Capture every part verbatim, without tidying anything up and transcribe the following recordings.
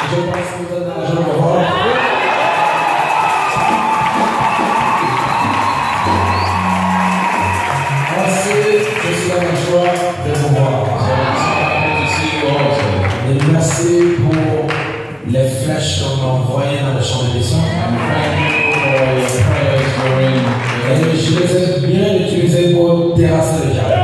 Je pense que vous êtes dans la joie de voir. Ensuite, je suis dans la joie de vous voir. Et merci pour les flèches qu'on m'a envoyées dans le champ de mission. Et je les ai bien utilisées pour terrasser le jardin.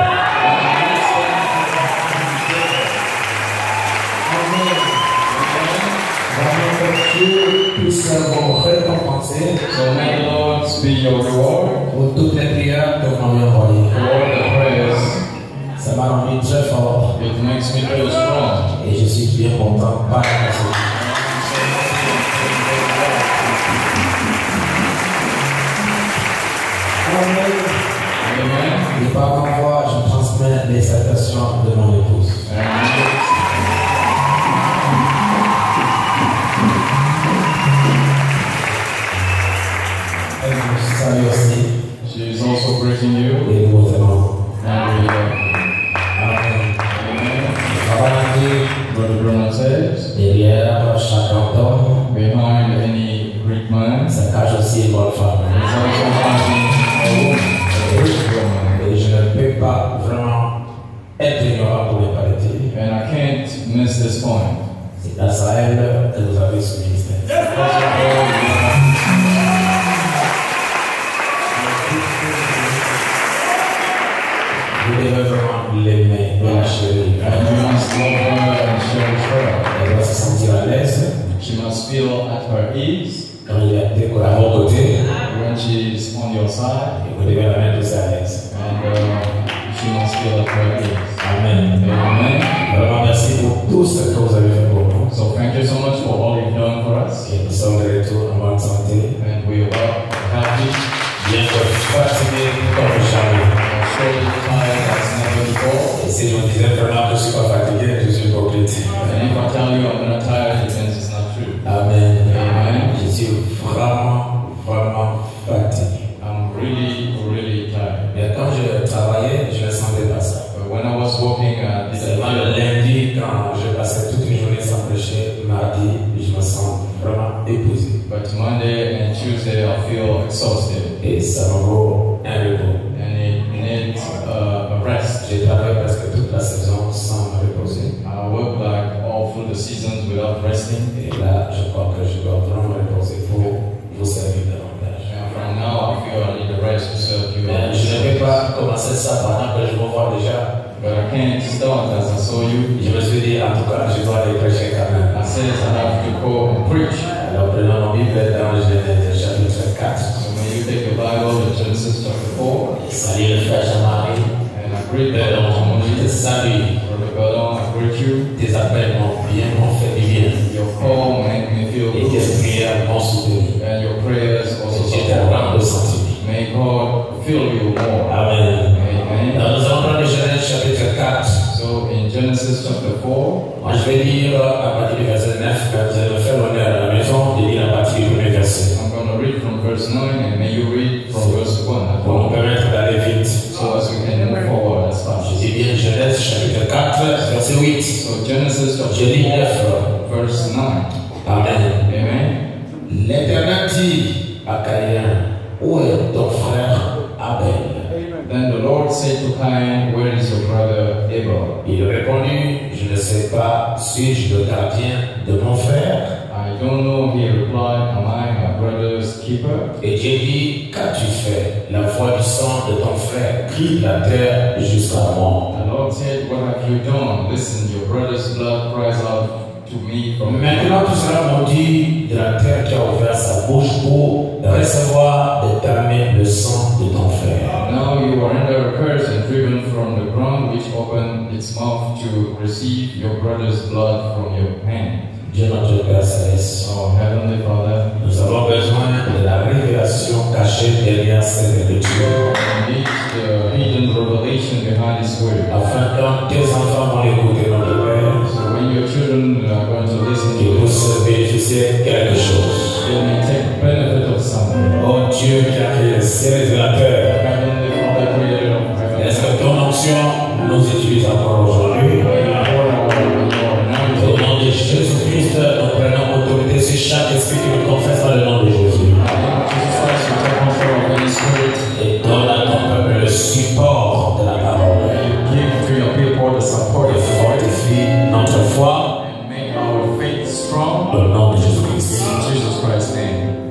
Puisse vous récompenser. So may the Lord be your reward Pour toutes les prières que vous m'avez envoyées. for all the prayers. Ça m'a rendu très fort. It makes me very strong. Et je suis bien content. Pas merci. Amen. Amen. Et par envoi, je transmets les salutations de mon épouse. Elle nous salue aussi. She is also greeting you. Et nous vous aimons. And we, uh, Amen. Amen. Amen. Brother Bruno says, Derrière chaque homme, behind any Greek man, ça cache aussi une bonne femme. there's also hiding a woman, a Greek woman. Et je ne peux pas vraiment être ignorant pour les parler. And I can't miss this point. C'est grâce à elle que vous avez ce ministère. Because of her, you have Vous devez vraiment l'aimer et la chérir. And you must love her and cherish her. Elle doit se sentir à l'aise She must feel at her ease quand il y a des à vos côtés. when she's on your side. Et vous devez la mettre aussi à l'aise. And uh, she must feel at her ease. Amen. Amen. Vraiment merci pour tout ce que vous avez fait pour nous. So thank you so much for all you've done for us. Et nous sommes de retour en bonne santé. And we are happy. Bien fatigués comme jamais. We're surely tired as never before. Et si je vous disais vraiment que je ne suis pas fatigué, je suis hypocrite. And if I tell you I'm not tired, it means it's not true. Amen. Amen. Je suis vraiment, vraiment fatigué. I'm really, really tired. Mais quand je travaillais, je ne sentais pas ça. But when I was working uh, this Seulement le lundi, quand je passais toute une journée sans prêcher, mardi, je me sens vraiment épuisé. but Monday and Tuesday I feel exhausted Et ça me vaut un repos. and it needs uh, a rest. J'ai travaillé presque toute la saison sans me reposer. I work like all through the seasons without resting. Et là, je crois que je dois vraiment me reposer pour vous servir davantage. And right now I feel I need a rest to serve you. Mais je ne vais pas commencer ça pendant que je me vois déjà. But I can't start as I saw you. Je me suis dit, en tout cas, je dois aller prêcher quand même. I said I have to go and preach. Alors, prenons nos Bibles dans Genèse chapitre quatre. So when you take the Bible in Genesis chapter four, Salut le frère Jean-Marie. and I greet Père, them, je te salue. Brother Gordon, I greet you. Tes appels m'ont bien, m'ont fait du bien. Your call make me feel Et tes good. prières m'ont soutenu. And your prayers also Je t'ai support vraiment me. ressenti. May God fill you more. Amen. Amen. Alors, nous allons prendre Genèse chapitre quatre. So in Genesis chapter four, Moi, je vais lire à partir du verset neuf, car vous allez me faire l'honneur à la maison de lire à partir du premier verset. I'm going to read from verse nine and may you read from verse one as Pour nous well. permettre d'aller vite. So as we can move forward as fast. Je dis bien Genèse chapitre quatre, verset huit. So Genesis Je chapter lis neuf. four, verse nine. Amen. Amen. L'Éternel dit à Caïn, où est ton frère Abel? Then the Lord said to Cain, where is your brother Abel? Il répondit, je ne sais pas, suis-je le gardien de mon frère? I don't know, he replied, am I my brother's keeper? Et Dieu dit, qu'as-tu fait? La voix du sang de ton frère crie la terre jusqu'à moi. The Lord said, what have you done? Listen, your brother's blood cries out to me from Maintenant tu seras maudit de la terre qui a ouvert sa bouche pour recevoir de ta main le sang de ton frère. Now you are under a curse and driven from the ground which opened its mouth to receive your brother's blood from your hand. Dieu notre Père Céleste, Oh, Heavenly Father, nous avons besoin de la révélation cachée derrière cette écriture, we need the hidden revelation behind His word. afin que quand tes enfants vont écouter notre Père, So when your children are going to listen to qu'ils you, puissent bénéficier de quelque chose. they may take benefit of something. Oh Dieu qui a créé le ciel et la terre, Heavenly Father, creator of heaven, est-ce que ton onction nous utilise encore aujourd'hui? may you pour out your Au anointing. nom de Jésus-Christ, nous prenons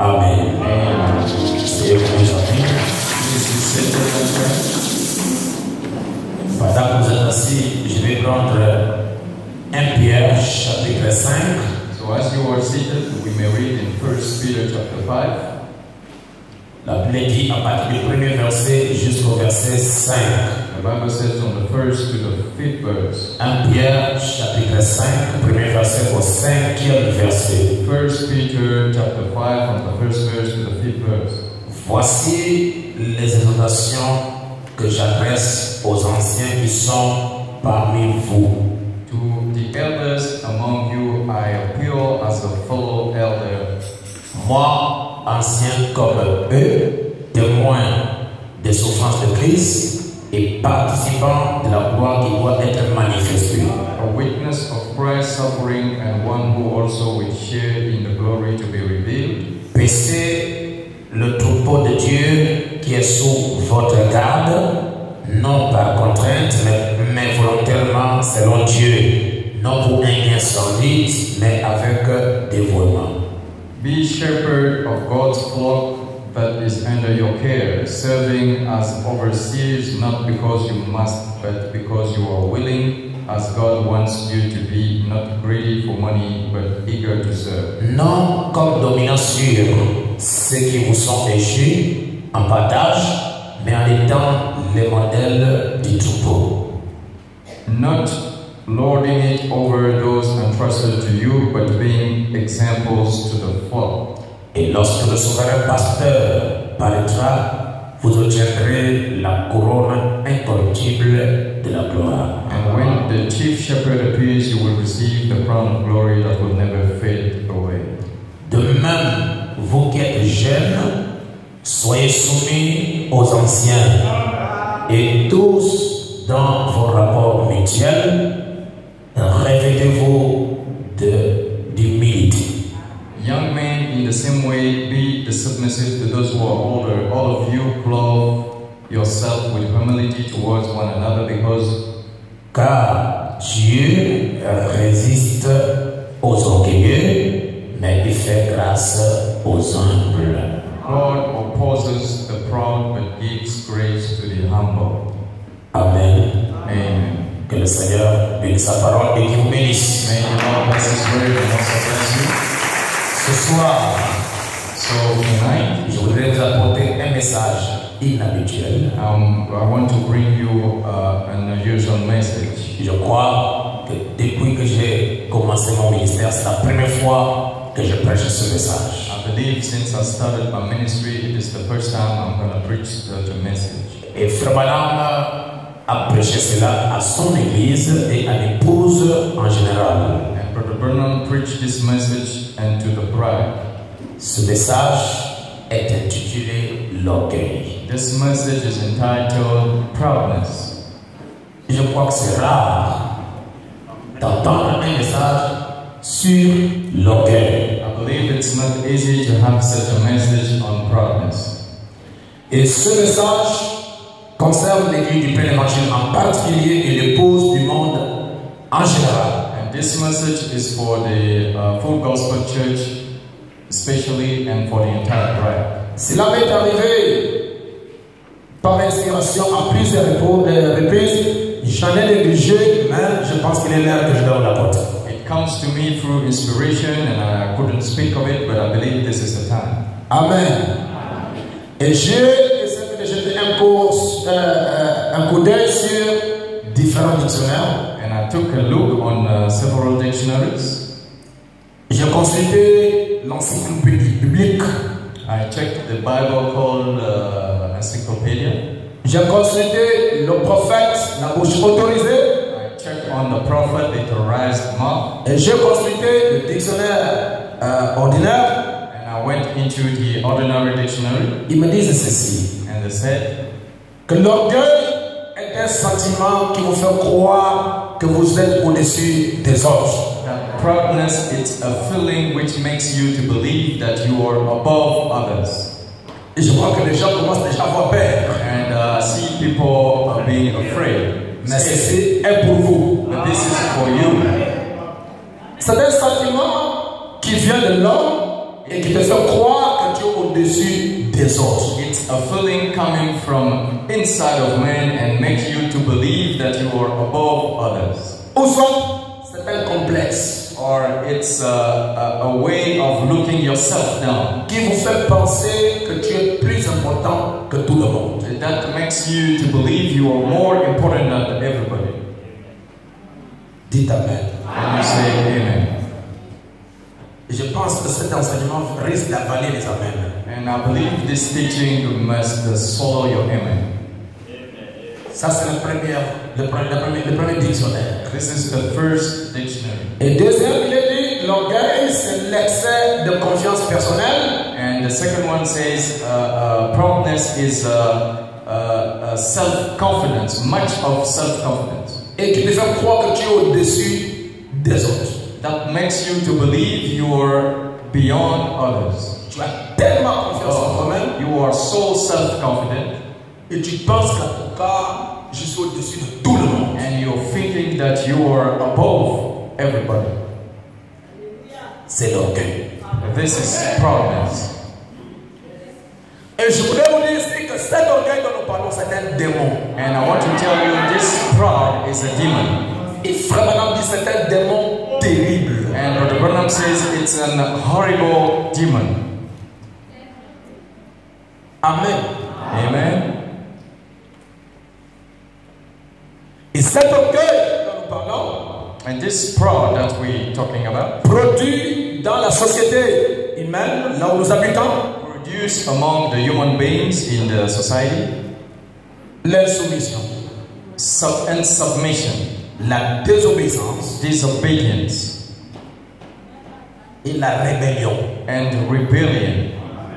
Amen. Amen. C'est mes amis. Please be seated, my friends. Pendant que vous êtes assis, je vais prendre un Pierre chapitre cinq. So as you are seated, we may read in First Peter chapter five. La Bible dit à partir du premier verset jusqu'au verset cinq. The Bible says from the first to the fifth verse. un Pierre chapitre cinq, premier verset au cinquième verset. First Peter chapter five from the first verse to the fifth verse. Voici les exhortations que j'adresse aux anciens qui sont parmi vous. To the elders among you, I appeal as a fellow elder. Moi, ancien comme eux, témoin des souffrances de Christ et participant de la gloire qui doit être manifestée. A witness of Christ's suffering and one who also will share in the glory to be revealed. Paissez le troupeau de Dieu qui est sous votre garde, non par contrainte, mais, mais volontairement selon Dieu, non pour un gain sordide, mais avec dévouement. Be shepherd of God's flock that is under your care, serving as overseers, not because you must, but because you are willing, as God wants you to be, not greedy for money, but eager to serve. Non comme dominant sur ceux qui vous sont échus en partage, mais en étant les modèles du troupeau. Not lording it over those entrusted to you, but being examples to the flock. Et lorsque le souverain pasteur paraîtra, vous obtiendrez la couronne incorruptible de la gloire. And when the chief shepherd appears, you will receive the crown of glory that will never fade away. De même, vous qui êtes jeunes, soyez soumis aux anciens, et tous dans vos rapports mutuels, revêtez-vous d'humilité. Young men, in the same way, be the submissive to those who are older. All of you clothe yourself with humility towards one another, because Car Dieu résiste aux orgueilleux, mais il fait grâce aux humbles. God opposes the proud but gives grace to the humble. Amen. Amen. Que le Seigneur bénisse sa parole et qu'il vous bénisse. May the Lord bless His word and also bless you. Ce soir, So tonight, je voudrais vous apporter un message inhabituel. um, I want to bring you uh, an unusual message. Je crois que depuis que j'ai commencé mon ministère, c'est la première fois que je prêche ce message. I believe since I started my ministry, it is the first time I'm going to preach such a message. Et Frère Branham a prêché cela à son église et à l'épouse en général. And Brother Burnham preached this message and to the bride. Ce message est intitulé l'orgueil. This message is entitled Proudness. Je crois que c'est rare d'entendre un message sur l'orgueil. I believe it's not easy to have such a message on proudness. Et ce message concerne l'église du plein évangile en particulier et l'épouse du monde en général. And this message is for the uh, Full Gospel Church, especially, and for the entire bride. Cela m'est arrivé par inspiration à plusieurs reprises. J'en ai négligé, mais je pense qu'il est l'heure que je donne la porte. It comes to me through inspiration, and I couldn't speak of it, but I believe this is the time. Amen. Et j'ai essayé de jeter un coup, euh, un coup d'œil sur différents dictionnaires. And I took a look on uh, several dictionaries. J'ai consulté l'encyclopédie biblique. I checked the Bible called uh, Encyclopedia. J'ai consulté le prophète, la bouche autorisée. I checked on the prophet, the authorized mouth. Et j'ai consulté le dictionnaire euh, ordinaire. And I went into the ordinary dictionary. Ils me disent ceci. And they said Que l'orgueil est un sentiment qui vous fait croire que vous êtes au-dessus des autres. that proudness is a feeling which makes you to believe that you are above others. Et je crois que les gens commencent déjà à avoir peur. And uh, I see people uh, being afraid. Mais ceci est pour vous. But this is for you. C'est un sentiment qui vient de l'homme et qui te fait croire que tu es au-dessus des autres. It's a feeling coming from inside of man and makes you to believe that you are above others. Ou soit, c'est un complexe. Or it's a, a, a way of looking yourself down. Qui vous fait penser que tu es plus important que tout le monde. That makes you to believe you are more important than everybody. Dites Amen. And you say Amen. Et je pense que cet enseignement risque d'avaler les Amen. And I believe this teaching must swallow your Amen. Ça c'est le premier, le premier, le premier, le premier dictionnaire. This is the first dictionary. Et deuxième, il dit l'orgueil c'est l'excès de confiance personnelle. And the second one says uh, uh, proudness is uh, uh, uh, self-confidence, much of self-confidence. Et qui te fait croire que tu es au-dessus des autres. That makes you to believe you are beyond others. Tu as tellement confiance en toi-même. You are so self-confident. Et tu penses qu'en tout cas, je suis au-dessus de tout le monde. And you're thinking that you are above everybody. C'est l'orgueil. This is proudness. Et je voudrais vous dire ici que cet orgueil dont nous parlons, c'est un démon. And I want to tell you this pride is a demon. Et Frère Branham dit c'est un démon terrible. And Brother Branham says it's an horrible demon. Amen. Amen. Et cet orgueil dont nous parlons, and this pride that we're talking about, produit dans la société humaine, là où nous habitons, produce among the human beings in the society, l'insoumission, sub and submission, la désobéissance, disobedience, et la rébellion. and rebellion.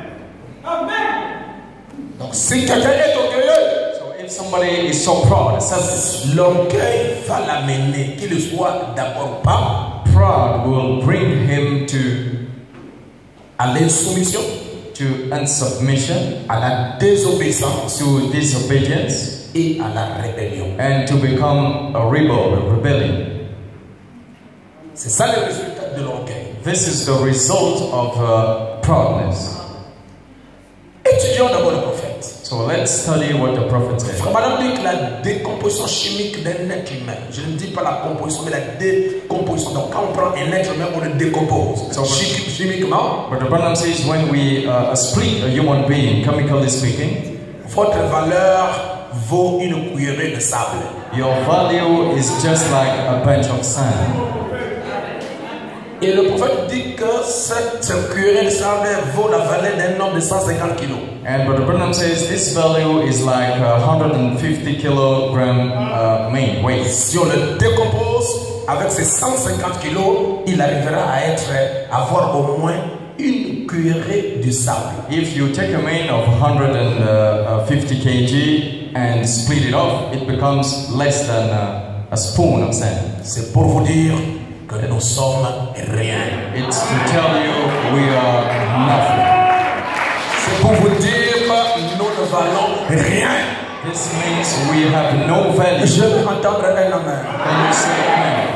Donc si quelqu'un est orgueilleux, If somebody is so proud, l'orgueil va l'amener, qu'il soit d'abord pas, pride will bring him to à l'insoumission, to unsubmission, à la désobéissance to disobedience, et à la rébellion. and to become a rebel, a rebellion. C'est ça le résultat de l'orgueil. This is the result of uh, proudness. Étudions d'abord le prophète. So let's study what the prophet said. Madame dit que la décomposition chimique d'un être humain, je ne dis pas la composition, mais la décomposition. Donc quand on prend un être humain, on le décompose. So, chimiquement. But the Branham says when we uh, split a human being, chemically speaking, votre valeur vaut une cuillerée de sable. Your value is just like a bunch of sand. Et le prophète dit que cette cuillerée de sable vaut la valeur d'un homme de cent cinquante kilos. And Brother Branham says this value is like one hundred fifty kilogram uh, main weight. Si on le décompose avec ces cent cinquante kilos, il arrivera à être, à avoir au moins une cuillerée de sable. If you take a main of one hundred fifty kilograms and split it off, it becomes less than a, a spoon of sand. C'est pour vous dire que nous sommes rien. It's to tell you we are nothing. C'est pour vous dire que nous ne valons rien. This means we have no value. Je veux entendre un amen. And you say amen.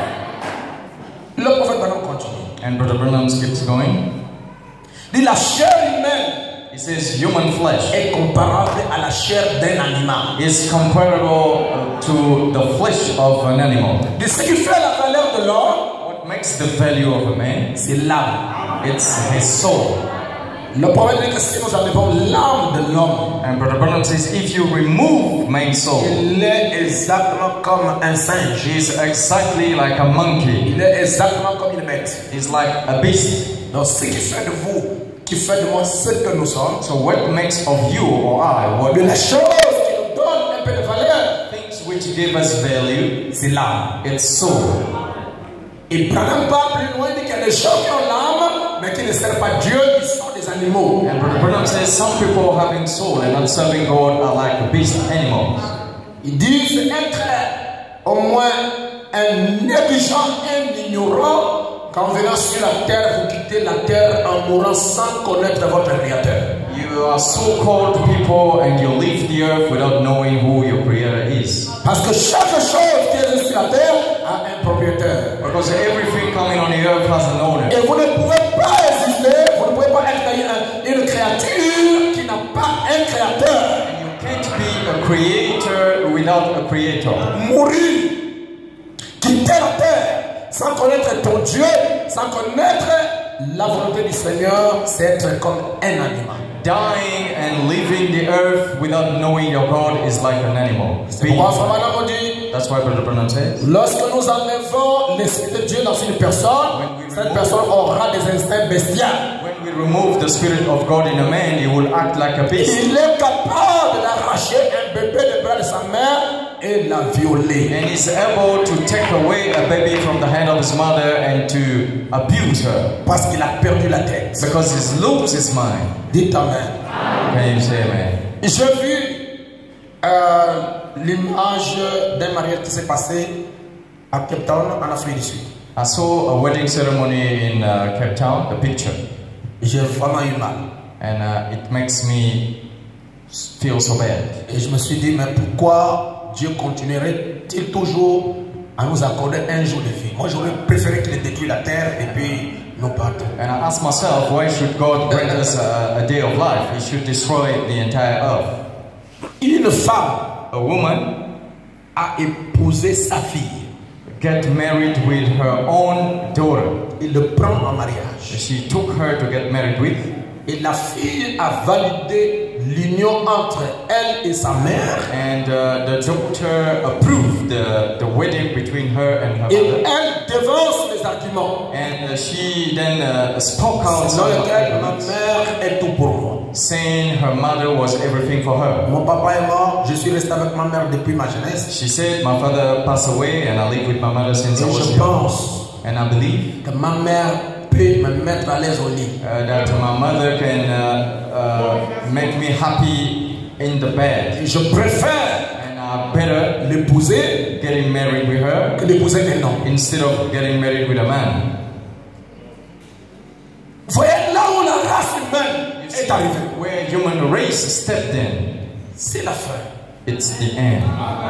Le prophète Branham continue. And Brother Branham keeps going. Dit la chair humaine. He says human flesh est comparable à la chair d'un animal. Is comparable uh, to the flesh of an animal. De ce qui fait la valeur de l'homme, what makes the value of a man? C'est l'âme. It's his soul. Le prophète dit que si nous enlevons l'âme de l'homme, and Brother Branham says if you remove man's soul, il est exactement comme un singe. He's exactly like a monkey. Il est exactement comme une bête. He's like a beast. Donc ce qui fait de vous, qui fait de moi ce que nous sommes, so what makes of you or I what de la chose qui nous donne un peu de valeur, things which give us value, c'est l'âme. It's soul. Et Branham pas plus loin, dit qu'il y a des gens qui ont l'âme, mais qui ne servent pas Dieu, ils sont des animaux. And Brother Branham says some people having soul and not serving God are like beast animals. Ils disent être au moins un négligent, un ignorant. Quand venant sur la terre, vous quittez la terre en mourant sans connaître votre Créateur. You are so-called people and you leave the earth without knowing who your Creator is. Parce que chaque chose qui est sur la terre a un propriétaire. Because everything coming on the earth has an owner. Et vous ne pouvez pas exister, vous ne pouvez pas the Creator. Mourir, quitter la terre, sans connaître ton Dieu, sans connaître la volonté du Seigneur, c'est être comme un animal. Dying and leaving the earth without knowing your God is like an animal. That's why Brother Branham says, lorsque nous enlevons l'Esprit de Dieu dans une personne, cette personne aura des instincts bestiaux. when we remove the Spirit of God in a man, he will act like a beast. Il est capable d'arracher un bébé des bras de sa mère et la violer. And he's able to take away a baby from the hand of his mother and to abuse her. Parce qu'il a perdu la tête. Because he's lost his mind. Dites amen. Can you say amen? J'ai vu euh, l'image d'un mariage qui s'est passé à Cape Town, en Afrique du Sud. I saw a wedding ceremony in uh, Cape Town, the picture. J'ai vraiment eu mal. And uh, it makes me feel so bad. Et je me suis dit, mais pourquoi Dieu continuerait-il toujours à nous accorder un jour de vie? Moi, j'aurais préféré qu'il ait détruit la terre et puis nous partons. And I asked myself, why should God grant us a, a day of life? He should destroy the entire earth. Une femme, A woman, a épousé sa fille. get married with her own daughter. Il le prend en mariage. She took her to get married with. Et la fille a validé l'union entre elle et sa mère. And uh, the daughter approved the, the wedding between her and her Et mother. elle devance les arguments. And uh, she then uh, spoke out Dans some lequel ma arguments, mère est tout pour moi. saying her mother was everything for her. Mon papa est mort, je suis resté avec ma mère depuis ma jeunesse. She said, my father passed away and I lived with my mother since I Et was je young. pense And I believe que ma mère peut me mettre à l'aise au lit. uh, that my mother can uh, uh, make me happy in the bed. Et je préfère And I better l'épouser getting married with her que d'épouser un homme. instead of getting married with a man. Vous voyez là où la race humaine est arrivée. Where human race stepped in, C'est la fin. it's the end.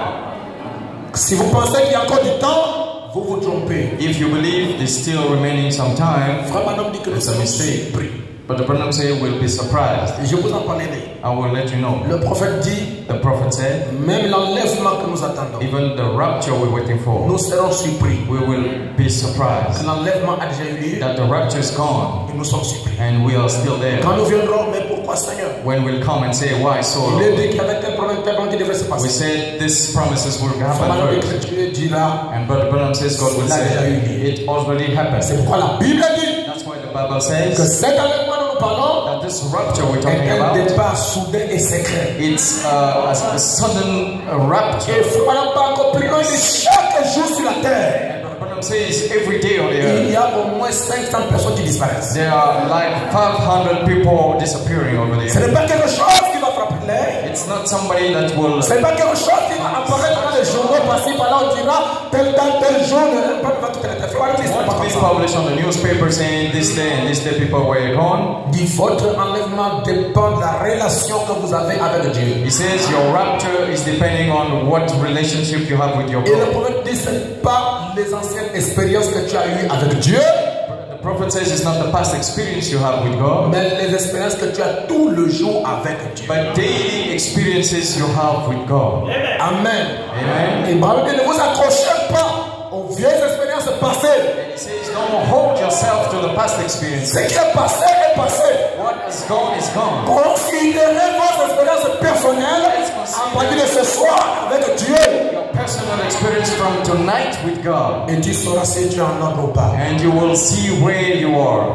Si vous pensez qu'il y a encore du temps, vous vous trompez. If you believe there's still remaining some time, Frère Madame dit que nous it's a sommes mistake. surpris. But the Branham say we'll be surprised. Et je vous en parlerai. I will let you know. Le prophète dit, The prophet said, même l'enlèvement que nous attendons, even the rapture we're waiting for, nous serons surpris. we will be surprised. L'enlèvement a déjà eu lieu That the rapture is gone et nous sommes surpris. and we are still there. Quand nous viendrons, mais pourquoi Seigneur? When we'll come and say, why so Il est long? dit qu'il y avait tel problème, tel problème qui devait se We passer. said these promises will Frère happen Madame dit first. que Dieu dira, And Brother Branham says God will Cela a déjà eu say, lieu. it already happened. c'est pourquoi la Bible dit That's why the Bible que says cet enlèvement dont nous parlons that this rapture we're talking est un about, départ soudain et secret. it's uh, a, a sudden rapture. Et Frère Madame va encore plus loin, il dit chaque jour sur la terre, And Brother Branham says every day on the il earth, y a au moins cinq cents personnes qui disparaissent. there are like five hundred people disappearing over Ce there. n'est pas quelque chose qui va frapper l'air. It's not somebody that will. Ce n'est pas quelque chose qui va apparaître dans les journaux par-ci par-là. On dira tel tel tel jour, le peuple va quitter la terre. Frère Madame dit, ce n'est pas Won't comme be ça. published on the newspaper saying this day and this day people were gone. Dit votre enlèvement dépend de la relation que vous avez avec Dieu. He says your rapture is depending on what relationship you have with your Et le God. prophète dit ce n'est pas les anciennes expériences que tu as eues avec Dieu, The prophet says it's not the past experience you have with God, mais les expériences que tu as tout le jour avec Dieu. but daily experiences you have with God. Amen. Amen. Et Bible dit ne vous accrochez pas aux vieilles expériences passées. And he says don't hold yourself to the past experience. Ce qui est passé est passé. What is gone is gone. Considérez vos expériences personnelles à partir de ce soir avec Dieu. Your personal experience from tonight with God. Et tu sauras si tu es en ordre ou pas. And you will see where you are.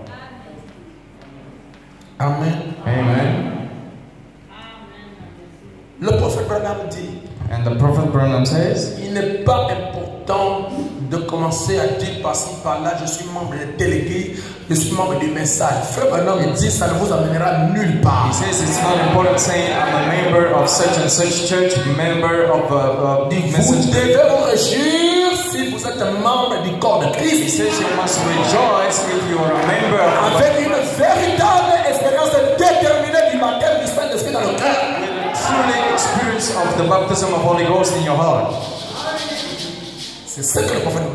Amen. Amen. Le prophète Branham dit, And the prophet Branham says, il n'est pas important de commencer à dire par-ci par-là, je suis membre de telle église, je suis membre du message. Frère Branham il dit, ça ne vous amènera nulle part. he says it's not important saying I'm a member of such and such church, member of a, a Vous message. devez vous réjouir si vous êtes un membre du corps de He Christ. says you must rejoice if you are a member of Avec une véritable expérience déterminée du baptême du Saint-Esprit dans le cœur. with a truly experience of the baptism of Holy Ghost in your heart. C'est ce que le prophète nous dit.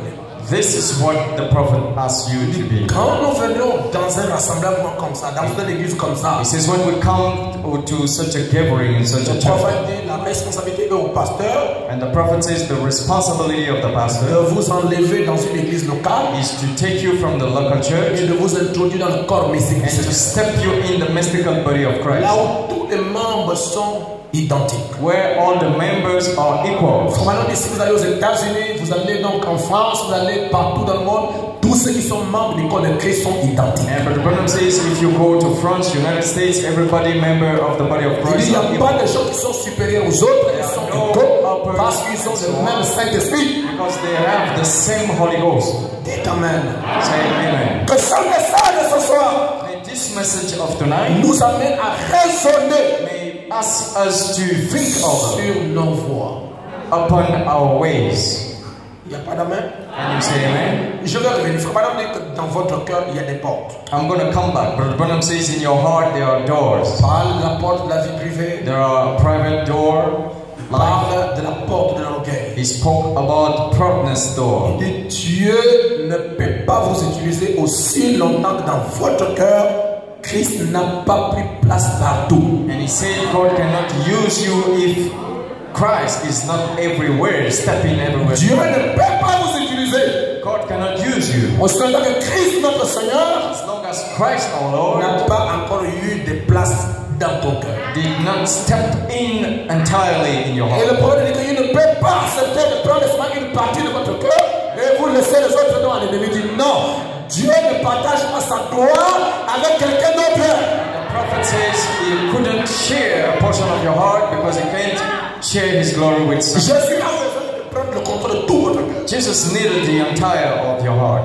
This is what the prophet asks you to be. Quand nous venons dans un rassemblement comme ça, dans une église comme ça, He says when we come to such a gathering in such a le church, prophète dit la responsabilité est au pasteur and the prophet says the responsibility of the de pastor vous enlever dans une église locale is to take you from the local church et de vous introduire dans le corps mystique. and to step you in the mystical body of Christ, Là où tous les membres sont identiques. where all the members are equal. Maintenant, si vous allez aux États-Unis, vous allez donc en France, vous allez partout dans le monde, tous ceux qui sont membres du corps de Christ sont identiques. And but the problem says if you go to France, United States, everybody member of the body of Il Christ n'y a are pas equal. de gens qui sont supérieurs aux autres, ils sont égaux parce qu'ils ont le même Saint-Esprit. Because they have the same Holy Ghost. Dites Amen. Say amen. Que ce message de ce soir May this message of tonight nous amène à raisonner may ask us to think over sur nos voies. upon our ways. Il n'y a pas d'amen. Can you say amen? Je vais revenir. Frère Branham dit que dans votre cœur, il y a des portes. I'm going to come back. Brother Branham says in your heart there are doors. Parle de la porte de la vie privée. There are a private door. Life. Parle de la porte de l'orgueil. He spoke about proudness door. Il dit Dieu ne peut pas vous utiliser aussi longtemps que dans votre cœur, Christ n'a pas pris place partout. And he said God cannot use you if Christ is not everywhere, stepping everywhere. Dieu ne peut pas vous utiliser. God cannot use you. Aussi longtemps que Christ, notre Seigneur, As long as Christ, our Lord, n'a pas encore eu de place dans ton cœur. did not step in entirely in your Et le heart. problème dit qu'il ne peut pas accepter de prendre seulement une partie de votre cœur et vous laisser les autres dans l'ennemi. Il dit non, Dieu ne partage pas sa gloire avec quelqu'un d'autre. The prophet says he couldn't share a portion of your heart because he can't share his glory with someone. Jésus a besoin de prendre le contrôle de tout votre cœur. Jesus needed the entire of your heart.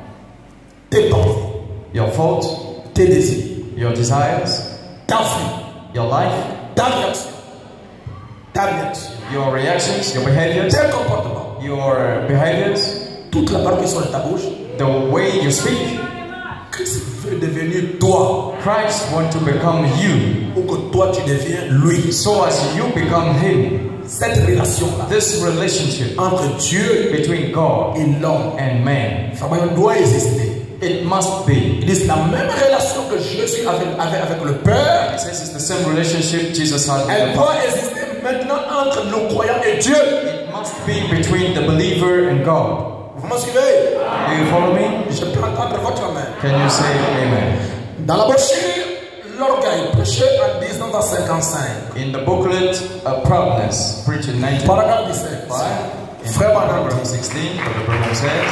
Tes pensées, Your thoughts, tes désirs, your desires, ta vie, your life, ta réaction, ta réaction, your reactions, your behaviors, tes comportements, your behaviors, toute la parole qui sort de ta bouche. the way you speak. Christ veut devenir toi Christ wants to become you, ou que toi tu deviens lui. so as you become him. Cette relation-là This relationship entre Dieu between God et l'homme, and man, ça doit exister. it must be. Ils disent la même relation que Jésus avait, avait avec le Père, It says it's the same relationship Jesus had with elle the doit Father. exister maintenant entre le croyant et Dieu. It must be between the believer and God. Vous me suivez? Do you follow me? Je peux entendre votre main. Can you say amen? Dans la brochure, l'orgueil, prêché en mille neuf cent cinquante-cinq. In the booklet, uh, Proudness, preached in nineteen Paragraphe dix-sept. fifty-five, in Frère Branham. paragraph sixteen, Brother Branham says,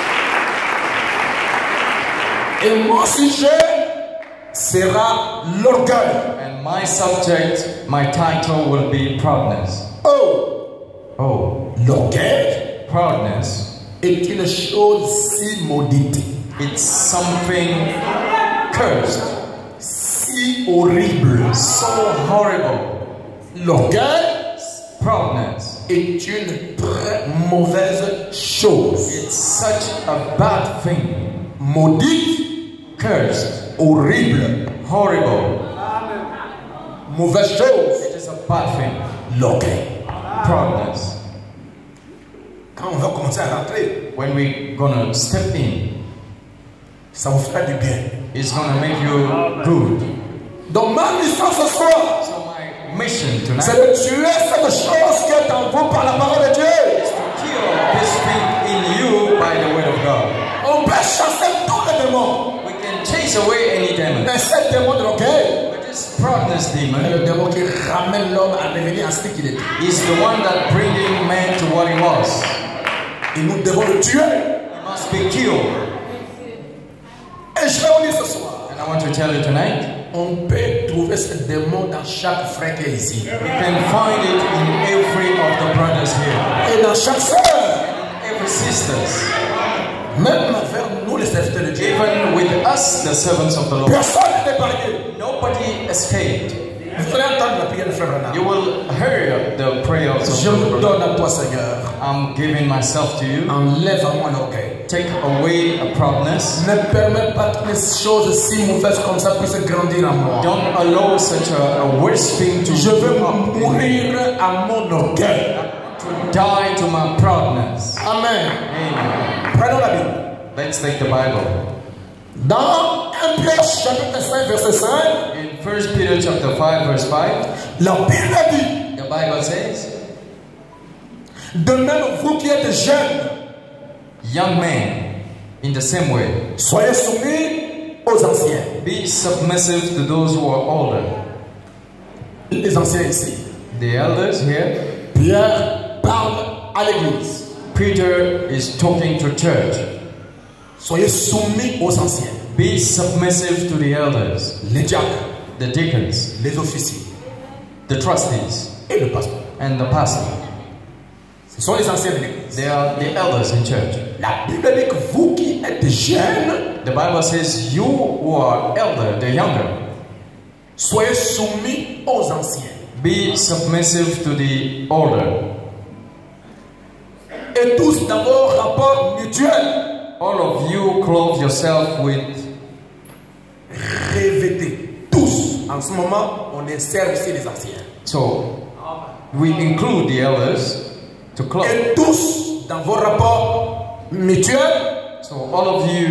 Et mon sujet sera l'orgueil. and my subject, my title will be Proudness. Oh, Oh, l'orgueil proudness. est une chose si maudite, It's something cursed, si horrible. so horrible. L'orgueil Proudness. est une très mauvaise chose. It's such a bad thing. Maudite, Cursed, horrible, horrible. mauvaise chose. It is a bad thing. L'orgueil. Proudness. Quand on va commencer à rentrer, When we gonna step in, ça vous fera du bien. it's gonna make you good. Donc ma mission ce soir, So my mission c'est tonight de tuer cette chose qui est en vous par la parole de Dieu. is to kill this thing in you by the word of God. On peut chasser tous les démons. We can chase away any demon. Mais ce démon de l'orgueil But this proudness est demon le démon qui ramène l'homme à devenir à ce qu'il était. is the one that bringing man to what he was. Et nous devons le tuer. He must be killed. Et je vais vous dire ce soir, And I want to tell you tonight, on peut trouver ce démon dans chaque frère qui est ici. you can find it in every of the brothers here, Et dans chaque sœur. every sisters, Même avec nous les serviteurs de Dieu. even with us, the servants of the Lord. Personne n'est épargné. Nobody escaped. Vous allez entendre la prière de Frère Branham. You will hear the prayers of Je the me brother. donne à toi, Seigneur. I'm giving myself to you. Enlève à moi l'orgueil. Take away a proudness. Ne permets pas que les choses si mauvaises comme ça puissent grandir en moi. Don't allow such a, a worse thing to Je veux come up in me. mourir à mon orgueil. To die to my proudness. Amen. Amen. Prenons la Bible. Let's take the Bible. Dans un Pierre chapitre cinq, verset cinq, In First Peter chapter five, verse five, la Bible dit, the Bible says, de même vous qui êtes jeunes, young men, in the same way, soyez soumis aux anciens. be submissive to those who are older. Les anciens ici. The elders here, Pierre parle à l'église. Peter is talking to church. Soyez soumis aux anciens. Be submissive to the elders, Les diacres, the deacons, les officiers the trustees, et le pasteur. and the pastor. Ce sont les anciens de l'église. They are the elders in church. La Bible dit que vous qui êtes jeunes, The Bible says you who are elder, the younger, soyez soumis aux anciens. be submissive to the older. Et tous d'abord rapport mutuel. All of you clothe yourself with, Revêtez tous. En ce moment, on insère aussi les anciens. so we include the elders to clothe. Et tous dans vos rapports mutuels, So all of you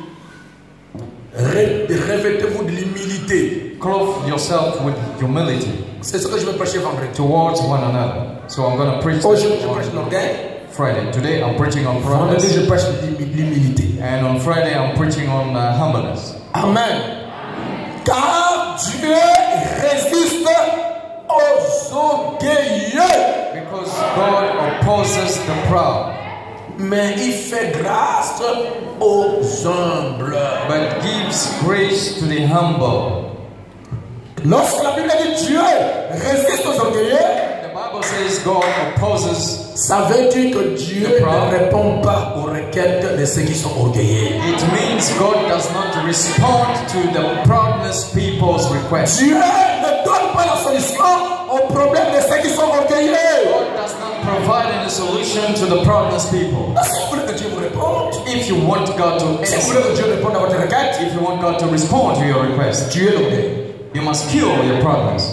ré- revêtez-vous de l'humilité. clothe yourself with humility C'est ce que je vais prêcher vendredi. towards one another. So I'm going to preach Aujourd'hui, je on prêche l'orgueil. Friday. Today I'm preaching on Vendredi, proudness, je prêche l'humilité. and on Friday I'm preaching on uh, humbleness. Amen. Car Dieu résiste aux orgueilleux, Because God opposes the proud, mais il fait grâce aux humbles. but gives grace to the humble. Lorsque la Bible dit Dieu résiste aux orgueilleux, The Bible says God opposes. ça veut dire que Dieu ne répond pas aux requêtes de ceux qui sont orgueilleux. It means God does not respond to the proudness people's requests. Dieu ne donne pas la solution au problème de ceux qui sont orgueilleux. God does not provide any solution to the proudness people. Si vous voulez que Dieu vous réponde, If you want God to si vous answer, voulez que Dieu réponde à votre requête, if you want God to respond to your request, Dieu l'orgueil. you must kill your proudness.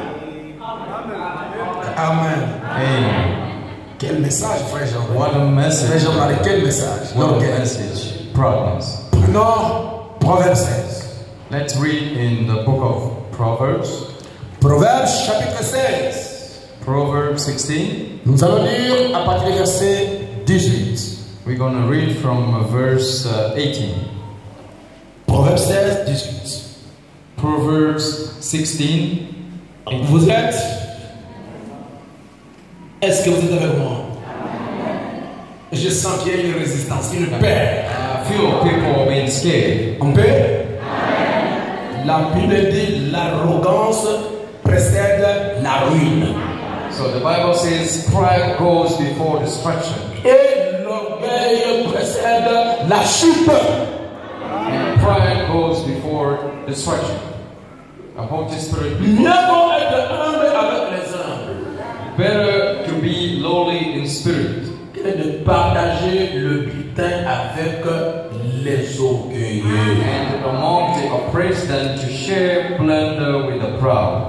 Amen. Amen. Quel message, frère Jean. What a Frère message. Jean-Marie, quel message. What a L'orgueil. message. Proudness. Prenons Proverbe seize. Let's read in the book of Proverbs. Proverbe chapitre seize. Proverbs sixteen. Nous allons lire à partir du verset dix-huit. We're going to read from verse uh, eighteen. Proverbe seize, dix-huit. Proverbs sixteen. Vous êtes? Est-ce que vous êtes avec moi? Je sens qu'il y a une résistance, une peur. A few people are being scared. On peut? La Bible dit l'arrogance précède la ruine. So the Bible says pride goes before destruction, Et l'orgueil précède la chute. and pride goes before destruction. I hope this spirit. Mieux vaut être humble avec les humbles Better to be lowly in spirit que de partager le butin avec les orgueilleux. and among the oppressed than to share plunder with the proud.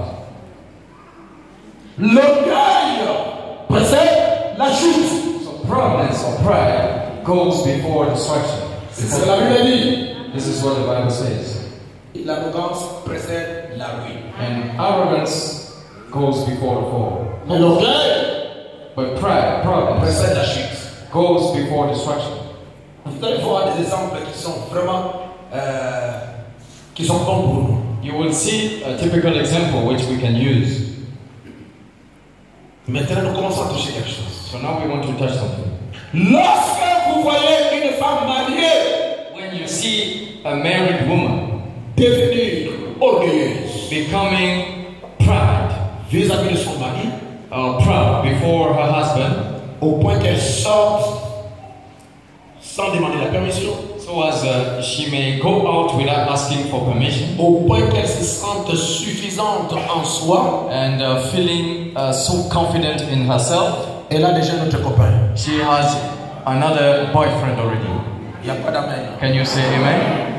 L'orgueil précède la chute. So proudness or pride goes before destruction. C'est ce que la Bible dit. This is what the Bible says. Et l'arrogance précède la ruine. And arrogance goes before the fall. Mais l'orgueil But pride, proudness, précède la chute. goes before destruction. Vous allez voir des exemples qui sont vraiment euh, qui sont bons pour nous. You will see a typical example which we can use. Maintenant, nous commençons à toucher quelque chose. So now we want to touch something. Lorsque vous voyez une femme mariée When you see a married woman devenir orgueilleuse becoming proud, vis-à-vis de son mari, uh, proud before her husband, au point qu'elle sorte sans demander la permission, so as uh, she may go out without asking for permission, au point qu'elle se sente suffisante en soi, and uh, feeling uh, so confident in herself, elle a déjà notre copain. she has another boyfriend already. Il n'y a pas d'amen. Can you say amen?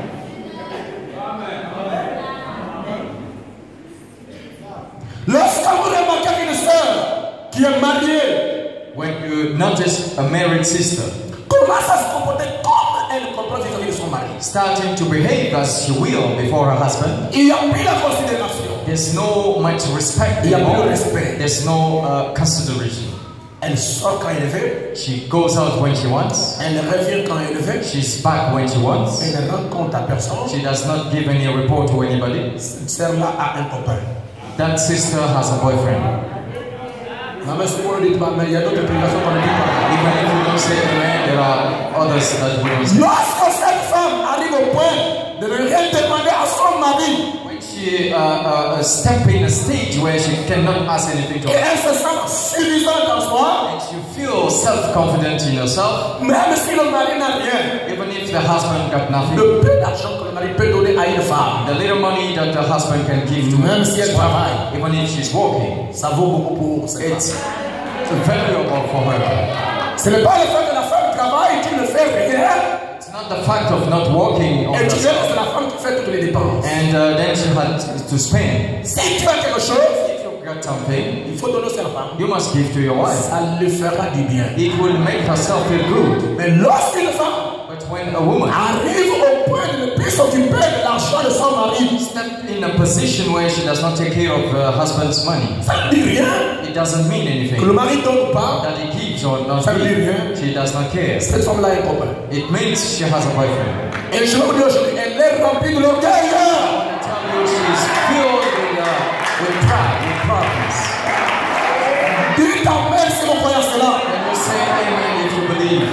Lorsque vous remarquez une sœur qui est mariée, When you you notice a married sister commence à se comporter comme elle comprend vis-à-vis de son mari. starting to behave as she will before her husband. Il n'y a plus la considération. There's no much respect Il y a plus anymore. de respect. There's no uh, consideration. Elle sort quand elle veut. She goes out when she wants. Elle revient quand elle veut. She's back when she wants. Elle ne rend compte à personne. She does not give any report to anybody. Cette sœur-là a un copain. That sister has a boyfriend. Non, mais c'est pour le dire, mais il y a d'autres prédications qu'on ne dit pas. Even if you don't say amen, there are others that we don't say. Lorsque cette femme arrive au point de ne rien demander à son mari, When she uh, uh, step in a stage where she cannot ask anything to et her, elle se sent suffisante en soi, and you feel self-confident in yourself, même si le mari n'a rien, even if the husband got nothing, le peu d'argent que le mari peut donner à une femme, the little money that the husband can give to même her, si elle travaille, even if she's working, ça vaut beaucoup pour cette it's femme. valuable for her. Ce n'est pas le fait que la femme travaille, tu ne fais rien, It's not the fact of not working on et tu herself, laisses la femme qui fait toutes les dépenses. and uh, then she had to spend. Si tu as quelque chose, If you got something, il faut donner à la femme. you must give to your wife. Ça lui fera du bien. It will make herself feel good. Mais lorsqu'une femme But when a woman arrive au point de ne plus s'occuper de l'argent de son mari, steps in a position where she does not take care of her husband's money, ça ne dit rien. it doesn't mean Que anything. le mari donne ou pas, That he keeps or not Ça veut dire keep, rien. she does not care. cette femme-là est copain. It means she has a boyfriend. Et je vous dis aujourd'hui, elle est remplie de l'orgueil. I tell you, she's filled with, uh, with pride, with proudness. Dis amen si vous croyez cela. And you say amen if you believe.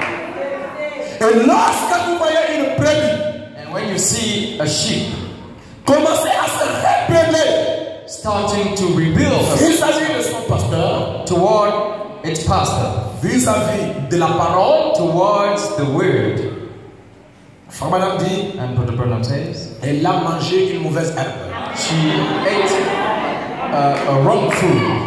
Et lorsque vous voyez une brebis And when you see a sheep commencer à se rebeller starting to rebuild herself vis-à-vis de son pasteur, toward its pastor, vis-à-vis de la parole, towards the word, Frère Madame dit, and Brother Branham says, elle a mangé une mauvaise herbe. she ate uh, a wrong food.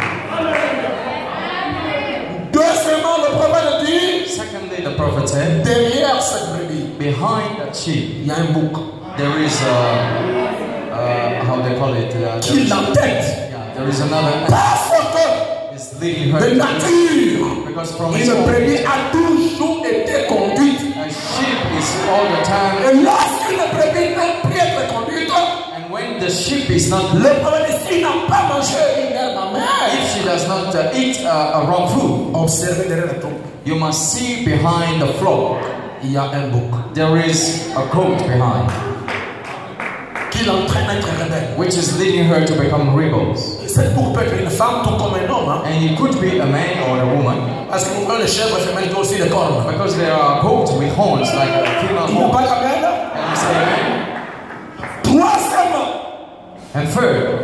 Deuxièmement, le prophète dit, Secondly, the prophet said, derrière cette brebis, behind that sheep, il y a un bouc there is a, uh, how they call it, uh, there, qui is, l'entête. yeah, there is another animal Parce que is leading her de to nature, because from its une own, brebis a toujours été conduite. a sheep is all the time, Et lorsqu'une brebis n'a plus être conduite, and when the sheep is not, le prophète ici n'a pas mangé une herbe amère. if she does not uh, eat uh, a wrong food, Observez derrière la tombe, you must see behind the flock, il y a un bouc there is a goat behind, qui l'entraîne à être rebelle. which is leading her to become rebels. Cette bouc peut être une femme tout comme un homme, hein? And it could be a man or a woman, Parce que nous voyons les chèvres femelles qui ont aussi des cornes. because there are goats with horns, like a female Il n'y a horn. pas d'amen. And you say amen. Troisièmement, And third,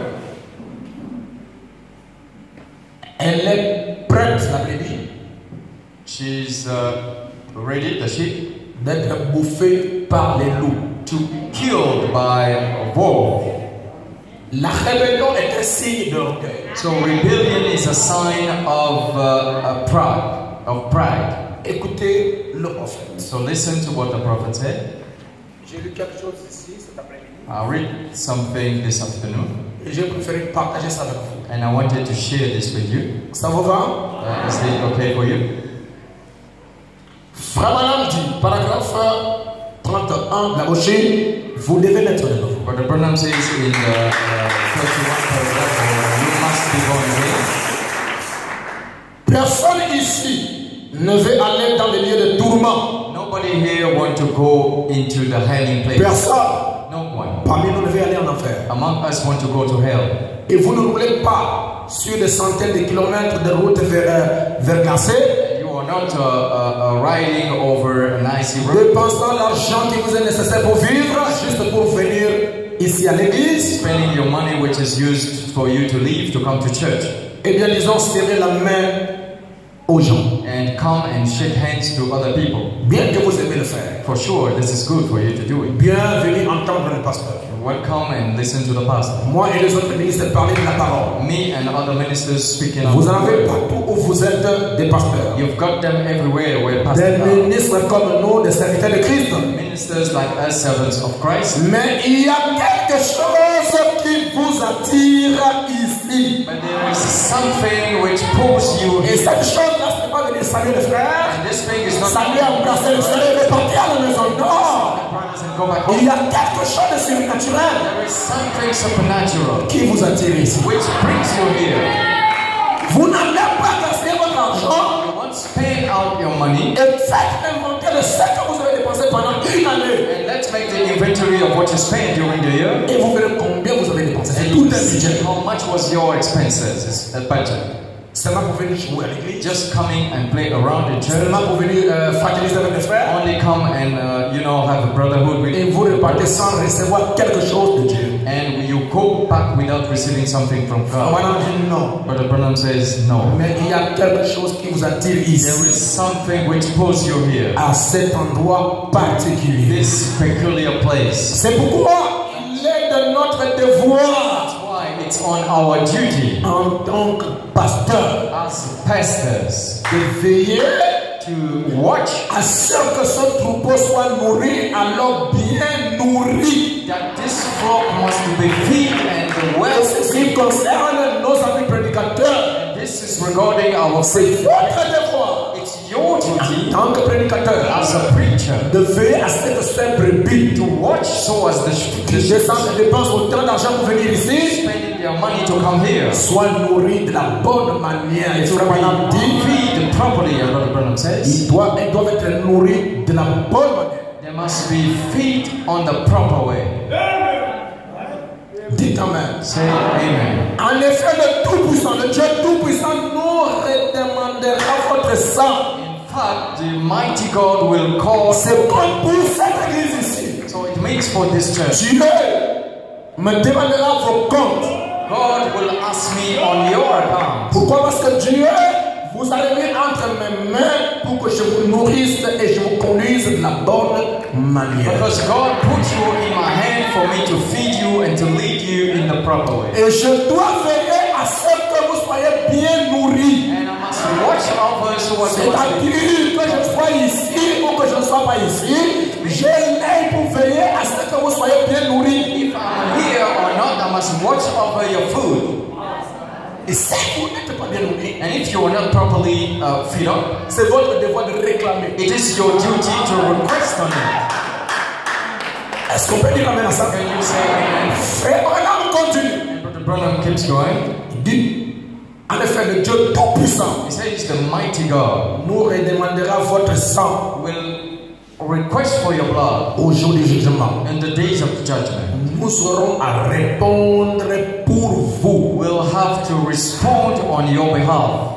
elle est prête, la brebis, she's uh, ready, the sheep, d'être bouffée par les loups. to killed by a wolf. La rébellion est un signe d'orgueil. So rebellion is a sign of uh, a pride, of pride. Écoutez le prophète. So listen to what the prophet said. J'ai lu quelque chose ici cet après-midi I'll read something this afternoon, et j'ai préféré partager ça avec vous. and I wanted to share this with you. Ça vous va? Uh, is it okay for you? Frère Branham dit, paragraphe trente et un de la Rochine, vous devez naître de nouveau. But the Branham says in the uh, thirty-one paragraph, uh, you must be born again. Personne ici ne veut aller dans les lieux de tourment. Nobody here want to go into the hiding place. Personne No one. parmi nous ne veut aller en enfer. Among us want to go to hell. Et vous ne roulez pas sur des centaines de kilomètres de route ver, euh, verglacée, You are not uh, uh, uh, riding over an icy road, dépensant l'argent qui vous est nécessaire pour vivre, juste pour venir ici à l'église. spending your money which is used for you to leave to come to church, Eh bien, disons, serrer la main aux gens. and come and shake hands to other people. Bien que vous aimez le faire. For sure, this is good for you to do it. Bienvenue entendre le pasteur. Welcome and listen to the pastor. Moi et les autres ministres parler de la parole. Me and other ministers speaking Vous of en avez partout où vous êtes des pasteurs. You've got them everywhere where Des pastors are. ministres comme nous, des serviteurs de Christ. Ministers like us, servants of Christ. Mais il y a quelque chose qui vous attire ici. But there is something which pulls you Et here. cette chose-là, ce n'est pas venir saluer le frère, And this thing is not saluer, embrasser le frère et repartir à la maison. Non! brothers and go back Il home. y a quelque chose de surnaturel There is something supernatural qui vous attire ici. which brings you here. Vous n'allez pas gaspiller votre argent You won't spend out your money. et faites l'inventaire de ce que vous avez dépensé pendant une année. And let's make the inventory of what you spent during the year. Et vous verrez combien vous avez dépensé. C'est And tout you un see budget. how much was your expenses, it's a budget. Seulement pour venir jouer à l'église. Just coming and play around in church. Seulement pour venir euh, fraterniser avec les frères. Only come and uh, you know have a brotherhood with. Et vous repartez sans recevoir quelque chose de Dieu. And you go back without receiving something from God. Madame dit non. But the Branham says no. Mais il y a quelque chose qui vous attire There is ici. something which pulls you here. À cet endroit particulier. This peculiar place. C'est pourquoi il est de notre devoir That's why it's on our duty en tant que pasteur as pastors de veiller to watch à ce que ce troupeau soit nourri, alors bien nourri. that this flock must be fed and well. Ceci concerne nos amis prédicateurs. This is regarding our C'est faith. votre devoir It's your duty en tant que prédicateur as a preacher de veiller à ce que ces brebis to watch so as the, sh- qui the sheep descendent et dépensent autant d'argent pour venir ici spending their money to come here soient nourris de la bonne manière. Et to Frère Branham dit, feed properly, as Brother Branham says. ils doivent, ils doivent être nourris de la bonne manière. They must be fed on the proper way. Dites Amen. Say amen. En effet, le Tout-Puissant, le Dieu Tout-Puissant nous redemandera votre sang. In fact, the mighty God will call. C'est comme pour cette église ici. So it means for this church. Dieu me demandera vos comptes. God will ask me on your account. Pourquoi? Parce que Dieu vous a mis entre mes mains pour que je vous nourrisse et je vous conduise de la bonne manière. Because God put you in my hand for me to feed you and to lead you in the proper way. Et je dois veiller à ce que vous soyez bien nourris. And I must watch over so as C'est-à-dire que je sois ici ou que je ne sois pas ici, j'ai l'œil pour veiller à ce que vous soyez bien nourris. if I'm here or not, I must watch over your food. Et si vous n'êtes pas bien nourris, And if you are not properly uh, fed up, c'est votre devoir de réclamer. it is your duty to request on it. Est-ce qu'on peut dire amen à ça? Can you say amen? Frère Branham continue. And Brother Branham keeps going. Il dit, en effet, le Dieu Tout-Puissant He says the mighty God nous redemandera votre sang will request for your blood au jour du jugement. in the days of judgment. Nous aurons à répondre pour vous. We'll have to respond on your behalf.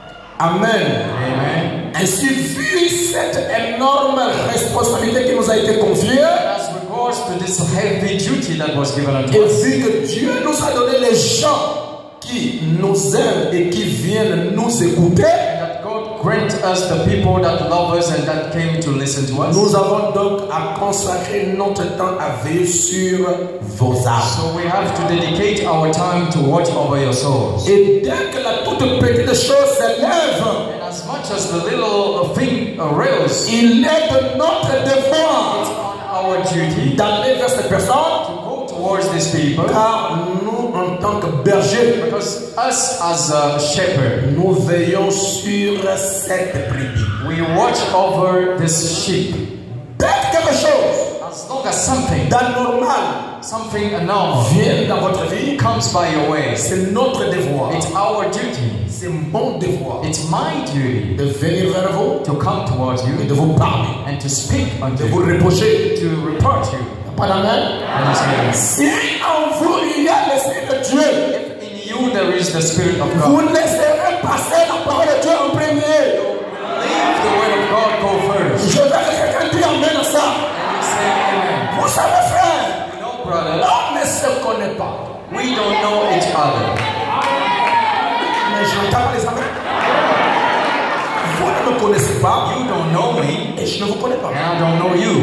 Amen. Amen. Ainsi, vu cette énorme responsabilité qui nous a été confiée, As regards to this heavy duty that was given unto et us, vu que Dieu nous a donné les gens qui nous aiment et qui viennent nous écouter, that God grant us the people that love us and that came to listen to us. nous avons donc à consacrer notre temps à veiller sur vos âmes. So we have to dedicate our time to watch over your souls. Et dès que la toute petite chose s'élève, And as much as the little thing arose, il est de notre devoir on our duty d'aller vers ces personnes, to go towards these people, car nous, en tant que bergers, because us as a shepherd, nous veillons sur cette brebis. we watch over this sheep. Dès que quelque chose As long as something, d'anormal something normal vient dans votre vie, comes by your way, c'est notre devoir, it's our duty, c'est mon devoir it's my duty de venir vers vous to come towards et you de vous parler, and to speak unto de vous you, reprocher. to report you. Pas d'amen? And you say, Si en vous il y a l'Esprit de Dieu, if in you there is the Spirit of vous God, laisserez passer la parole de Dieu en premier. leave the word of God go first. Je veux que quelqu'un dise amen à ça. And you say, Amen. Vous savez, frère, You know, brother, l'homme ne se connaît pas. we don't know each other. Mais je n'entends pas les amens. Vous ne me connaissez pas You don't know me, et je ne vous connais pas. and I don't know you.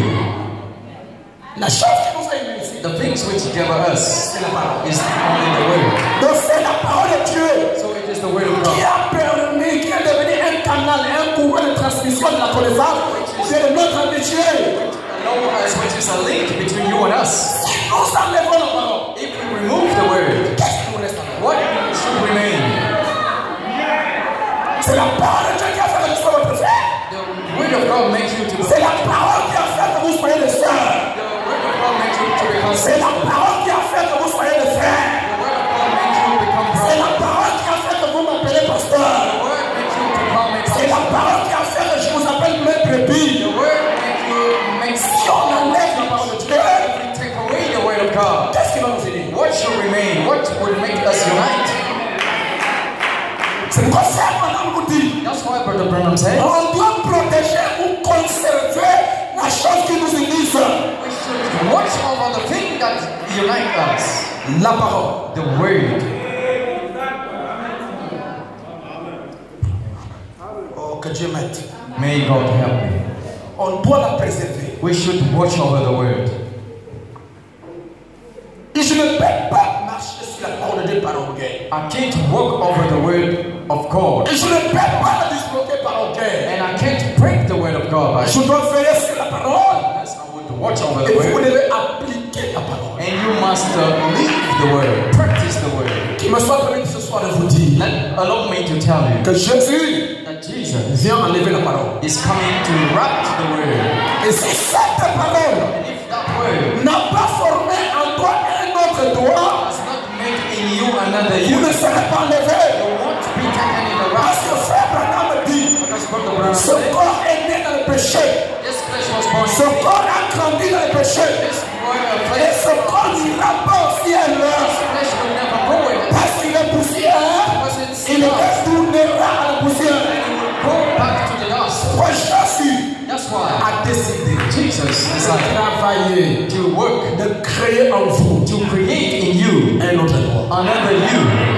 La chose qui nous a unis ici, The things which gather us c'est la parole. is only the word. Donc c'est la parole de Dieu So it is the word of qui God a permis, qui est devenu un canal, un courant de transmission de la connaissance de notre amitié. allow us, which is a link between you and us. Si nous enlevons la parole, If we remove the word, qu'est-ce qui nous reste alors? what should remain? C'est la parole de Dieu qui a fait la différence. God makes you to C'est la parole qui a fait que vous soyez des sœurs. The word of God makes you to become C'est la parole qui a fait que vous soyez des frères. The word of God makes you become C'est la brother. parole qui a fait que vous m'appelez pasteur. The word makes you to call me C'est la pastor. parole qui a fait que je vous appelle mes brebis. The word makes you makes Si on enlève la parole de Dieu, you take away the word of God. qu'est-ce qui va nous aider? What shall remain? What will make us unite? C'est pourquoi ça, madame vous dit, That's why Brother Branham said on doit protéger ou conserver la chose qui nous unisse. we should watch over the thing that unite us. La parole. The word. Oh, que Dieu m'aide. May God help me. On doit la préserver. We should watch over the word. Et je ne peux pas marcher sur la parole de Dieu par orgueil. I can't walk over the word of God. Et je ne peux pas la disloquer par orgueil. And I can't break the word of God by Je dois veiller sur la parole. yes, I would watch over Et the vous word. devez appliquer la parole. And you must uh, live the word, practice the word. Qu'il me soit permis ce soir de vous dire Let, allow me to tell you que Jésus that Jesus vient enlever la parole. is coming to wrap the word. Et si cette parole And if that word n'a pas formé en toi un autre doigt, does not make in you another vous you, ne serez pas enlevé. you won't be taken in the Parce wrap. que frère Branham dit, Because Brother Branham ce said, corps est né dans le péché. this flesh was born Ce in sin. corps a grandi dans le péché. This word of Et flesh, ce corps n'ira pas au ciel. this flesh will never go in it. Parce qu'il est poussière, Because it's il dust. retournera à la poussière. And it will go back to the dust. Pourquoi Jésus That's why a décidé Jesus de decided travailler, to work, de créer en vous to create in you un autre droit. another you.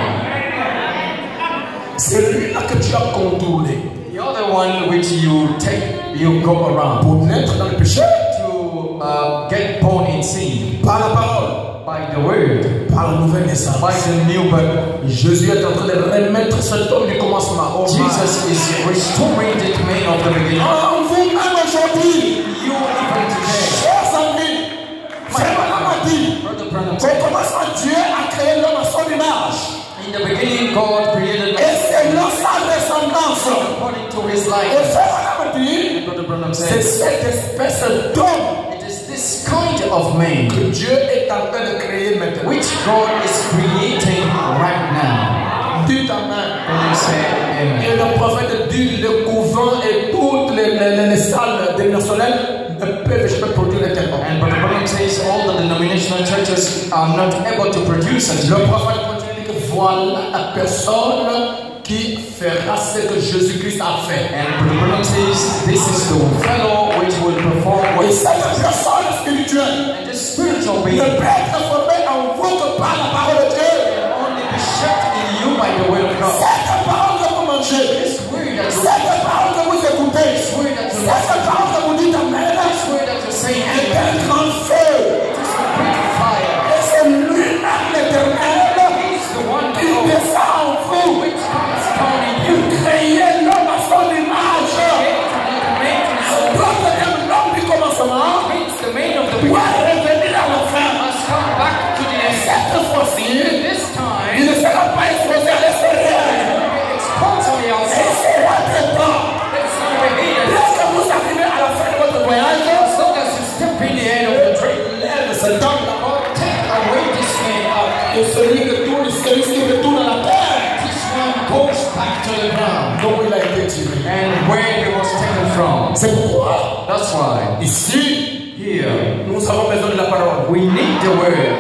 C'est lui-là que tu as contourné The other one which you take, you go around pour naître dans le péché to uh, get born in sin par la parole, by the word, par la nouvelle naissance. by the new birth. Jésus est en train de remettre cet homme du commencement au Jesus is restoring the man of the beginning. en vous-même aujourd'hui, You even today. chers amis, frère Branham a dit Brother Branham qu'au said, commencement Dieu a créé l'homme à son image in the beginning God created et us selon sa ressemblance. according to his Et likeness. frère Branham a dit Brother Branham c'est said, cette espèce d'homme it is this kind of man que Dieu est en train de créer maintenant. which God is creating right now. Dites amen. Can you say amen? Et le prophète dit le couvent et toutes les, les, les, les salles dénominationnelles ne peuvent jamais produire un tel homme. And Brother Branham says all the denominational churches are not able to produce such Le a prophète continue que voilà la personne qui fera ce que Jésus-Christ a fait. And Brother Branham says this is the fellow which will perform what Et cette personne spirituelle and this spiritual ne being peut être formée en vous que par la parole de Dieu. can only be shaped in you by the word of God. Cette parole que vous mangez, This word that you cette parole que vous écoutez, this word that you cette parole que vous dites amen, this word that you say est amen. un grand feu. It is a great fire. Et c'est lui-même l'éternel He's the one qui that descend en vous. which comes down in you. Créez l'homme à son image. The Propre comme l'homme du commencement man of the doit beginning revenir à la fin. must come back to the end. Cette fois-ci, This il time, ne sera pas exposé à l'extérieur. exposed on the Il outside. sera traitant. It's not over here. Lorsque vous arrivez à la fin de votre voyage, As long as you step in the end of the trip, lève cet homme là-bas. take away this man out. Et celui qui retourne, celui qui retourne à la terre, This one goes back to the ground. dont il a été tiré. And where he was taken from. C'est pourquoi, That's why ici, here nous avons besoin de la parole. we need the word.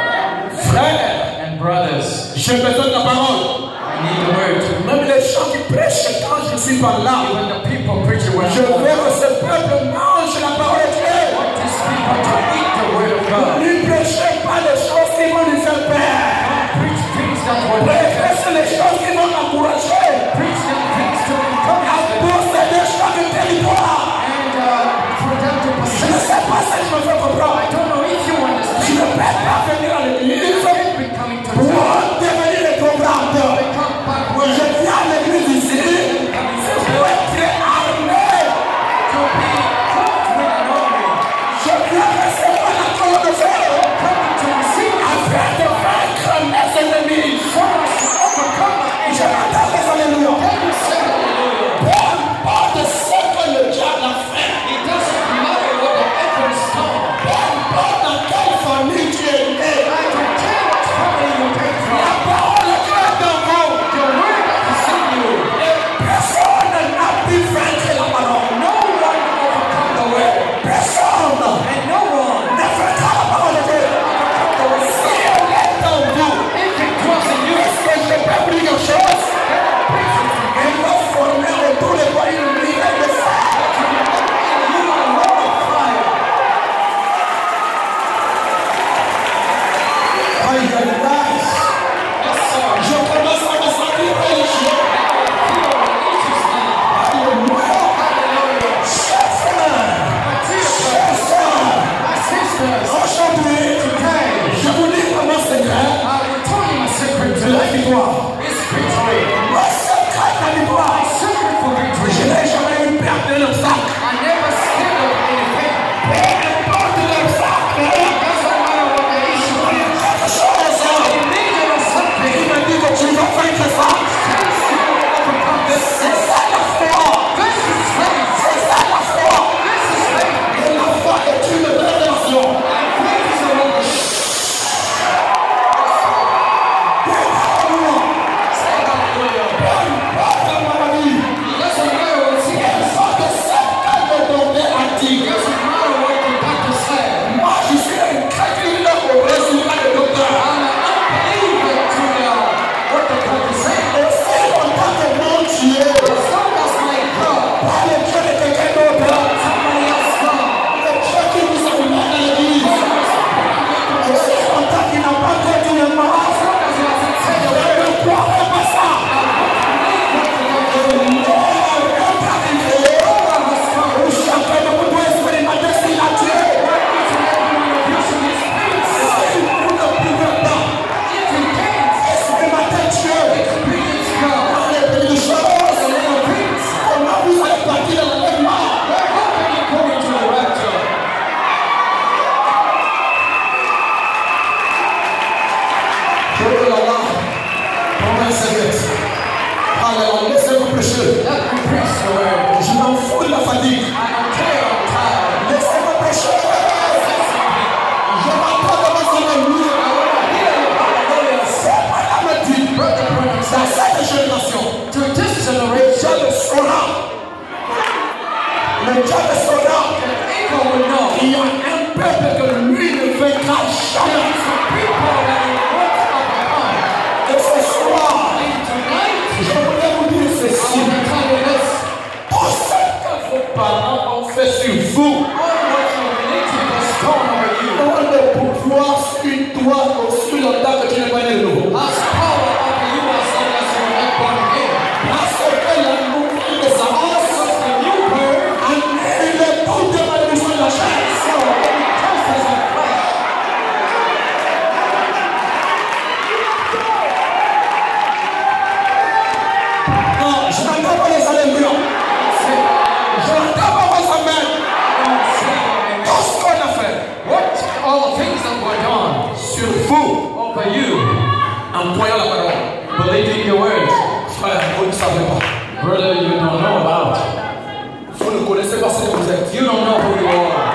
Frères, And brothers, j'ai besoin de la parole. I need the word. Même les gens qui prêchent quand je suis par là, When the people preach the word je of veux God, que ce peuple mange la parole de Dieu. want these people to eat the word of God. Ne prêchez pas les choses qui vont nous faire peur. Preach things that will make us. Prêchez les choses qui vont encourager. Preach them things to encourage À them. posséder chaque territoire. And uh, for them to Je ne possess. sais pas si je me fais comprendre. I don't know if you Je understand. ne peux pas venir à l'église Can't be coming to pour church. devenir le programme. They come back Je where viens à l'église ici pour être armé. to be caught with an army. Je viens recevoir la colonne de feu. Coming to receive Alors, laissez-moi prêcher. Let me preach the word. Je m'en fous de la fatigue. I don't care, I'm tired. Laissez-moi prêcher. Je m'entends devant son alléluia. C'est pas la matinée. Brother Branham Dans says, cette génération, to this le generation, diable saura. Le diable saura people will know. qu'il y a un peuple que lui ne vaincra jamais. People that he won't overcome. Et ce soir, And tonight, je voudrais vous dire I ceci. want to tell you this. Tout ce que vos parents ont fait sur vous, All what your relative has done over you ont le pouvoir sur toi aussi longtemps que tu n'es pas né de nouveau. has power over you as long as you're not born again. Parce que la nouvelle naissance Because the new birth annule toute malédiction de la chair. curses of flesh. Non, je n'entends pas les alléluia. Je n'entends pas vos amen. Tout ce qu'on a fait What all the things that were done sur vous, over you, en croyant la parole. believing the words, Frère, vous ne savez pas. brother, you don't know about. Vous ne connaissez pas ce que vous êtes. You don't know who you are.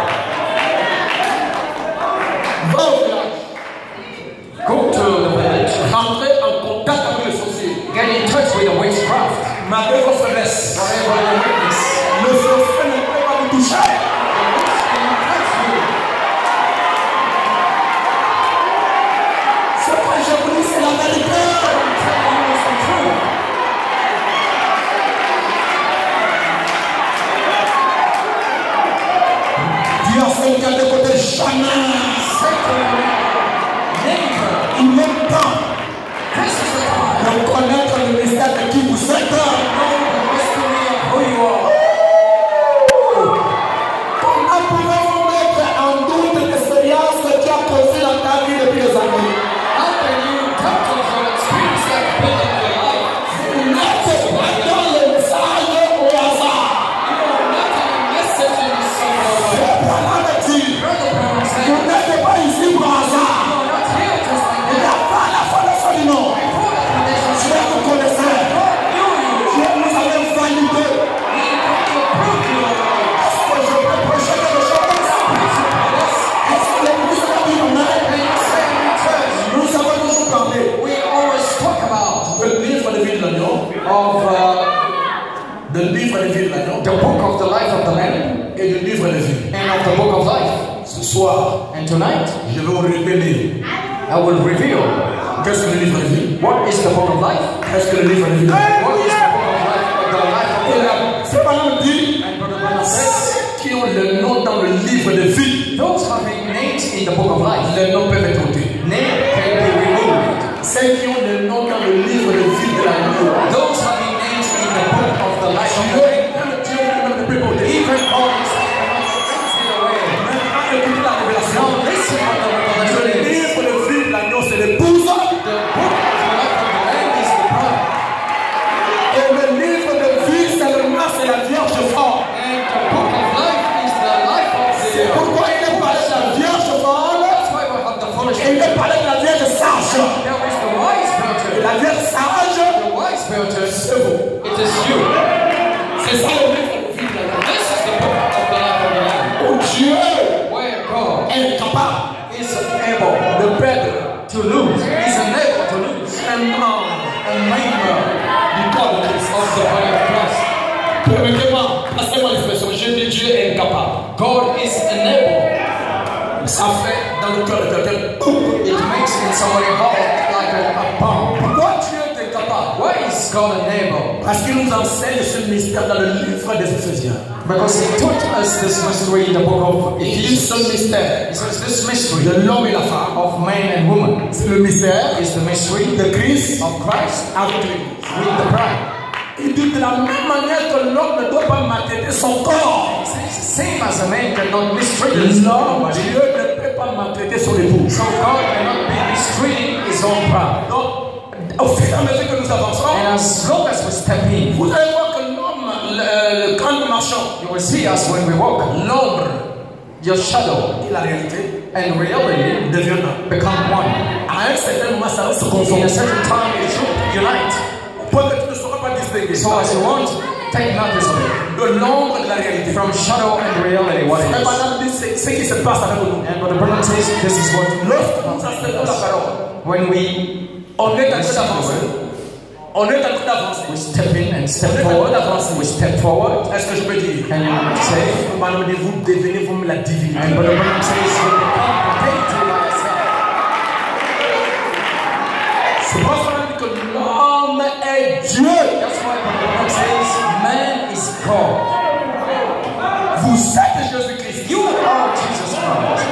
Va au village. Go to the village. Rentrez en contact avec les sorciers. Get in touch with the witchcraft. Malgré vos faiblesses. Whatever your weakness, Le sorcier ne peut pas vous toucher. can touch you. Ce que je vous dis, c'est la vérité. I'm telling you it's the truth. Dieu a fait le de côté jamais. Satan, neighbor, Il n'aime pas this is the time. de connaître le mystère de qui vous êtes. Know the mystery of who you are. Comment pouvez-vous mettre en doute l'expérience que tu as causée dans ta vie depuis des années? How can you doubt of your experience that built up your life? Vous n'êtes pas dans le message au hasard. You are not in a message in some way. C'est pas la médecine. Brother Branham said, Vous n'êtes pas ici par you hasard. are not here just like Il n'y that. a pas la fondation du nom. Before that foundation, Dieu vous connaissait. God knew you. Dieu nous avait validé. He approved you of it. Est-ce que je peux prêcher quelque chose? Est-ce que l'église va dire amen? And you say in church, Nous avons toujours parlé we always talk about du livre de vie de l'agneau, of uh, du livre de vie de l'agneau the book of the life of the Lamb et du livre de vie. and of the book of life. Ce soir, And tonight, je vais vous révéler I will reveal qu'est-ce que le livre de vie, what is the book of life. qu'est-ce que le livre de vie. What is the book of life? The life of Et the là, Lamb. c'est pas nous dit And Brother Branham says, qui ont le nom dans le livre de vie. those having names in the book of life, Les noms peuvent être ôtés. name can be removed. Ceux qui ont le nom dans le livre de vie de l'agneau. Those having names in the book of the life of the Dieu, Lamb, même Dieu ne peut pas ôter. even all these things cannot be away. Maintenant, écoutez la révélation. Now listen what the revelation Le is. livre de vie de l'agneau, c'est l'épouse. The book of the life of the Lamb is the bride. Et le livre de vie seulement, c'est la Vierge forte. And the book of life is the life of the C'est pourquoi il est parlé de la Vierge folle That's why we have the foolish et il est parlé de la Vierge sage. There is the wise Et virgin. la Vierge sage, The wise virgin, c'est vous. it is you. C'est ça le livre de vie de l'agneau. This is the book of the life of the Lamb. Où Dieu Where God est capable is able de perdre to lose, is unable to lose un membre a member du corps de Christ. of the body of Christ. Permettez-moi, passez-moi l'expression. Je dis Dieu est incapable. God is unable. Ça fait dans le cœur de quelqu'un. boum. It makes in somebody's heart like a, a bomb. Pourquoi Dieu est incapable? Why is God unable? Parce qu'il nous enseigne ce mystère dans le livre des Éphésiens. Because He taught us this mystery in the book of Il dit Ephesians. ce mystère He says this mystery de l'homme et la femme. of man and woman C'est le mystère is the mystery de Christ of Christ avec l'Église. with the bride. Il dit de la même manière que l'homme ne doit pas maltraiter son corps. It's the same as a man cannot mistreat his L'homme, body. Dieu ne peut pas maltraiter son épouse. So God cannot be mistreating his own bride. Donc, au fur et à mesure que nous avançons, And as long as we step in, vous allez voir que l'homme, le, le grand marchand, you will see us when we walk. l'ombre Your shadow et la réalité and reality deviennent un. become one. À un certain moment, ça va se In confondre. a certain time, it should unite. Peut-être que tu ne seras pas distingué. distinguer. So as you want, take notice of it. De l'ombre de la réalité. From shadow and reality, what it Mais is. madame dit, c'est ce qui se passe avec nous. And what the Bible says, this is what Lorsque nous acceptons la parole, when we on est en train d'avancer. On est en train d'avancer. we step in and step forward, we step forward. Est-ce que je peux dire? And you say, Madame dit, vous devenez vous la divinité. and what the Bible says, you become the deity by yourself. C'est pour ça que l'homme est Dieu. That's why the Bible says, man is God. Vous êtes Jésus-Christ. You are Jesus Christ.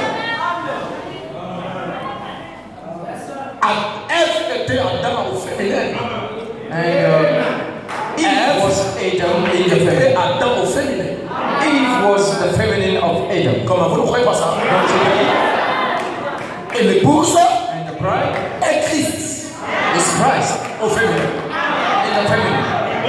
Ève était Adam au féminin. And uh, Eve was Adam in the Était feminine. Adam au féminin. Eve was the feminine of Adam. Comment vous ne croyez pas ça? Don't you believe? Et l'épouse And the bride est Christ is Christ au féminin. in the feminine.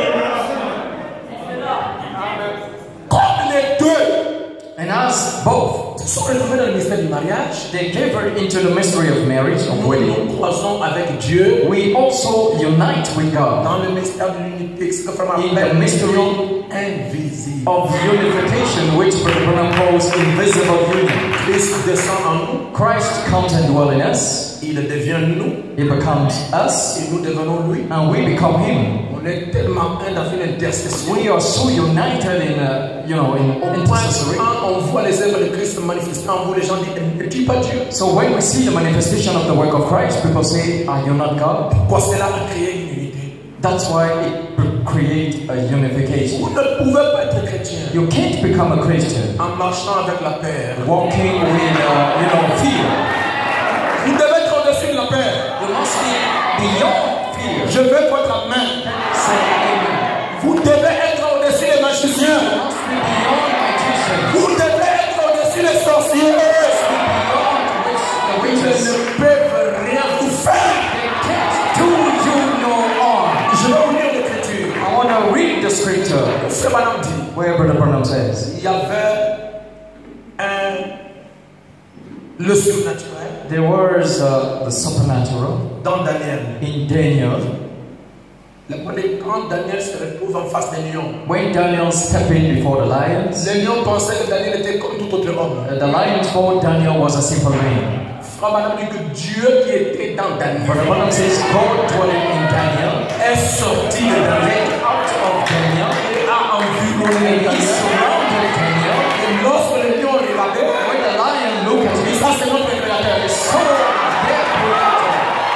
Comme les deux And as both, sont retrouvés dans le mystère du mariage, they gave into the mystery of marriage, of nous wedding. nous croisons avec Dieu We also unite with God dans le mystère de l'unité, ce que Frère in the appelle mystery invisible. of unification, which Brother Branham calls invisible union. Christ descend en nous, Christ comes and dwells in us. il devient nous, He becomes us, et nous devenons lui. and we become Him. On est tellement un dans une intercession. We are so united in, uh, you know, in Au point intercessory. que quand on voit les œuvres de Christ manifester en vous, les gens disent, n'est-tu pas Dieu? So when we see the manifestation of the work of Christ, people say, "Are you not God?" Pourquoi cela a créé une unité? That's why it creates a unification. Vous ne pouvez pas être chrétien You can't become a Christian en marchant avec la paix. walking with, uh, you know, fear. Vous devez être au-dessus de la paix. You must be beyond fear. Je veux votre main. Say amen. Vous devez être au-dessus des magiciens. You must be beyond magicians. Vous devez être au-dessus des sorciers. Beyond which the Ils witches, ne peuvent rien vous faire. they can't do you no harm. Je vais vous lire l'Écriture. I want to read the scripture Frère Branham dit, where Brother Branham says, il y avait un, le surnaturel there was uh, the supernatural dans Daniel. in Daniel. Le premier, quand Daniel se retrouve en face des lions, When Daniel stepped in before the lions, les lions pensaient que Daniel était comme tout autre homme. uh, the lions thought Daniel was a simple man. Frère Branham dit que Dieu qui était dans Daniel Brother Branham says God dwelling in Daniel, est sorti de Daniel out of Daniel, et a environné and he Daniel. surrounded Daniel. Et lorsque les lions regardaient, When the lion looked at him, ça c'est notre créateur. he saw their creator.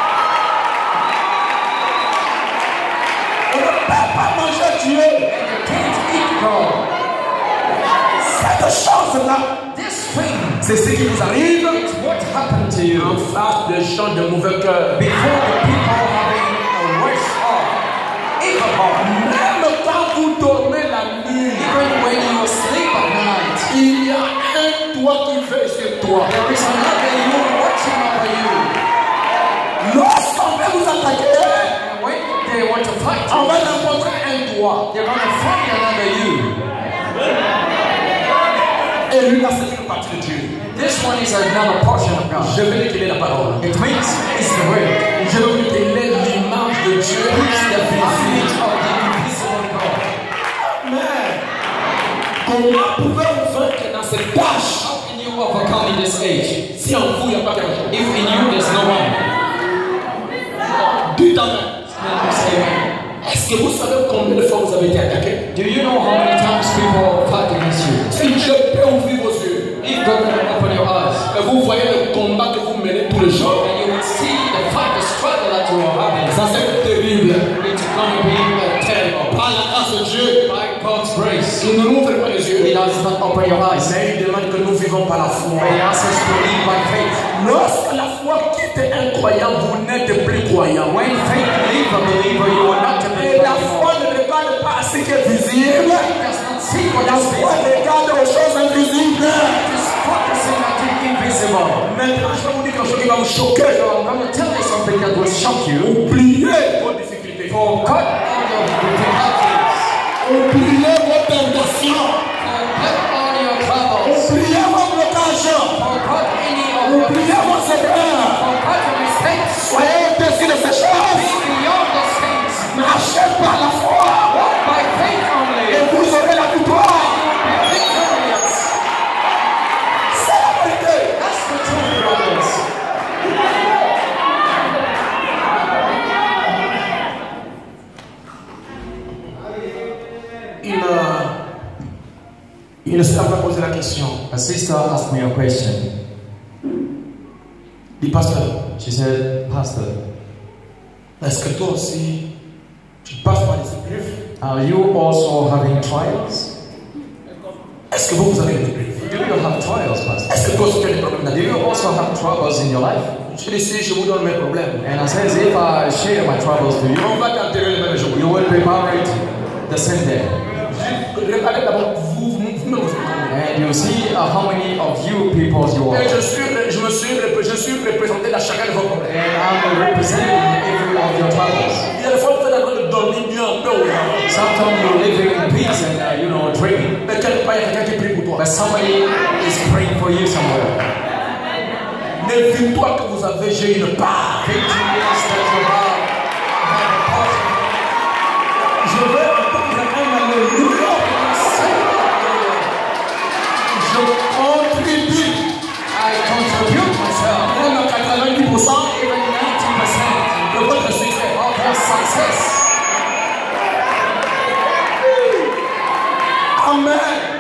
On ne peut pas manger Dieu. And you can't eat God. Cette chose-là, This thing, c'est ce qui vous arrive it's what happened to you en face des gens de mauvais cœur. before the people having a worse heart, evil heart. Même quand vous dormez la nuit, Even when you sleep at night, il y a un toit qui veille sur toi. there is another you watching over you. Lorsqu'on va vous attaquer, And when they want to fight on you, va rencontrer un toit. they're going to find another you. Et lui, là, c'est une partie de Dieu. This one is another portion of God. Je vais décliner la parole. It means it's the word. Je vais vous décliner l'image de Dieu. It's the image of the invisible God. Amen. Comment pouvez-vous vaincre dans cette tâche How can you overcome in this age si en vous, il n'y a pas quelque chose? if in you there's no one? Dites Amen. Then you say amen. Est-ce que vous savez combien de fois vous avez été attaqué? Do you know how many times people fight against you? Si je peux ouvrir vos yeux If God can open your eyes et vous voyez le combat que vous menez tous les jours, and you will see the fight, the struggle that you are having, ça c'est terrible. it's going to be uh, terrible. Par la grâce de Dieu, By God's grace, il ne nous ouvre pas les He yeux, does not open your eyes. mais il demande que nous vivons par la foi. He asks us to live by faith. Lorsque la foi quitte un croyant, vous n'êtes plus croyant. When faith leaves a believer, you are not a Et believer la foi anymore. ne regarde pas à ce qui est visible. Faith does not see what La is foi visible. regarde aux choses invisibles. It is focusing on the invisible. Maintenant, je vais vous dire quelque chose qui va vous choquer. So I'm going to tell you something that will shock you. Oubliez vos difficultés. Forget all your difficulties. Oubliez vos tentations. Forget all your troubles. Oubliez vos blocages. Forget any of your Oubliez vos erreurs. Forget your mistakes. Soyez au-dessus de ces Be choses. beyond those things. Marchez par la foi. Une sœur m'a posé la question. A sister asked me a question. Dit pasteur, She said, Pastor, est-ce que toi aussi tu passes par des épreuves? are you also having trials? Est-ce que vous, vous avez des épreuves? Do you have trials, Pastor? Est-ce que toi aussi tu as des problèmes Do d'ailleurs? you also have troubles in your life? Je dis si je vous donne mes problèmes, And I says, if I share my troubles to you, on va t'enterrer le même jour. you will be married the same day. Regardez d'abord vous, vous, vous, vous, And you see uh, how many of you people you are. Et je suis, je me suis, je suis représenté dans chacun de vos problèmes. And I'm representing every of your troubles. Il y a des fois vous êtes en train de dormir bien un peu. Sometimes you're living in peace and uh, you know dreaming, Mais quelque part il y a quelqu'un qui prie pour toi. but somebody is praying for you somewhere. Les victoires que vous avez, j'ai une part. Victory is that you have, have a portion. Je veux entendre un alléluia. Je contribue. I contribute myself. Même à quatre-vingt-dix pour cent Even ninety percent de votre succès. of your success. Amen.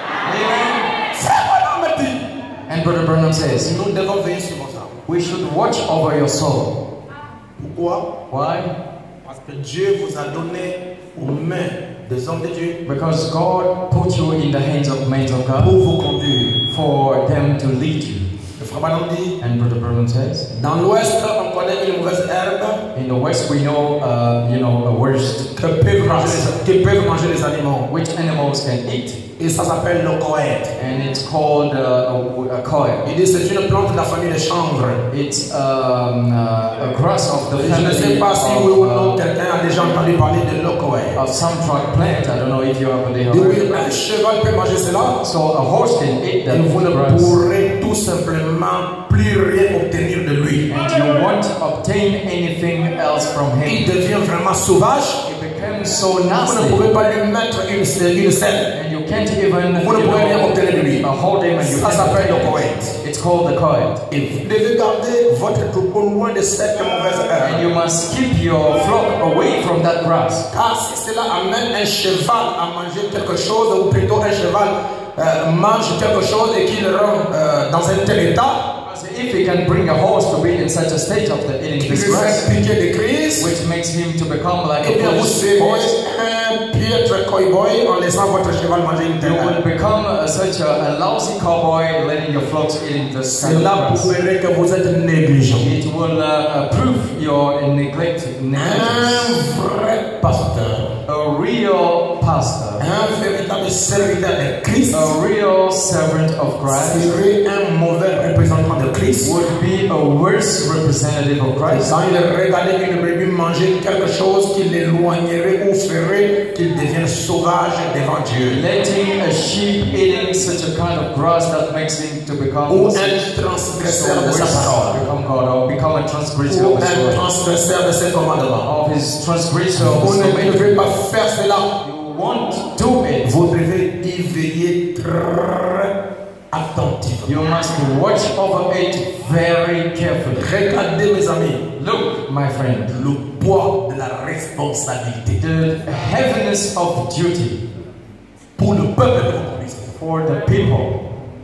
Amen. C'est bon, on me dit. And Brother Branham says, Nous devons veiller sur ça. we should watch over your soul. Pourquoi? Why? Parce que Dieu vous a donné aux mains des hommes de Dieu Because God put you in the hands of men of pour God vous conduire. for them to lead you. Le frère Branham dit, And Brother Branham says, dans l'Ouest, on connaît une mauvaise herbe in the West we know, uh, you know, a worst que peuvent manger les, que peuvent manger les animaux. which animals can eat, Et ça s'appelle le coët. and it's called uh, a, a coy. Il dit c'est une plante de la famille des chanvres. It's um, uh, a grass of the Je ne family sais pas si of, oui ou non uh, quelqu'un a déjà entendu parler de le coët. of some truck plant. I don't know if you have Il heard dit of oui, it. un cheval peut manger cela. So a horse can eat that Et vous ne grass, pourrez tout simplement plus rien obtenir de lui. and you won't obtain anything else from Il him. devient vraiment sauvage. It becomes so Vous ne nasty, pouvez pas lui mettre une, une selle. and you can't even Vous ne you pouvez rien know, obtenir de lui. uh, hold him, and you Ça s'appelle can't. le coët. It's called the coit. Et vous devez garder votre troupeau loin de cette mauvaise And herbe. you must keep your flock away from that grass. Car si cela amène un cheval à manger quelque chose, ou plutôt un cheval euh, mange quelque chose et qu'il rend euh, dans un tel état, Because if he can bring a horse to be in such a state of the eating il this lui fait grass, piquer des crises, which makes him to become like et a bien vous foolish serez horse, un piètre cow-boy en laissant votre cheval manger une you telle will herbe. become uh, such a, a lousy cowboy letting your flocks eating this kind of Cela grass. prouverait que vous êtes négligent. It will uh, uh, prove your neglect, negligence. Un vrai pasteur, A real pastor, un véritable serviteur de Christ, a real servant of Christ, serait un mauvais représentant de Christ. would be a worse representative of Christ. Quand il regardait une brebis manger quelque chose qui l'éloignerait ou ferait qu'il devienne sauvage devant Dieu. Letting a sheep eating such a kind of grass that makes him to become Ou so un transgresseur de sa worse, parole. become God, or become a transgressor Ou of his un word, transgresseur de ses commandements. of his transgressor of Vous his ne commandment. devez pas faire cela. You won't do it. Vous devez y veiller très attentivement. You must watch over it very carefully. Regardez mes amis, Look, my friend, le poids de la responsabilité the heaviness of duty pour le peuple de votre Christ. for the people.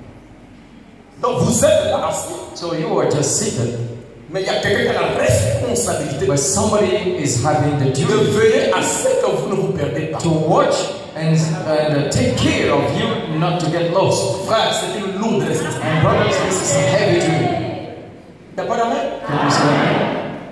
Donc vous êtes là assis, So you are just seated, mais il y a quelqu'un qui a la responsabilité but somebody is having the de duty veiller à ce que vous ne vous perdez pas. to watch and, and take care of you not to get lost. Frère, c'est une lourde responsabilité. And brothers, this is a heavy duty. Il n'y a pas d'amen. Can you say amen?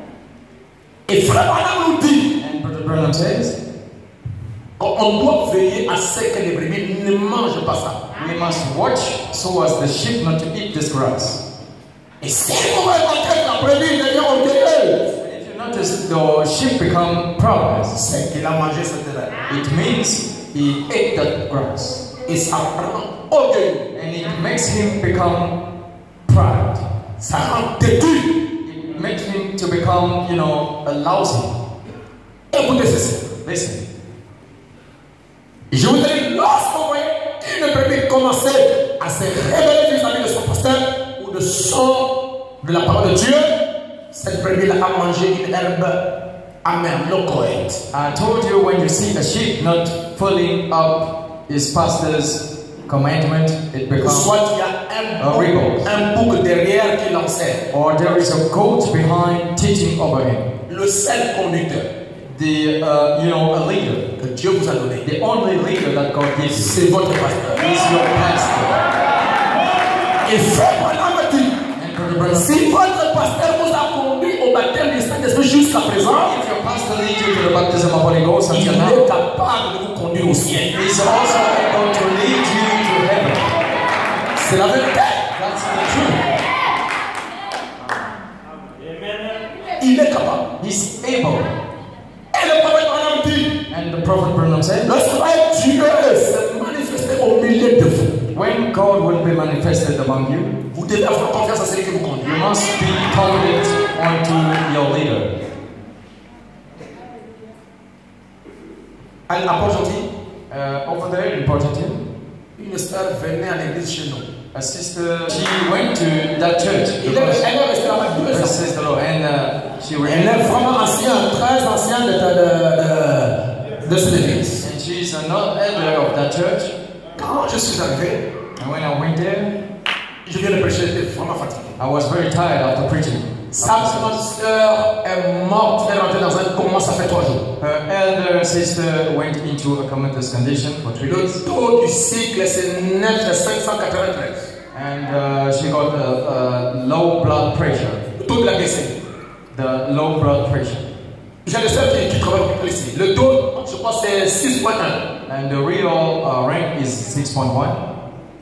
Et frère Branham nous dit And Brother Branham says, qu'on doit veiller à ce que les brebis ne mangent pas ça. we must watch so as the sheep not to eat this grass. Et si vous remarquez que la brebis devient orgueilleuse, If you notice the sheep become proud, c'est qu'il a mangé cette herbe. it means he ate that grass. Et ça rend orgueilleux. And it makes him become proud. Ça rend têtu. It makes him to become, you know, a lousy. Écoutez ceci. Listen, Je vous dis, lorsqu'on voyait une brebis commencer à se révéler vis-à-vis de son pasteur ou de son, de la parole de Dieu, cette brebis-là a mangé une herbe amère, le coët. I told you when you see a sheep not following up his pastor's commandment, it becomes Soit il y a un a rebel. bouc, un bouc derrière qui l'enseigne. Or there is a coach behind teaching over him. Le seul conducteur The, uh, you know, a leader. que Dieu vous a donné, The only leader that God gives you c'est votre pasteur. is your pastor. Et frère Branham a dit, And Brother Branham, si votre pasteur vous a conduit au baptême du Saint-Esprit jusqu'à présent, if your pastor leads you to the baptism of Holy Ghost il until est now, capable de vous conduire au ciel. he's also able to lead you to heaven. C'est la vérité. That's the truth. Il est capable. He's able. Et le prophète Branham dit, And the prophet Branham said, lorsque Dieu s'est manifesté au milieu de vous, when God will be manifested among you, vous devez avoir confiance à celui qui vous conduit. you must be confident onto your leader. À Port-Gentil, Uh, over there in Port-Gentil, une sœur venait à l'église chez nous. a sister, she went to that church Il est- because, Elle est restée là-bas deux ans. says the Lord, and uh, she Elle remained. est vraiment ancienne, très ancienne de, de, de, de cette église. And she's an elder of that church. Quand je suis arrivé, And when I went there, je viens de prêcher, j'étais vraiment fatigué. I was very tired after preaching. Sa sœur est morte, elle est rentrée dans un coma, ça fait trois jours. Her elder sister went into a comatose condition for three Le days, taux du cycle, c'est neuf cinq cent quatre-vingt-treize. and uh, she got a, a low blood pressure. Le taux de la glycémie. The low blood pressure. J'ai le seul qui, qui travaille ici. Le taux, je crois, c'est six virgule un. And the real uh, rank is six point one.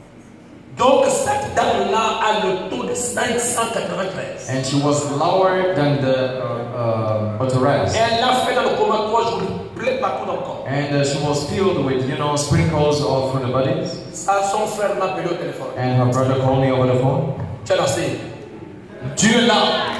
Donc, cette dame-là a le taux de cinq cent quatre-vingt-treize. And she was lower than the uh, uh, authorized. Elle a fait dans le coma trois jours, plaît partout dans le corps. And uh, she was filled with, you know, sprinkles all through the body. Ça, son frère m'a appelé au téléphone. And her brother called me over the phone. Tu as lancé. Dieu est là.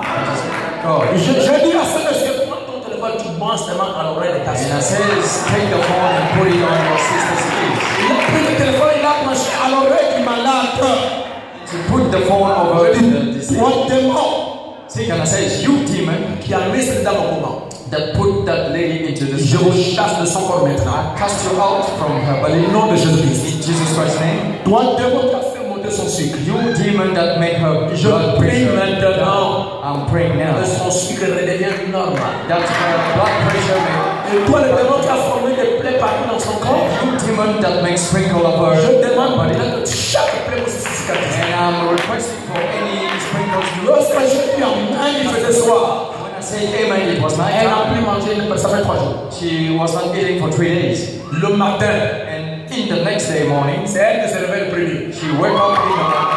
Oh, Je, je dis à ce monsieur, prends ton téléphone, tu branches seulement à l'oreille de ta and I soeur. says, take the phone and put it on your sister's ears. Il a pris le téléphone, il a branché à l'oreille du malade. To put the phone over Je the dis, disease. toi démon See, and I says, you demon qui a mis cette dame au coma, that put that lady into the je vous situation, chasse de son corps maintenant. cast you out from her body. Au nom de Jésus-Christ. In Jesus Christ's name. Toi démon qui a fait monter son sucre, You demon that made her je blood prie pressure maintenant down. I'm praying now que son sucre redevienne normal. that her blood pressure may. Et toi le démon qui a formé des plaies partout dans son corps, You demon that makes sprinkle of her je demande body. que chaque plaie puisse se cicatriser. And I'm requesting for any sprinkles. Lorsque je dis amen, il faisait soir. When I say amen, it was night Elle n'a time. plus mangé, ça fait trois jours. She was not eating for three days. Le matin, And in the next day morning, c'est elle qui se réveille le premier. she woke up in the morning.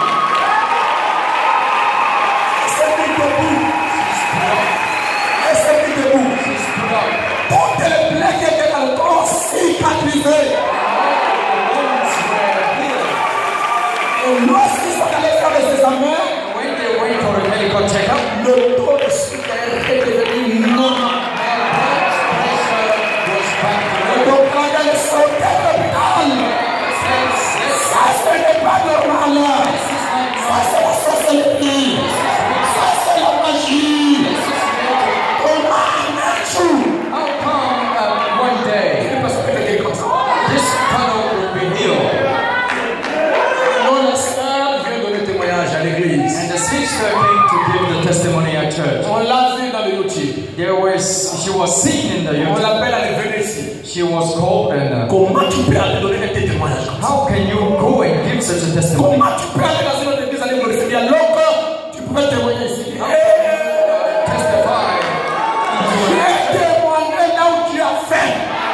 Elle s'est mise debout. Elle s'est mise debout. She stood up. Toutes les plaies qui étaient dans le corps cicatrisées. Wounds were healed. Et lorsqu'ils sont allés faire les examens, When they went for a medical checkup, le taux de sucre est devenu normal. her blood pressure was back to Et normal. donc quand elle sortait de l'hôpital, ça ce n'est pas normal. Ça c'est la sorcellerie. Ça c'est la magie. Comment amènes-tu? How come uh, one day Il peut se faire quelque chose. this tunnel will be healed? Non, la sœur vient donner témoignage à l'église. And the sister came to give the testimony at church. On l'a vu dans le YouTube. There was she was seen in the On YouTube. l'appelle à venir ici. She was called and uh, Comment tu peux aller donner un témoignage comme ça? how can you go and give such a testimony? Comment tu peux aller dans une autre église aller glorifier Dieu alors que tu peux témoigner ici? Testify. J'ai témoigné là où tu as fait.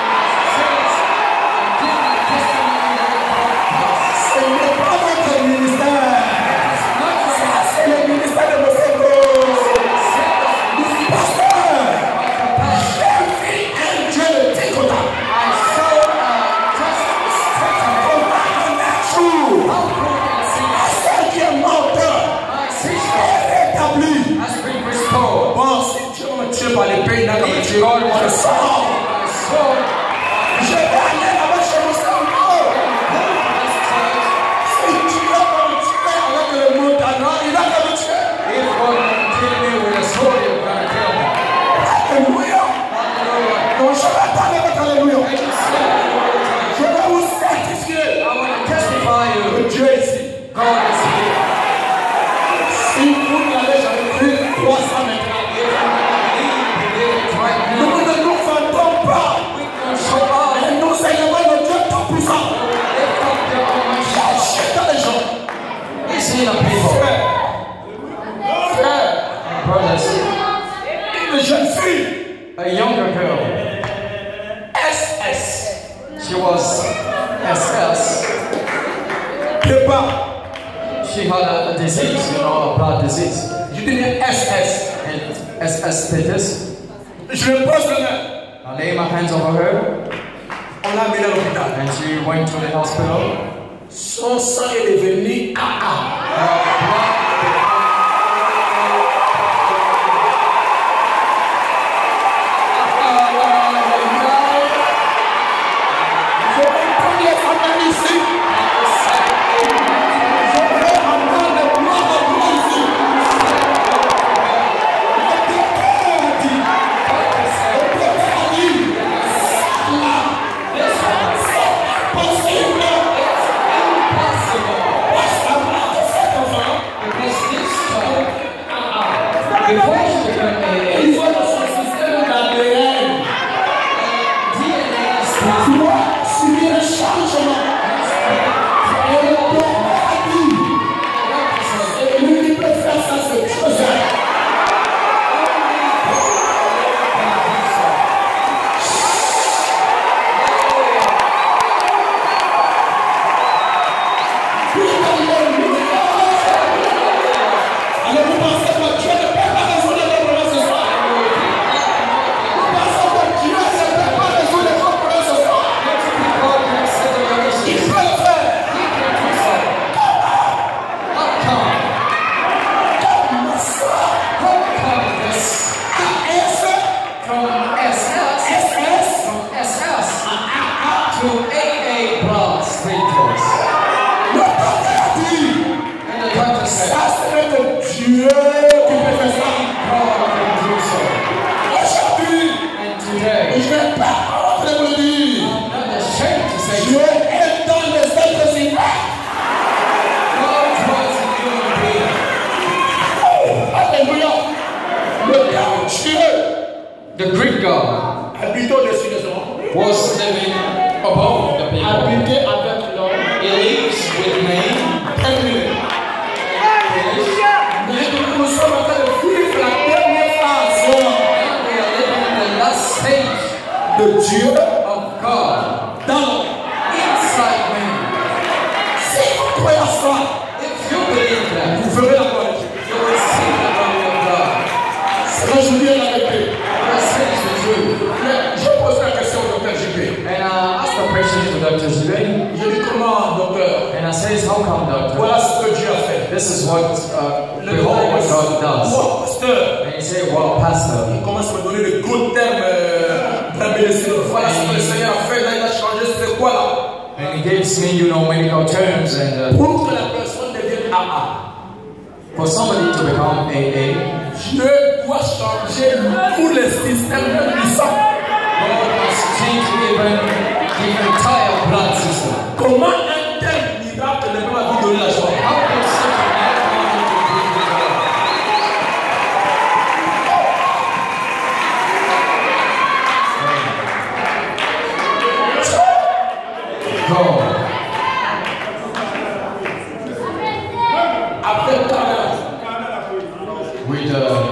Ce n'est pas votre ministère. Ça, c'est le ministère de vos cerveaux. Du pasteur. J'ai vu un Dieu de Tikota. I saw a testimony. Comment amènes-tu How good and see à celle qui est morte my sister et rétablie? has been restored. Bon, si Dieu me tue par l'épée, il n'a qu'à me tuer. God Je was sors. my soul. Je vais aller là-bas chez mon cerveau. Si Dieu va me tuer avec le montagnard, il n'a qu'à me tuer. If God can kill me with a sword, you're gonna kill me. Alléluia. Donc je vais parler avec Alléluia. Je vais vous certifier. I want to testify. jeune fille. A younger girl. S S. She was S S. Prépare. She had a, a disease, you know, a blood disease. Je dis bien S S. And S S status. Je lui pose la main. I lay my hands over her. On l'a amenée à l'hôpital. And she went to the hospital. Son sang est devenu A A. The Greek god was living above the people. He lives with me. De Dieu of God dans inside me. Si vous croyez à ça, If you believe that, vous verrez la gloire de Dieu. you will see the glory of God. C'est là je vous dis la vérité. That is the truth. Mais je pose la question au docteur J P. And I asked the question to Doctor Jibé, Je dis comment, docteur? and I says, how come, doctor? Voilà ce que Dieu a fait. This is what, uh, behold what God does. Wow, pasteur. And you say, well, pastor, Il commence à me donner de gros termes. Euh, voilà ce que le Seigneur a fait. Là, il a changé. C'est quoi là? and he gives me, you know, medical terms, and uh, Pour que la personne devienne A A. for somebody to become A A, Dieu doit changer tous les systèmes puissants. God must change even the entire blood system. Comment un tel miracle ne peut pas vous donner la joie? How can such a miracle bring you joy? Go. Après Canada, With uh,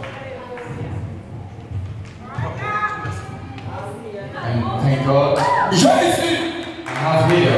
and thank God, Jésus, I have here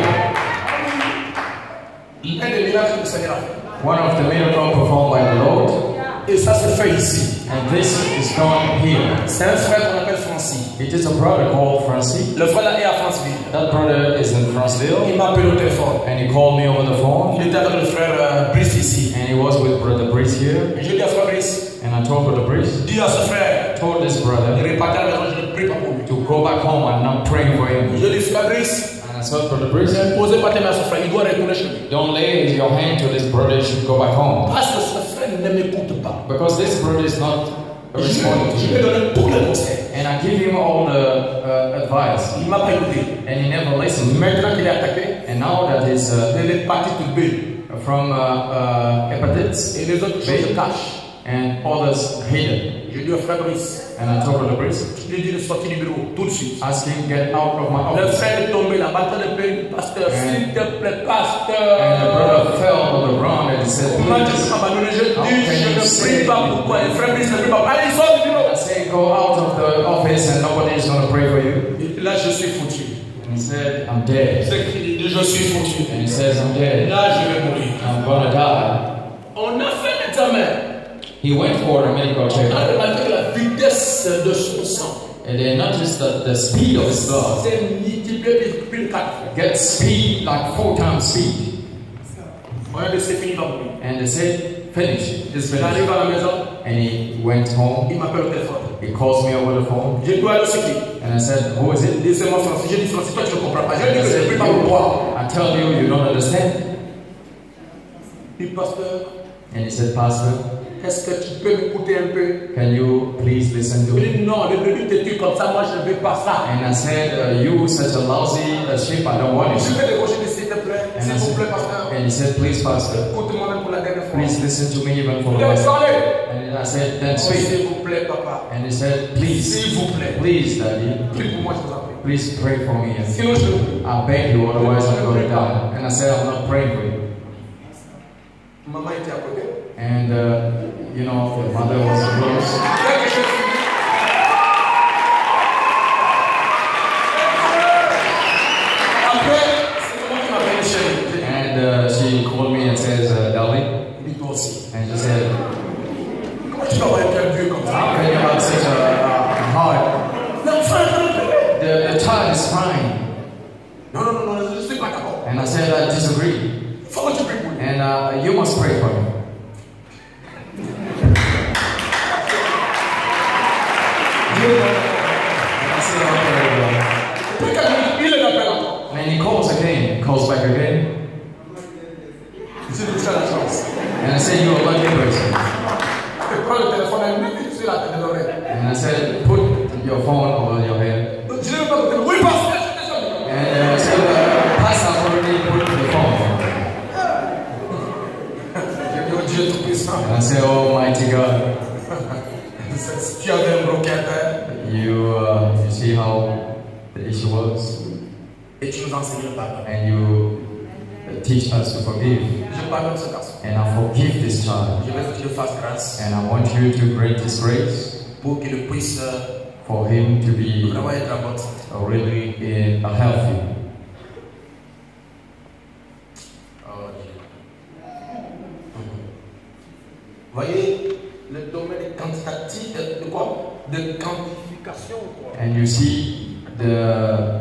un des miracles que le Seigneur a fait. one of the miracles performed by the Lord, Et ça se fait ici. and this is done here. C'est un frère qu'on appelle Francis. It is a brother called Francis. Le frère là est à Franceville. That brother is in Franceville, Il m'a appelé au téléphone. and he called me over the phone, Il était avec le frère euh, Brice ici. and he was with brother Brice here, Et je dis à frère Brice, and I told brother Brice, dis à ce frère, told this de brother repartir à la maison, je ne prie pas pour lui. to go back home and not praying for him. Je dis frère Brice, And I told brother Brice, ne posez pas tes mains à ce frère, il doit retourner chez lui. don't lay your hand to this brother, you should go back home. Parce que ce frère ne m'écoute pas. Because this brother is not Je, responding to je lui me. ai donné tous les conseils. And I give him all the uh, advice, Il m'a pas écouté. and he never listened. Maintenant qu'il est attaqué, And now that he's uh, de l'hépatite B from uh, uh, hepatitis et les autres choses se cachent. and others hidden. Je dis au frère Brice, And I told brother Brice, je lui ai dit de sortir du bureau tout de suite. ask him get out of my Le office. frère est tombé là, battant le pays, pasteur, s'il te plaît, pasteur. And the brother fell on the ground and he said, Comment tu please. peux m'abandonner? Je dis, je ne prie pas pour toi. Le frère Brice ne prie pas. Allez, il sort du bureau. I say, say, go out of the office and nobody is going to pray for you. Et là, je suis foutu. And he said, I'm dead. C'est qu'il dit, je suis foutu. And he says, I'm dead. Là, je vais mourir. I'm going to die. On a fait l'examen. He went for a medical On a checkup. remarqué la vitesse de son sang. And they noticed that the speed of his blood C'est multiplié par quatre fois. gets speed like four times speed. On a dit, c'est fini, va mourir. And they said, finish. It's J'arrive finished. à la maison, And he went home. il m'appelle au téléphone. He calls me over the phone. Je dois aller qui? And I said, who is Il it? dit, c'est moi Francis. J'ai dit, Francis, toi tu ne comprends pas. Je And dis I que je ne said, prie pas pour toi. I tell you, you don't understand. Il dit, pasteur, And he said, Pastor, est-ce que tu peux m'écouter un peu? can you please listen to Il dit, me? non, le bébé te tue comme ça, moi je ne veux pas ça. And I said, uh, you such a lousy uh, sheep, I don't want Je it. vais décrocher de s'il te plaît. And, S'il I vous plaît, said, pasteur. and he said, please, Pastor, Écoute-moi même pour la dernière fois. please listen to me even for Il the dit, last time. parlez. And I said, then Oh, speak. s'il vous plaît, papa. And he said, please, S'il vous plaît. please, Daddy, Prie pour moi, je vous en prie. please pray for me. Sinon, je ne I beg you, otherwise I'm going to die. And I said, I'm not praying for you. Maman était à côté. And, uh, you know, the mother was close. Dès que je suis après, c'est moi qui m'appelle chérie. And uh, she called me and says, uh, darling. Il dit, toi aussi. And she said, Comment tu peux avoir un cœur dur comme ça? how can you have such a, a heart? L'enfant est en train de pleurer. The, the child is crying. Non, non, non, non, je ne suis pas d'accord. And I said, I disagree. Il faut que tu pries pour lui. And uh, you must pray for him. And I said, okay. Puis quand il l'appelle encore. And he calls again, calls back again. Je lui dis, tu as la chance. And I said, you're a lucky person. Je prends le téléphone et lui dis, sur la tête de l'oreille. And I said, put your phone over your head. Je ne vais pas écouter. Oui, pasteur, je suis désolé. And uh, so the pastor already put the phone. J'ai dit, oh Dieu Tout-Puissant. And I said, Almighty God, Si tu avais un brocataire you, uh, you see how the issue was? et tu nous enseignes le pardon. And you uh, teach us to forgive. Je pardonne ce garçon. And I forgive this child. Je veux que Dieu fasse grâce And I want you to grant this grace pour qu'il puisse euh, for him to be vraiment être en bonne santé. uh, really in a healthy. Oh Dieu. Voyez le domaine quantitatif de, de quoi? De quantification quoi. And you see the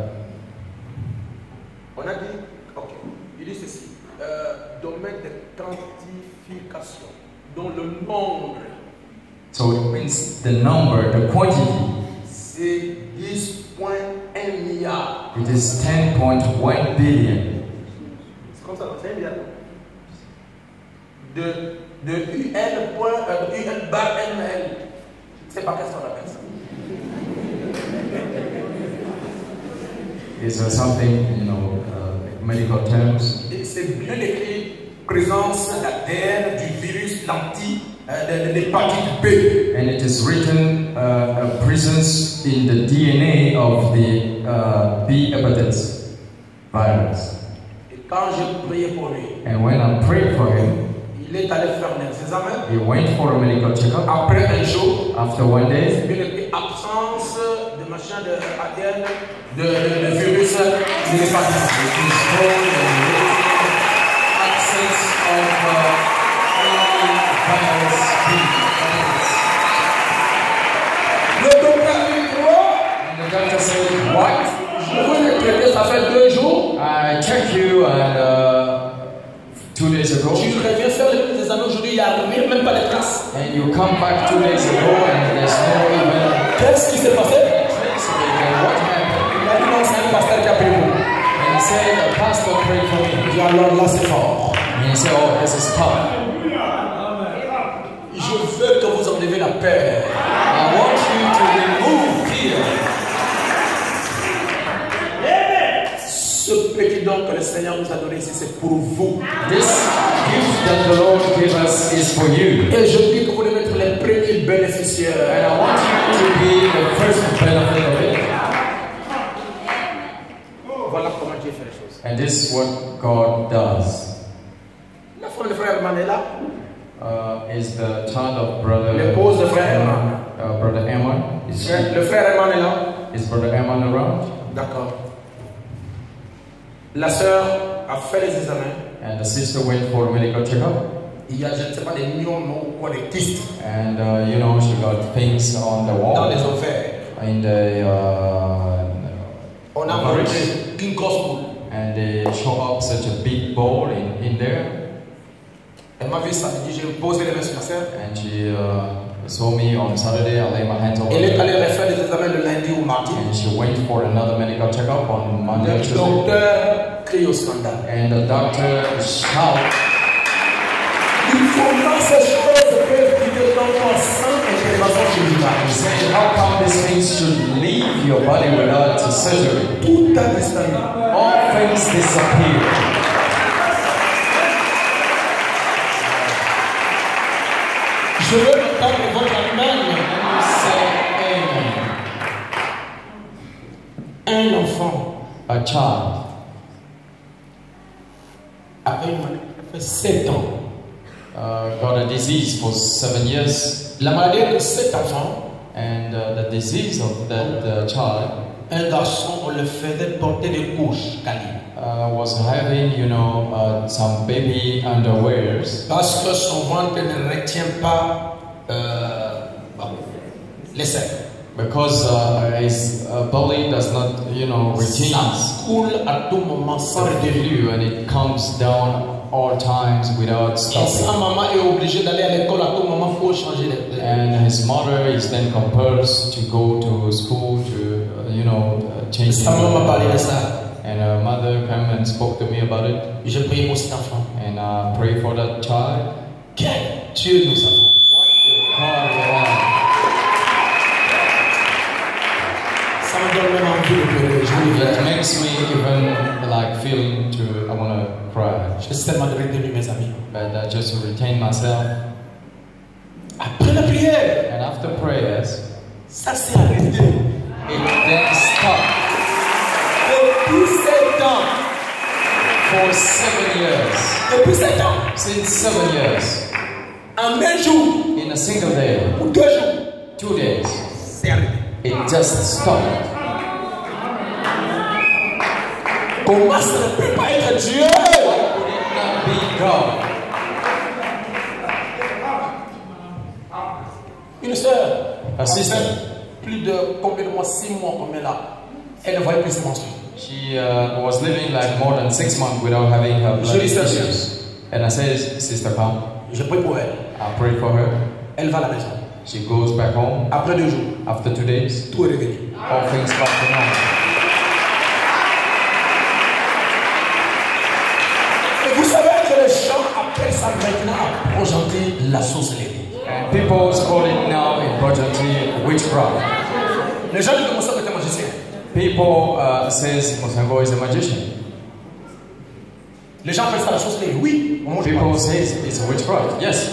On a dit, ok, il dit ceci, euh, domaine de quantification, dont le nombre, so it means the number, the quantity. c'est dix virgule un milliard. It is ten point one billion. C'est comme ça, c'est un milliard. De, de U N point, euh, U N bar N L. Je ne sais pas qu'est-ce qu'on appelle ça. Is uh, something, you know, uh, medical terms. Et c'est bien écrit, présence d'A D N du virus l'anti, euh, de, de l'hépatite B. And it is written uh, a presence in the D N A of the uh, B hepatitis virus. Et quand je priais pour lui, And when I prayed for him, il est allé faire un examen. he went for a medical checkup. Après un jour, After one day, c'est bien écrit absence de machin de A D N, de, de, de virus de l'hépatite. it is called the absence of uh, virus B. Le docteur lui dit, oh, And the doctor said, what? je vous ai traité, ça fait deux jours. I checked you and uh, two days ago. Tu reviens faire les examens aujourd'hui, il n'y a rien, même pas de traces. And you come back two days ago and there's no even Qu'est-ce qui s'est passé? trace of it. And what happened? Il a dit non, c'est un pasteur qui a prié pour moi. And he said, a pastor prayed for me. Il dit alors là, c'est fort. And he said, oh, this is tough. Je veux que vous enlevez la peur. I want you to remove fear. Ce petit don que le Seigneur nous a donné ici, c'est pour vous. This gift that the Lord gave us is for you. Et je dis que vous devez être les premiers bénéficiaires. And I want you to be the first benefit of it. Voilà comment Dieu fait les choses. And this is what God does. La femme de frère Mandela, Uh, is the child of brother l'épouse de frère Mandela. Uh, brother Eman. Is Le, le frère Eman est là. Is brother Eman around? D'accord. La sœur a fait les examens. And the sister went for a medical checkup. Il y a, je ne sais pas, des myomes ou quoi, des kystes And uh, you know, she got things on the dans wall. les ovaires. In the uh, On a montré qu'une grosse boule. and they show up such a big ball in, in there. Elle m'a vu samedi, j'ai posé les mains sur la sœur. And she uh, saw me on Saturday. I lay my hands over Elle est her. allée refaire des examens le lundi ou mardi. And she went for another medical checkup on Monday or Le Tuesday. docteur crie au scandale. And the doctor shouted, Il faut pas ces choses peuvent quitter ton corps sans intervention chirurgicale. he said, how come these things should leave your body without a surgery? Tout a disparu. All things disappear. Je veux entendre votre amen. And you say, amen. Un enfant A child avait une maladie, fait sept ans. uh, got a disease for seven years. La maladie de cet enfant, And uh, the disease of that uh, child un garçon, on le faisait porter des couches quali. uh, was having, you know, uh, some baby underwears Parce que son ventre ne retient pas euh, les seins. because uh, his uh, belly does not, you know, retain Ça coule à tout moment sans retenue. fluid and it comes down all times without Et stopping. sa maman est obligée d'aller à l'école à tout moment, il faut changer les And his mother is then compelled to go to school to, uh, you know, uh, change. Sa maman m'a parlé de ça. And her mother came and spoke to me about it. Je prie pour cet enfant. And I pray for that child. Quel Dieu nous avons. God, yeah. Ça me donne même envie de pleurer. Je vous le It dis. makes me even like feeling to, I want to cry. J'essaie de retenir mes amis. But I just retain myself. Après la prière, And after prayers, ça s'est arrêté. it then stopped Depuis sept ans. for seven years. Depuis sept ans. Since seven years. En un jour In a single day, ou deux jours, two days, c'est arrêté. it just stopped. Comment ça ne peut pas être Dieu? Would it not be God? Une sœur, A sister, plus de combien de mois, six mois, combien là, elle ne voyait plus ses menstrues. she uh, was living like more than six months without having her blood Je lui sais, issues. And I said, sister, come. Je prie pour elle. I pray for her. Elle va à la maison. She goes back home. Après deux jours, After two days, tout est revenu. all things back to normal. Et vous savez que les gens appellent ça maintenant à Progentil la sorcellerie. And people call it now in Projanti witchcraft. Les gens disent que Moussa est un magicien. People uh, says Musango is a magician. Les gens appellent ça la sorcellerie. Oui, on mange People pas. says it's a witchcraft. Yes.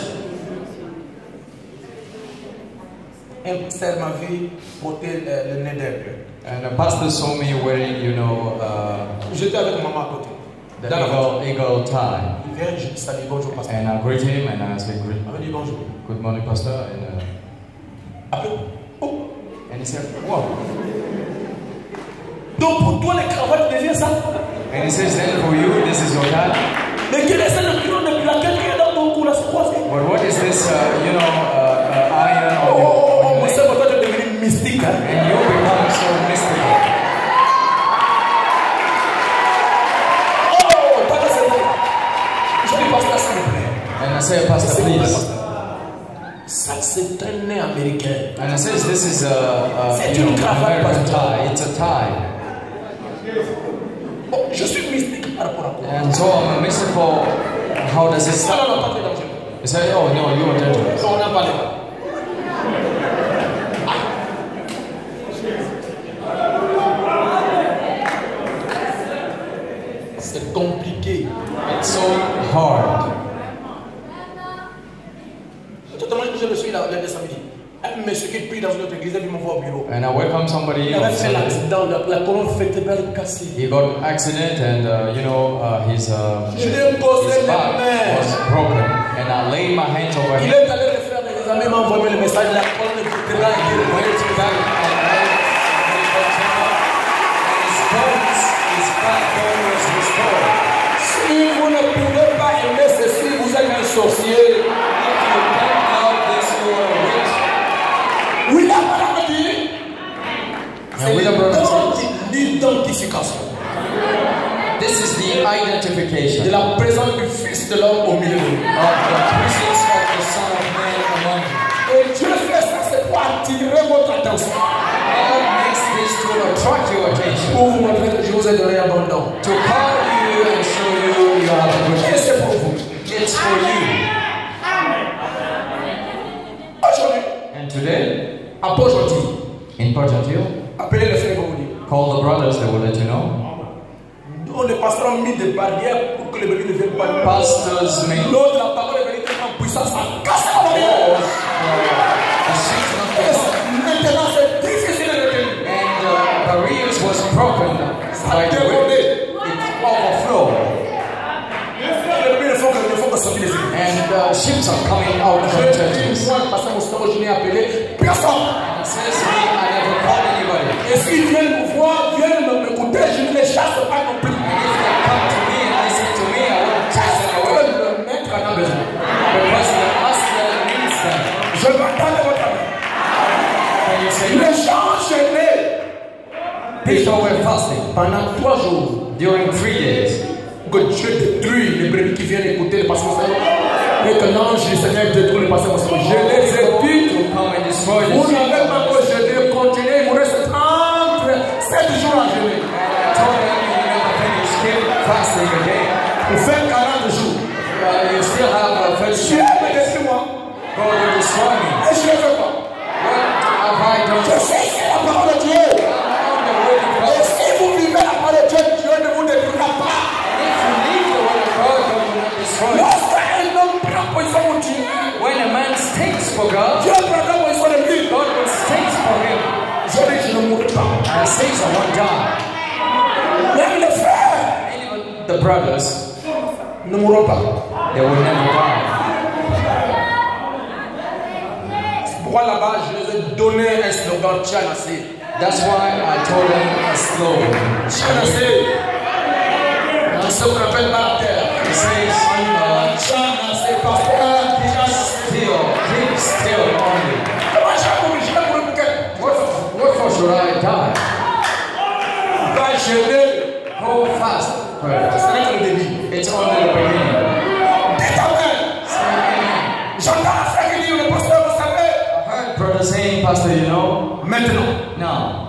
Un pasteur m'a vu porter le, le nez d'aigle. And the pastor saw me wearing, you know, uh, J'étais avec maman à côté. the Dans la voiture. eagle, eagle tie. Il vient, je dis salut, bonjour pasteur. And I greet him and I say, greet, Il m'a dit bonjour. good morning, pastor. And, uh, Après, oh. and he said, wow. Donc pour toi, les cravates deviennent ça. And he says, then for you, this is your tie. Mais quel est ce crayon de laquelle qui est dans ton cou là, c'est quoi? C'est But what is this, uh, you know, uh, uh, iron Oh, on your, oh, on oh, your vous leg? savez pourquoi tu es devenu mystique, hein? And you become so mystical. Oh, pas que c'est. Je dis pasteur, s'il vous plaît. And I say, pastor, S'il vous plaît, please. pasteur. Ça, c'est un nez américain. And it says this is a, a C'est you know, une cravate, American pasteur. tie. It's a tie. Oh, je suis mystique par rapport à toi. And so I'm mystical. How does it Non, start? non, non, pas très dangereux. You say, oh no, you are dangerous. On en parle pas. C'est compliqué. It's so hard. Totalement, je le suis là, le samedi. Un monsieur qui prie dans une autre église, il m'envoie au bureau. And I welcome somebody. Il on avait fait Sunday. l'accident, la, la colonne vertébrale cassée. He got accident and uh, you know uh, his uh, Je lui ai posé his les back mains. was broken. And I laid my hands over Il him. est allé refaire des examens, il m'a envoyé le message, la colonne terá inteiro. went to that and his bones, his backbone was restored. Si vous ne pouvez pas aimer ceci, vous êtes un sorcier. If you can't love this, you are a witch. Oui, la parole dit. And with the brothers, L'identification this is the identification de la présence du Fils de l'homme au milieu de nous. of the presence of the Son of Man among you. Et Dieu fait ça, c'est pour attirer votre attention. God makes this to attract your attention, Pour vous montrer que je vous ai donné abondant. to call you and show you you have a good Et c'est pour vous. It's for you. Aujourd'hui, And today, à aujourd'hui, in Portantio, appelez les frères pour vous dire. call the brothers, they will let you know. On les pasteurs ont mis des barrières pour que les bébés ne viennent pas. Pastors make L'autre, la parole est venue tellement puissante, ça a cassé la barrière. the sheets not Et the c'est- Maintenant, c'est difficile de retenir. and the barriers was broken by the way it overflowed. Les bébés ne font que, ne font que sortir les églises. And uh, ships are coming out from Je churches. dis, moi, le pasteur Moustapha, je n'ai appelé personne. And it says me, I never called anybody. Et s'ils viennent me voir, viennent m'écouter, je ne les chasse pas non plus. And if they come to me and listen to me, I won't chase them away. Le maître en a besoin. Because the master needs them. Je m'attends de votre avis. Can you say Les gens enchaînés people were fasting pendant trois jours. during three days. Que Dieu détruit les brebis qui viennent écouter le pasteur Moustapha. Et que l'ange du Seigneur détruit le pasteur Moustapha. Je les ai dit. To come and destroy Vous this. n'avez pas que jeûner, continuez, il vous reste trente-sept jours à jeûner. And I told them you never finish, keep fasting again. Vous faites quarante jours. Uh, you still have a first Dieu me détruit moi. God will destroy me. Et je ne le fais pas. What have I done? Je sais que c'est la parole de Dieu. I'm the word of Et God. si vous vivez la parole de Dieu, Dieu ne vous détruira pas. If you leave the word of God, God will not destroy you. Lorsqu'un homme prend position pour Dieu, When a man stakes for God, Dieu prendra position de lui. God will stake for him. Je dis, je ne mourrai pas. And says I won't die. Même les frères And even the brothers, ne mourront pas. they will never die. C'est pourquoi là-bas, je les ai donné un slogan Tchanasé. That's why I told them a slogan. Tchanasé. Dans ce qu'on appelle pas la terre. It says, uh, Tchanasé, pasteur. still, keep still only. Comment j'ai mourir? Je vais mourir pour quel? What, what for should I die? Va jeûner. Go fast. Ce n'est que le début. It's only the beginning. Dites amen. Say amen. J'entends un frère qui dit, le pasteur, vous savez. I heard brother saying, Pastor, you know, Maintenant, now,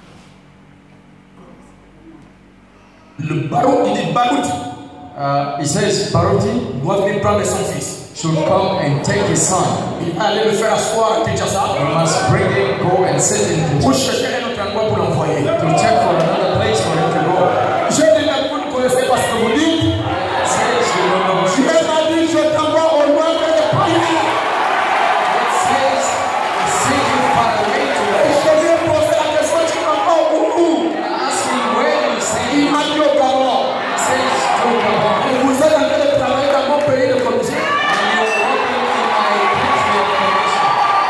le baron, il dit Barout uh, he says, Baruti doit venir prendre son fils. should come and take his son. Il va aller le faire asseoir à Kinshasa You must bring him, go and sit in pour the chercher un autre endroit pour l'envoyer. to check for another place for him to go. Je dis que vous ne connaissez pas ce que vous dites. It says, you don't know what Dieu m'a dit, je t'envoie au loin de les prières. it says, I send you far away to Et je lui ai posé la question, tu m'envoies où? and I asked him, where do you send Il him? m'a dit au Gabon. He says, to Gabon. Et vous êtes en train de travailler dans mon pays de commission. And you're working in my country of commission.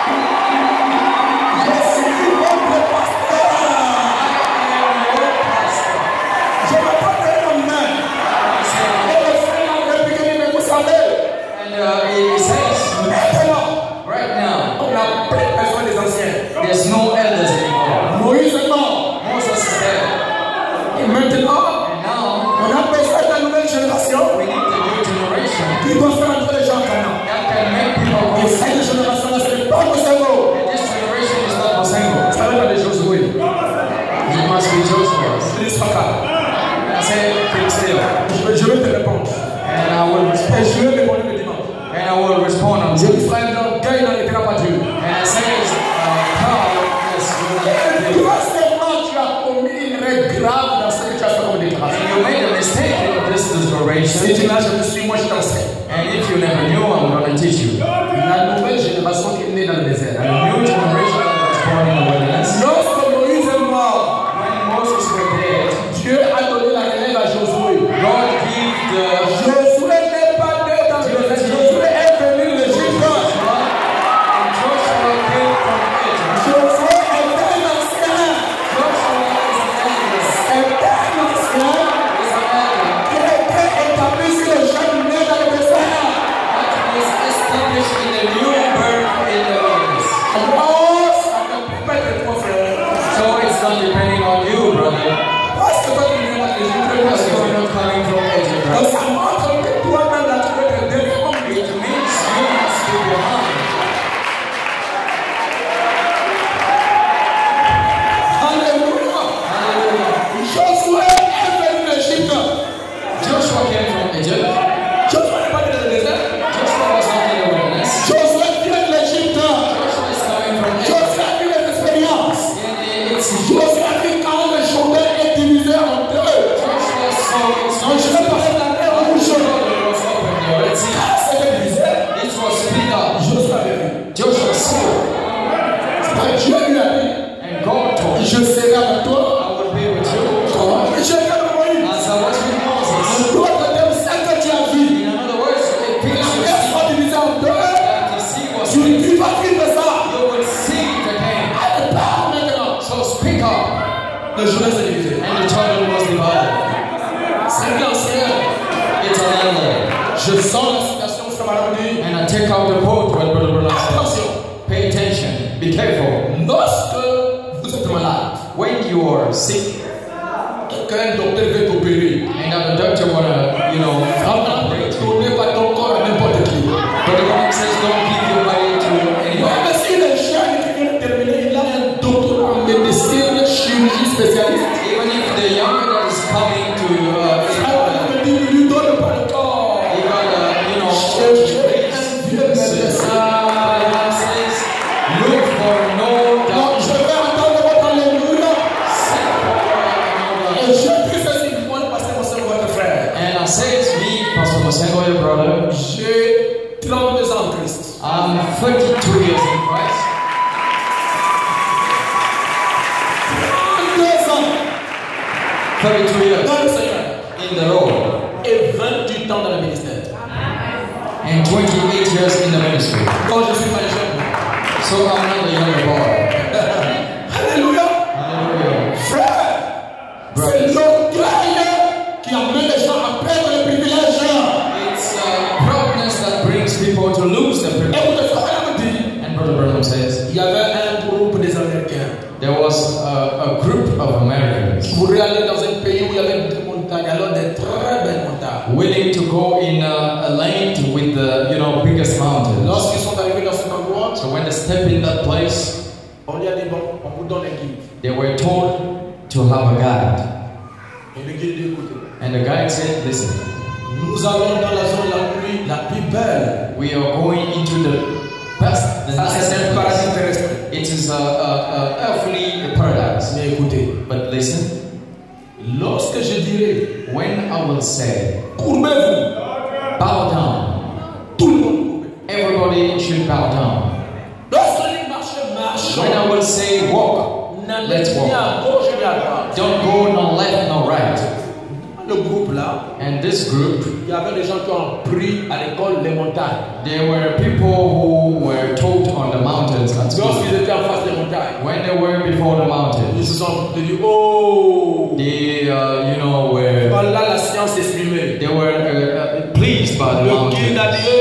Je suis votre pasteur. I am your pastor. Je m'appelle un homme. I said, Et le frère a répliqué, mais vous savez, and uh, he says, maintenant, right now, on n'a plus besoin des anciens. there's no elders anymore. Moïse est mort. Moses is dead. Et maintenant, And now, on a besoin de la nouvelle génération we need the new generation qui doit faire entrer les gens en Canaan. that can make people Et go. cette génération-là, ce n'est pas le cerveau. And this generation is not Mosengo. Ça va être Josué. It must be Joshua. Je dis pas calme. I said, keep still. Je vais, je vais te répondre. And I will Et respond. je vais répondre le dimanche. And I will respond on Je you. dis, frère, l'orgueil n'arrêtera pas Dieu. And I say, uh, God, yes, Et you toi seulement, tu as commis une règle grave dans ce que tu as fait comme déclaration. and you made a mistake in this Si declaration. tu n'as jamais su, moi je t'enseigne. And if you never knew, I'm going to teach you. La nouvelle génération qui est née dans le désert. A new generation that was born in the wilderness. Lorsque Moïse est mort, When Moses was dead, Dieu a donné la relève à Josué. God gave the Josué n'est pas né dans le désert. Josué est venu de l'Égypte. and Joshua came from not depending on you, brother. Parce que toi, tu viens avec les Because you are Égyptiens. not coming from Egypt, Donc right? ça montre que toi-même, là, tu peux te défendre. It means you must keep your mind. Alléluia. Hallelujah. Josué est venu d'Égypte. Joshua came from Egypt. Josué n'est pas venu dans le désert. Joshua was not in the wilderness. Josué vient de l'Égypte. Joshua is coming from Egypt. Josué a vu les expériences. And it's Josué a vu quand le Jourdain est divisé en deux. Joshua saw it's Donc je vais parler de la mer rouge. was open there. Let's see. Ah, c'était divisé. It was split up. Josué avait vu. Joshua saw. C'est pas Dieu lui a dit. And God told him, Je serai avec toi. I will be with you. Comment je serai avec Moïse. As I was with Moses. En d'autres termes, ce que tu as vu. In other words, it La pictures mer soit divisée en deux. that the sea was Tu split. tu vas vivre ça. You will see it again. Allez, parle maintenant. So speak up. Le Jourdain s'est divisé. And the children was divided. C'est bien, Seigneur. It's an island. Je sens la situation où ça m'a dit. And I take out the quote what Brother Branham said. Attention. Pay attention. Be careful. Lorsque vous êtes malade, When you are sick qu'un docteur veut t'opérer, and the doctor wanna, you know, vraiment, donnez pas ton corps à n'importe qui. Brother Branham says don't give your body to anyone. Même si le jeune qui vient de terminer, il a un doctorat en médecine, chirurgie spécialiste. Even if the young that is coming to, uh, Alors, il me dit, ne lui donne pas le corps. even, uh, you know, Cherchez un vieux médecin. Branham says, look for no Donc, doubt. je vais entendre votre alléluia. Seek for Et no doubt. je prie ceci, moi, le pasteur Monseigneur, votre frère. And I say to me, Pastor Mosengo, your brother, J'ai trente-deux ans en Christ. I'm thirty-two years in Christ. trente-deux ans thirty-two years dans le Seigneur. in the Lord. Et vingt-huit ans dans le ministère. And twenty-eight years in the ministry. Donc, je suis pas jeune. So I'm not a younger boy. Alléluia. Hallelujah. Frère, c'est l'orgueil qui amène les gens à perdre les privilèges. It's uh, proudness that brings people to lose their privilege. Et vous le frère me dit, And Brother Branham says, il y avait un groupe des Américains. there was a, a group of Americans Vous voulez aller dans un pays où il y avait des montagnes, alors des très belles montagnes. willing to go in a, a land with the, you know, biggest mountains. Lorsqu'ils sont arrivés dans cet endroit, So when they step in that place, on lui a dit, bon, on vous donne un guide. they were told to have a guide. Et le guide dit, écoutez, And the guide said, listen, nous allons dans la zone la plus, la plus belle. we are going into the best, the Ça, c'est nicest un paradis place. terrestre. It is a, a, a earthly paradise. Mais écoutez, But listen, lorsque je dirai, when I will say, courbez-vous, bow down, tout le monde courbez. everybody should bow down. Lorsque les marchés marchent, When I will say walk, n'allez let's ni walk. à gauche ni à droite. Don't go no left, no right. Le groupe là, And this group, il y avait des gens qui ont appris à l'école les montagnes. there were people who were taught on the mountains at school. Lorsqu'ils étaient en face des montagnes, When they were before the ils mountains, se sont dit, oh, they, uh, you know, were voilà la science exprimée. they were uh, uh, pleased by the Le guide a mountains. dit,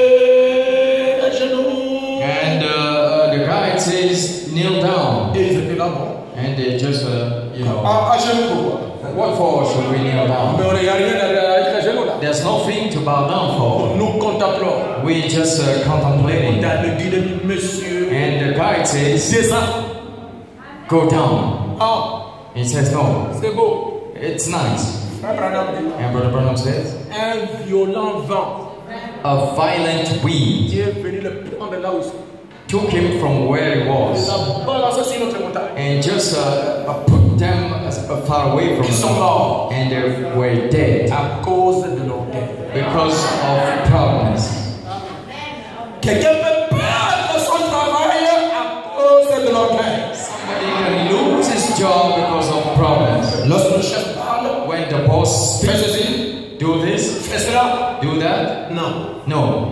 eh, les genoux. And uh, uh, the guide says, kneel down. Et ils étaient là, bon. And they just, uh, you know, À, à genoux pourquoi? what for should we kneel down? Mais on n'y a rien à être à genoux là. There's nothing to bow down for. Nous contemplons. We just uh, contemplating. Le guide dit, monsieur, And the guide says, descends. go down. Ah, He says, no, c'est beau. it's nice. Frère Branham dit, And Brother Branham says, un violent vent a violent wind qui est venu le prendre là où il se took him from where he Il was a balancé sur notre montagne. and just uh, uh, put them as, uh, far away from Ils sont him. morts And they were dead à cause de l'orgueil. because of proudness. Quelqu'un peut perdre son travail à cause de l'orgueil. Somebody can lose his job because of proudness. Lorsque le chef parle, When the boss fais speaks, ceci, do this, fais cela. do that. Non. No.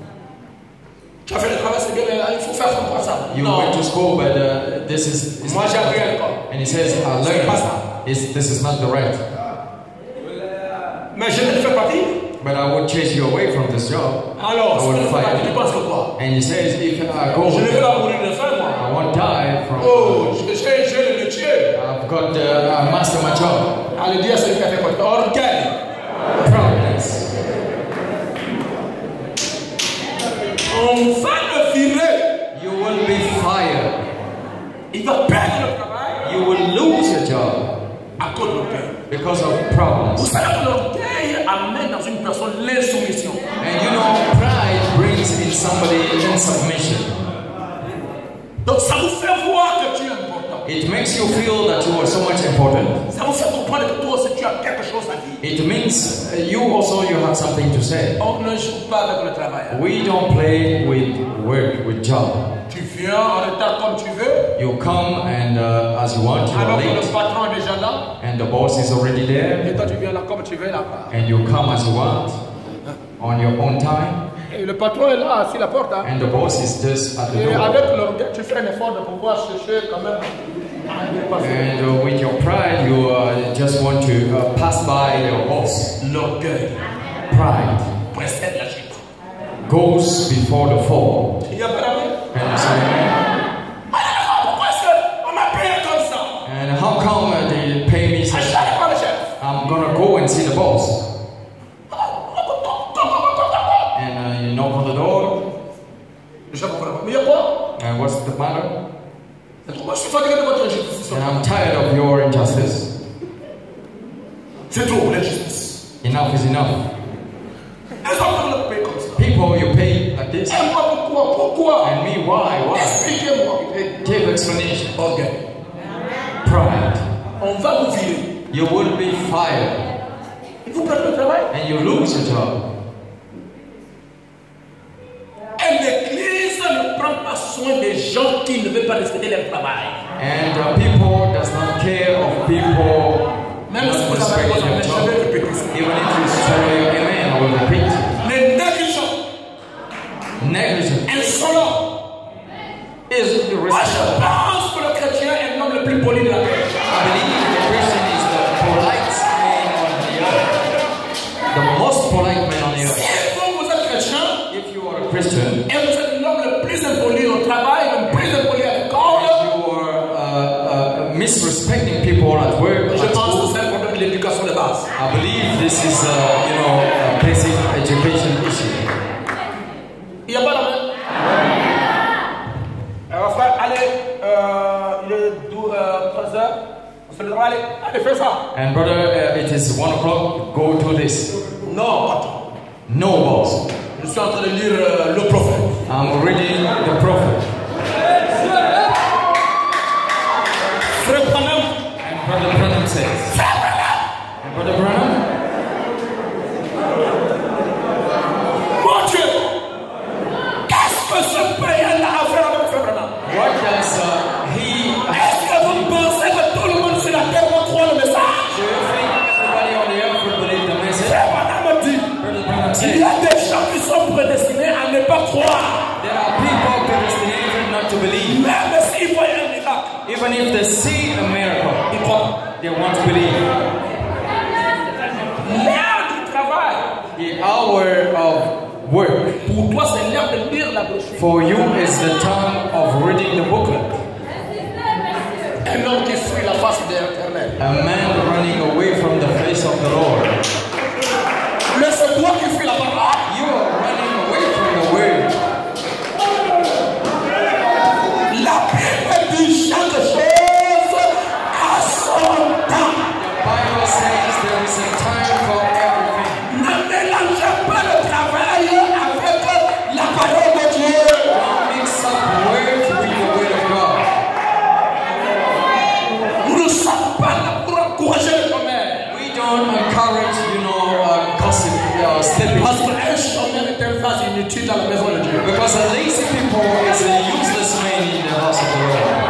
Tu as fait le travail, c'est bien, mais là, il faut faire comme ça. You Non. went to school, but uh, this is. is Moi, j'ai appris à l'école. And he says, I C'est pas learned ça. this, this is not the right. Mais je vais te faire partie. But I would chase you away from this job. Alors, I si would tu ne fais pas, fight tu you. penses que quoi? And he says, if I go Je ne with vais them, pas mourir de faim, moi. I won't die from. Oh, j'ai j'ai le métier. I I've got uh, I master my job. Allez, dis à celui qui a fait quoi? Orgueil. Proudness. On va le virer. You will be fired. Il va perdre le travail. You will lose your job à cause de l'orgueil. because of proudness. Vous savez que l'orgueil amène dans une personne l'insoumission. And you know, pride brings in somebody in submission. Donc ça vous fait voir que tu es important. It makes you feel that you are so much important. Ça vous fait comprendre que toi aussi tu as quelque chose à dire. It means uh, you also you have something to say. On ne joue pas avec le travail. We don't play with work, with job. Tu viens en retard comme tu veux. You come and uh, as you want, you are Alors que le late. patron est déjà là. And the boss is already there. Et toi tu viens là comme tu veux là-bas. And you come as you want, on your own time. Et le patron est là, assis à la porte. Hein. And the boss is just at the Et door. avec l'orgueil, tu fais un effort de pouvoir chercher quand même. And uh, with your pride, you uh, just want to uh, pass by your boss. L'orgueil Pride précède la chute. goes before the fall. Il y a pas d'avis. And you say, Pourquoi est-ce qu'on m'a payé comme ça? and how come uh, they pay me such? J'allais voir le chef. I'm gonna go and see the boss. And uh, you knock on the door. Le chef comprend pas. Mais il y a quoi? And what's the matter? Moi je suis fatigué de votre injustice. And I'm tired of your injustice. C'est trop l'injustice. Enough is enough. Les hommes ne payent comme ça. People, you pay like this. Et moi pourquoi? Pourquoi? And me, why? Why? Expliquez-moi. Give explanation. Orgueil. Pride. On va vous virer. You will be fired. Vous perdez le travail. And you lose your job. Et l'église ne prend pas soin des gens qui ne veulent pas respecter leur travail. And uh, people does not care of people Même not si vous avez respecting raison, their mais je job. vais répéter ça. Even if you say your amen, I will repeat. Les négligents, Negligence insolents. is Moi je irresponsible. pense que le chrétien est l'homme le plus poli de la terre. I believe the Christian is the polite man on the earth. The most polite man on the earth. Si vous, vous êtes chrétien If you are a Christian, et vous êtes l'homme le plus impoli au travail, le plus impoli à l'école, you are uh, uh, misrespecting people at work. je At pense school. que c'est un problème de l'éducation de base. I believe this is a, you know, a basic education issue. Il n'y a pas la main. Alors frère, allez, euh, il est treize heures, on se le droit, allez, allez, fais ça. And brother, uh, it is one o'clock. Go to this. Non, attends. No boss. Je suis en train de lire euh, le prophète. I'm reading the prophet. Frère Branham, And brother Branham says. And brother Branham. mon Dieu, qu'est-ce que ce païen a à faire avec Frère Branham? What does uh, he? Est-ce que vous pensez que tout le monde sur la terre va croire le message? Do you think everybody on the earth will believe the message? Frère Branham dit, Brother Branham il says. y a des gens qui sont prédestinés à ne pas croire. There are people predestinated not to believe. Même s'ils voient un miracle, Even if they see a miracle, ils croient. they want to believe. L'heure du travail, The hour of work pour toi, c'est l'heure de lire la brochure. for you is the time of reading the booklet. Un homme qui fuit la face de l'Éternel. A man running away from the face of the Lord. Mais c'est toi qui fuis la parole. You are running away from the word. La Bible dit chaque chose à son temps. The Bible says there is a time for everything. Ne mélangez pas le travail avec la parole de Dieu. Don't mix up words with the word of God. Nous ne sommes pas là pour encourager le chômeur. We don't encourage, you know, uh, gossip, uh, stepping. Parce qu'un chômeur est un phase inutile dans la maison de Dieu. Because a lazy people is a useless man in the house of the Lord.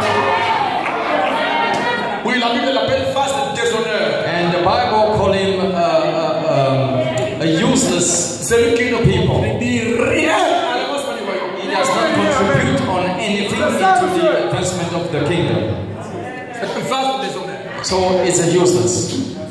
Oui, la Bible l'appelle phase de déshonneur. And the Bible call him uh, uh, um, a useless. Celui qui ne contribue rien à l'avancement du royaume. He does not contribute on anything into the advancement of the kingdom. C'est une phase de déshonneur. So it's a useless.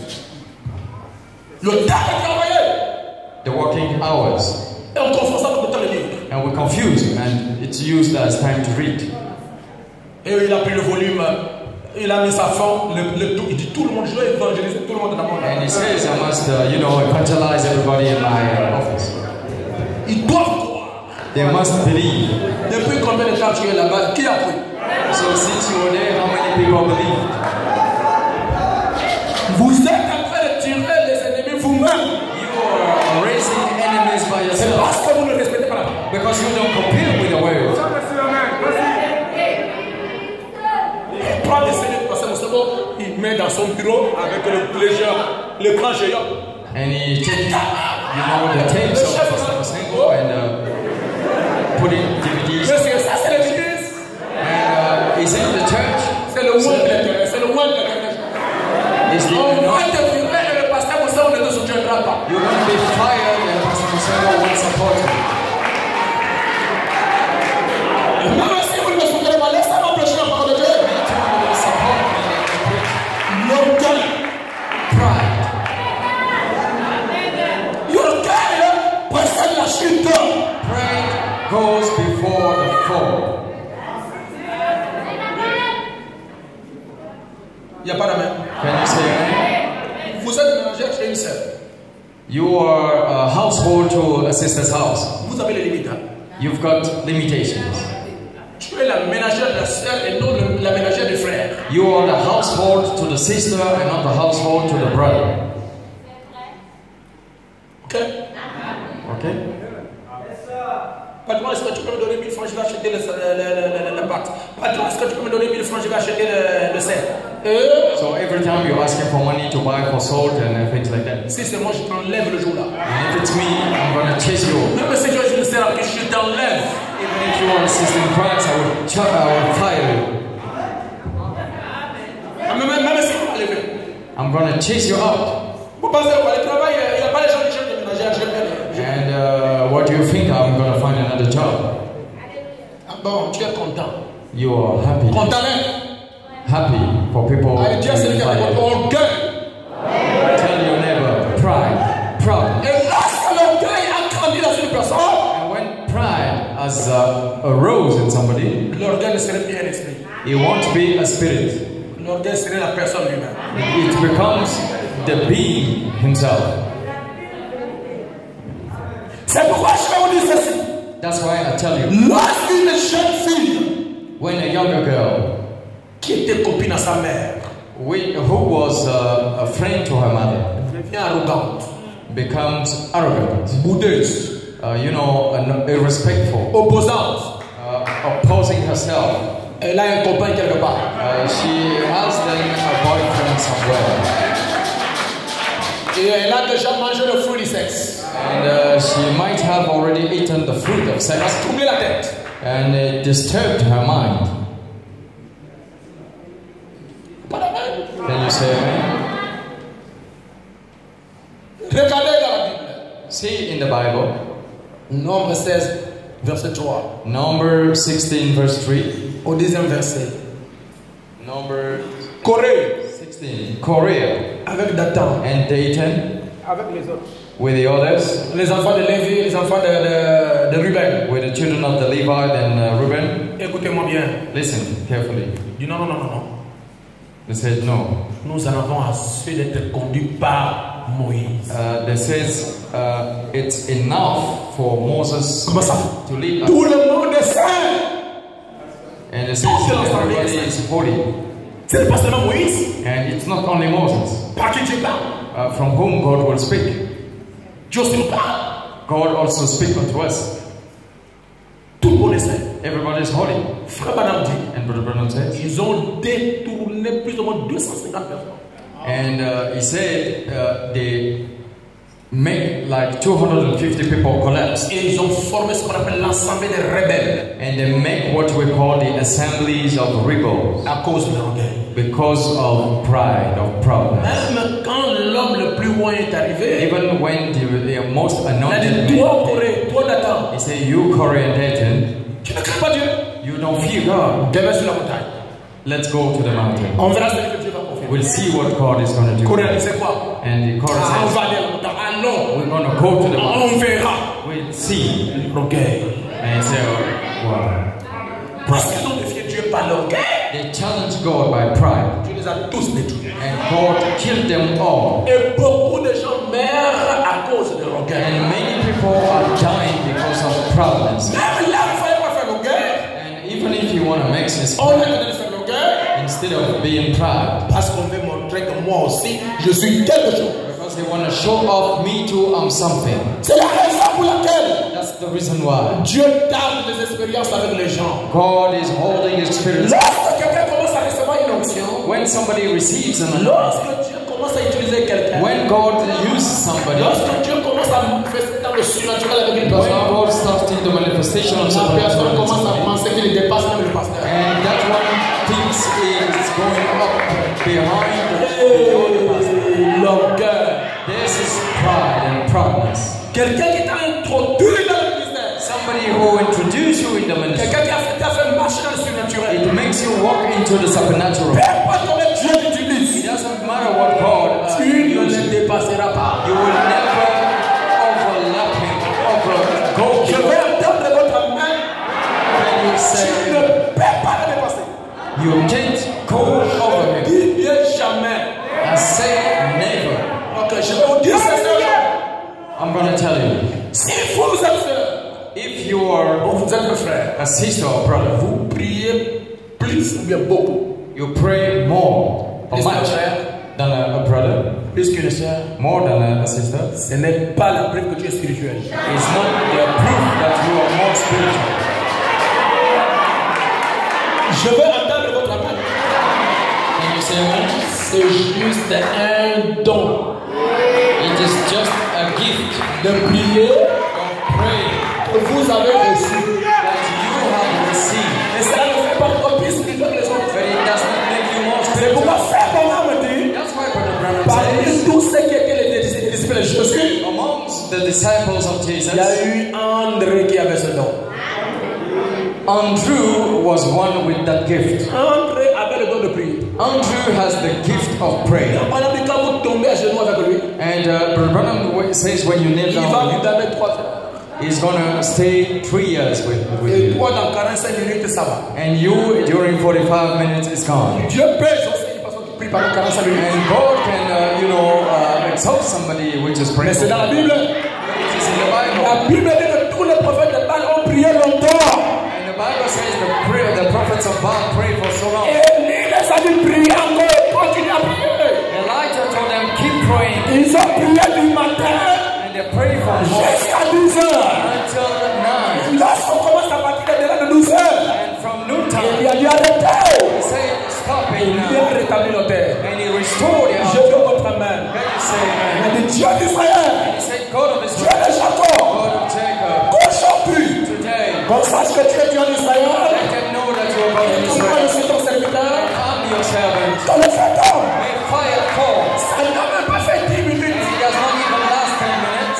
Le temps de travailler. The working hours. Et on confond ça avec le temps de lire. And we're confused, and it's used as time to read. Et il a pris le volume Il a mis sa femme, le, le, il dit tout le monde, je dois évangéliser tout le monde dans mon And he says, I must, uh, you know, evangelize everybody in my uh, office. Ils doivent croire. They must believe. Depuis combien de temps tu es là-bas? Qui a cru? So since you were there, how many people believe? Vous êtes en train de tirer les ennemis vous-même. You are raising enemies by C'est yourself. parce que vous ne respectez pas la parole. Because you don't compare with the word. Il prend des seigneurs parce que mon cerveau, il met dans son bureau avec le, le, le grand géant. And he takes, you know, the tapes of Pastor Masengo and uh, put in D V Ds. Monsieur, ça c'est l'église. And uh, he's in the church. C'est le monde de l'éternel. C'est le monde de l'éternel. He's the, On you know, va te virer et le pasteur Moussa ne te soutiendra pas. you're going to be fired and Pastor Masengo won't support you. Même si vous ne me soutenez pas, laissez-moi prêcher la parole de Dieu. Support me and preach. L'orgueil. Pride. L'orgueil précède la chute. Pride goes before the fall. Il n'y a pas d'amen. Can you say amen? Vous êtes mélangé chez une sœur. You are a household to a sister's house. Vous avez les limites. You've got limitations. Tu es la ménagère de la sœur et non le- la ménagère du frère. You are the household to the sister and not the household to the brother. Ok? Okay? Patron, est-ce que tu peux me donner mille francs? Je vais acheter le, le, le, le, le pacte. Patron, est-ce que tu peux me donner mille francs? Je vais acheter le, le cerf. Euh, So every time you're asking for money to buy for salt and uh, things like that. si c'est moi, je t'enlève le jour là. And if it's me, I'm gonna chase you. Même si tu es une sœur, je t'enlève. Even if you are a sister in Christ, I will, ch- I will fire you. Même, même si vous m'enlevez. I'm gonna chase you out. Vous pensez quoi? Le travail, il n'y a pas les gens qui cherchent de ménagère. Je vais. And uh, what do you think? I'm gonna find another job. Ah bon, tu es content. You are happy. Content, hein? Happy for people Ah, Dieu, c'est le being gars fired. de orgueil. Tell your neighbor, pride, proud. Et lorsque l'orgueil a grandi dans une personne, And when pride has uh, arose in somebody, l'orgueil ne serait plus un esprit. it won't be a spirit. L'orgueil serait la personne lui-même. It becomes the being himself. C'est pourquoi je vais vous dire ceci. That's why I tell you, Lorsqu'une jeune fille when a younger girl, qui était copine à sa mère we, who was uh, a friend to her mother, devient arrogante, becomes arrogant, boudeuse, uh, you know, un- irrespectful, opposante, uh, opposing herself, elle a un copain quelque part. uh, she has then a boyfriend somewhere. Et elle a déjà mangé le fruit du sexe. And uh, she might have already eaten the fruit of Elle a sex, troublé la tête. and it disturbed her mind. Pas la même. Can you say amen? Regardez dans la Bible. See in the Bible, Nombre seize, verset trois. Number sixteen, verse three. Au deuxième verset. Number Corée, sixteen. Korea avec Dathan, and Dayton avec les autres. with the others, Les enfants de Lévi, les enfants de, de, de Ruben. with the children of the Levite and uh, Reuben. Écoutez-moi bien. Listen carefully. Il dit non, non, non, non, non. They said no. Nous en avons assez d'être conduits par Moïse. Uh, they says uh, it's enough for Moses Comment ça? to lead us. Tout le monde est saint. And it says everybody is holy. Ce n'est pas seulement Moïse. And it's not only Moses, Par qui Dieu parle. uh, from whom God will speak. Dieu aussi nous parle. God also speaks unto us. Tout le monde est saint. Everybody is holy. Frère Banam dit, And Brother Branham says, ils ont détourné plus ou moins deux cent cinquante personnes. and uh, he said uh, they make like two hundred fifty people collapse. Et ils ont formé ce qu'on appelle l'assemblée des rebelles And they make what we call the assemblies of rebels à cause de l'orgueil. because of pride, of proudness. Même quand l'homme le plus loin est arrivé, Even when the, the most il a anointed dit, toi man, Corée, toi Dathan, he said, you Corey and Dayton, tu ne crains pas Dieu. you don't fear God. Demain sur la montagne. Let's go to the mountain. On verra ce que Dieu va confirmer. We'll see what God is going to do. Corée a dit, c'est quoi? And the chorus Ah, on says, va aller à la montagne. Ah non, we're going to go to the Ah, mountain. on verra. We'll see. L'orgueil. And he said, wow. Parce qu'ils ont défié Dieu par l'orgueil. They challenged God by pride. Dieu les a tous détruits. And God killed them all. Et beaucoup de gens meurent à cause de l'orgueil. And many people are dying because of proudness. Même là, il ne fallait pas faire l'orgueil. And even if you want to make this On a de faire l'orgueil. instead of being proud, Parce qu'on veut montrer que moi aussi, je suis quelque chose. because they want to show off, me too, I'm something. C'est la raison pour laquelle That's the reason why Dieu garde des expériences avec les gens. God is holding experience. Lorsque quelqu'un commence à recevoir une onction, When somebody receives an anointing, lorsque Dieu commence à utiliser quelqu'un, when God uses somebody, lorsque Dieu commence à manifester dans le surnaturel avec une when personne, God starts in the manifestation of la personne supernatural, commence à penser qu'il dépasse même le pasteur. and that one thinks is going up behind the pastor. L'orgueil. This is pride and proudness. Quelqu'un qui t'a introduit dans le ministère, Somebody who introduces you in the ministry, quelqu'un qui a fait, t'a fait marcher dans le surnaturel. it makes you walk into the supernatural. Peu importe combien Dieu t'utilise, It doesn't matter what God uh, tu ne uses. le dépasseras pas. You will never overlap him, over go Je vais entendre votre main. when you Tu say ne peux pas le dépasser. you can't go over him. Dis bien jamais. I say never. Donc je vais vous dire ça, sœur. I'm gonna tell you, Si vous êtes sœur, if you are ou vous êtes le frère, a sister or brother, vous priez plus ou bien beaucoup. you pray more or Plus much qu'un frère, than a, a brother, plus qu'une sœur, more than a, a sister. ce n'est pas la preuve que tu es spirituel. It's not the proof that you are more spiritual. Je veux entendre votre appel. Can you say amen? C'est juste un don It is just a gift de prier of prayer que vous avez reçu. that you have received. Et cela ne fait pas trop plus spirituel que les autres. But it does not make you more C'est spiritual. pourquoi frère Branham me dit, That's why Brother Branham parmi says, tous ceux qui étaient les disciples de Jésus, amongst the disciples of il y a Jesus, eu André qui avait ce don. Andrew was one with that gift. André avait le don de prier. Andrew has the gift of prayer. On a dit quand vous tombez à genoux avec lui, And uh, Brother Branham says when you kneel il va down, vous donner trois heures. he's going to stay three years with, with Et you. toi, dans quarante-cinq minutes, ça va. And you, during forty-five minutes, is gone. Dieu pèse aussi une façon qui prie pendant quarante-cinq minutes. And God can, uh, you know, uh, exalt somebody which is Mais praying. c'est dans la Bible. It is in the Bible. La Bible dit que tous les prophètes de Baal ont prié longtemps. And the Bible says the, prayer, the prophets of Baal prayed for so long. Et lui les a dit prier encore et continuer à prier. Elijah told them, keep praying. Ils ont prié du matin And they prayed for more jusqu'à dix heures. until nine. Lorsqu'on commence à partir de là de douze heures, And from il noontime, a dit arrêtez. he said, stop it Il now. a rétabli l'autel. And he restored it. Je veux votre main. Then he said, Il man. a dit Dieu d'Israël, He said, God of Dieu Israel, de Jacob, God of Jacob, qu'aujourd'hui, today, qu'on sache que tu es Dieu d'Israël, let them know that you are God of et que moi Israel. je suis ton serviteur, I'm your servant. dans le fait homme. May fire fall. Ça n'a même pas fait dix minutes. And it does not even last ten minutes.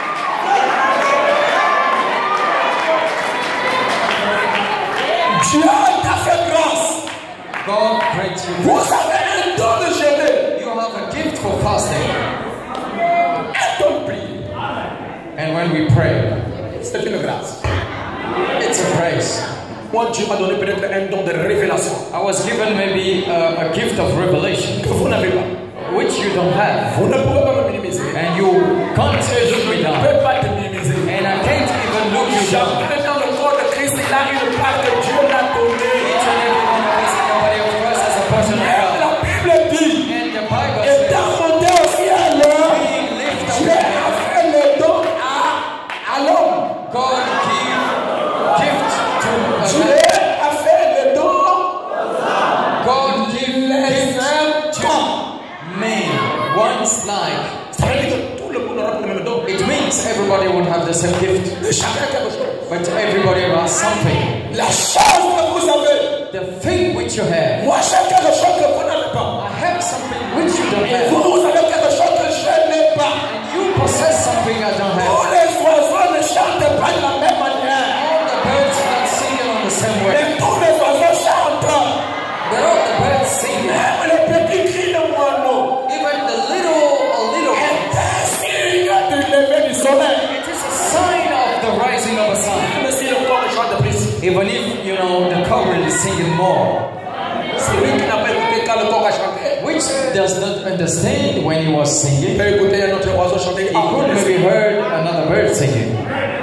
Dieu t'a fait grâce. God grants you. Vous avez un don de jeûner, You have a gift for fasting. un don de prier. And when we pray, C'est une grâce. it's a grace. Moi, Dieu m'a donné peut-être un don de révélation I was given maybe a, a gift of revelation, que vous n'avez pas. which you don't have. Vous ne pouvez pas me minimiser. And you can't Je look me ne down. peux pas te minimiser. And I can't even look you down. Chacun dans le corps de Christ, il a une part que Dieu l'a donnée. Each and every one of us in the body of Christ as a person of Et God. la Bible dit, And the Bible étant says, monté au ciel, being lifted Dieu up, a fait le don à, à l'homme. God give gift to a Dieu man. a fait le don God give les gift uns to man. One's like. Ça veut dire que tout le monde aura le même don. It means everybody would have the same gift, De chacun quelque chose. but everybody has something. La chose que vous avez, The thing which you have, moi j'ai quelque chose que vous n'avez pas. I have something which you don't Et have. vous, vous avez quelque chose que je n'ai pas. And you possess something I don't have. Tous les oiseaux ne chantent pas de la même manière. All the birds are not singing on the same way. Mais tous les oiseaux chantent. But all the birds sing. Même les petits cris de moineaux. Even the little, a little one. C'est un signe du lever du soleil. It is a sign of the rising of a sun. Même si le corps chante plus. Even if, you know, the recovered is singing more. Celui qui n'a pas écouté quand le coq a chanté, Which does not understand when he was singing. il peut écouter un autre oiseau chanter. He could maybe heard another bird singing.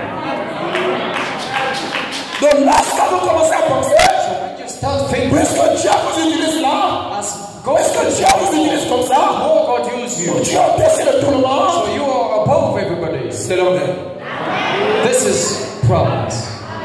Donc lorsque vous commencez à penser, So when you start thinking, est-ce que Dieu vous utilise là? as God Est-ce que Dieu vous utilise comme ça? more God use you, Dieu au-dessus de tout le monde. so you are above everybody. C'est l'ordre. This is promise.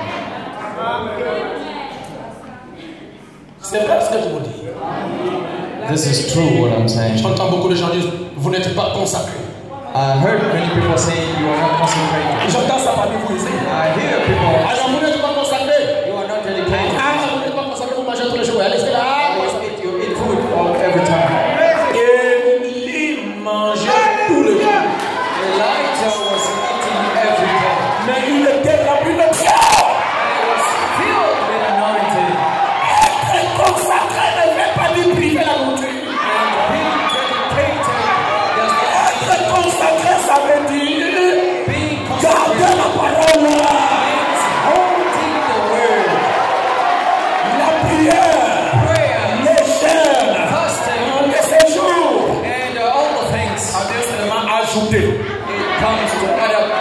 C'est vrai ce que je vous dis. This is true what I'm saying. J'entends beaucoup de gens dire, vous n'êtes pas consacrés. I heard many people saying you are not concentrated. J'entends ça parmi vous ici. I hear people, Alors vous n'êtes pas consacrés. you are not dedicated. Ah, vous n'êtes pas consacrés, vous mangez tous les jours. Allez, c'est là. You eat, you eat food all every time. Et il mangeait tous les jours. Elijah was eating every day. Mais il était rempli de Dieu. He was filled with anointing. Être consacré ne veut pas lui priver la nourriture. And being dedicated does not mean Être consacré, ça veut dire being garder consecrated. la parole, Means holding the word, la prière, prayer, les chaînes, fasting, les séjours. and uh, all the things. Ça vient seulement ajouter. It comes to add up.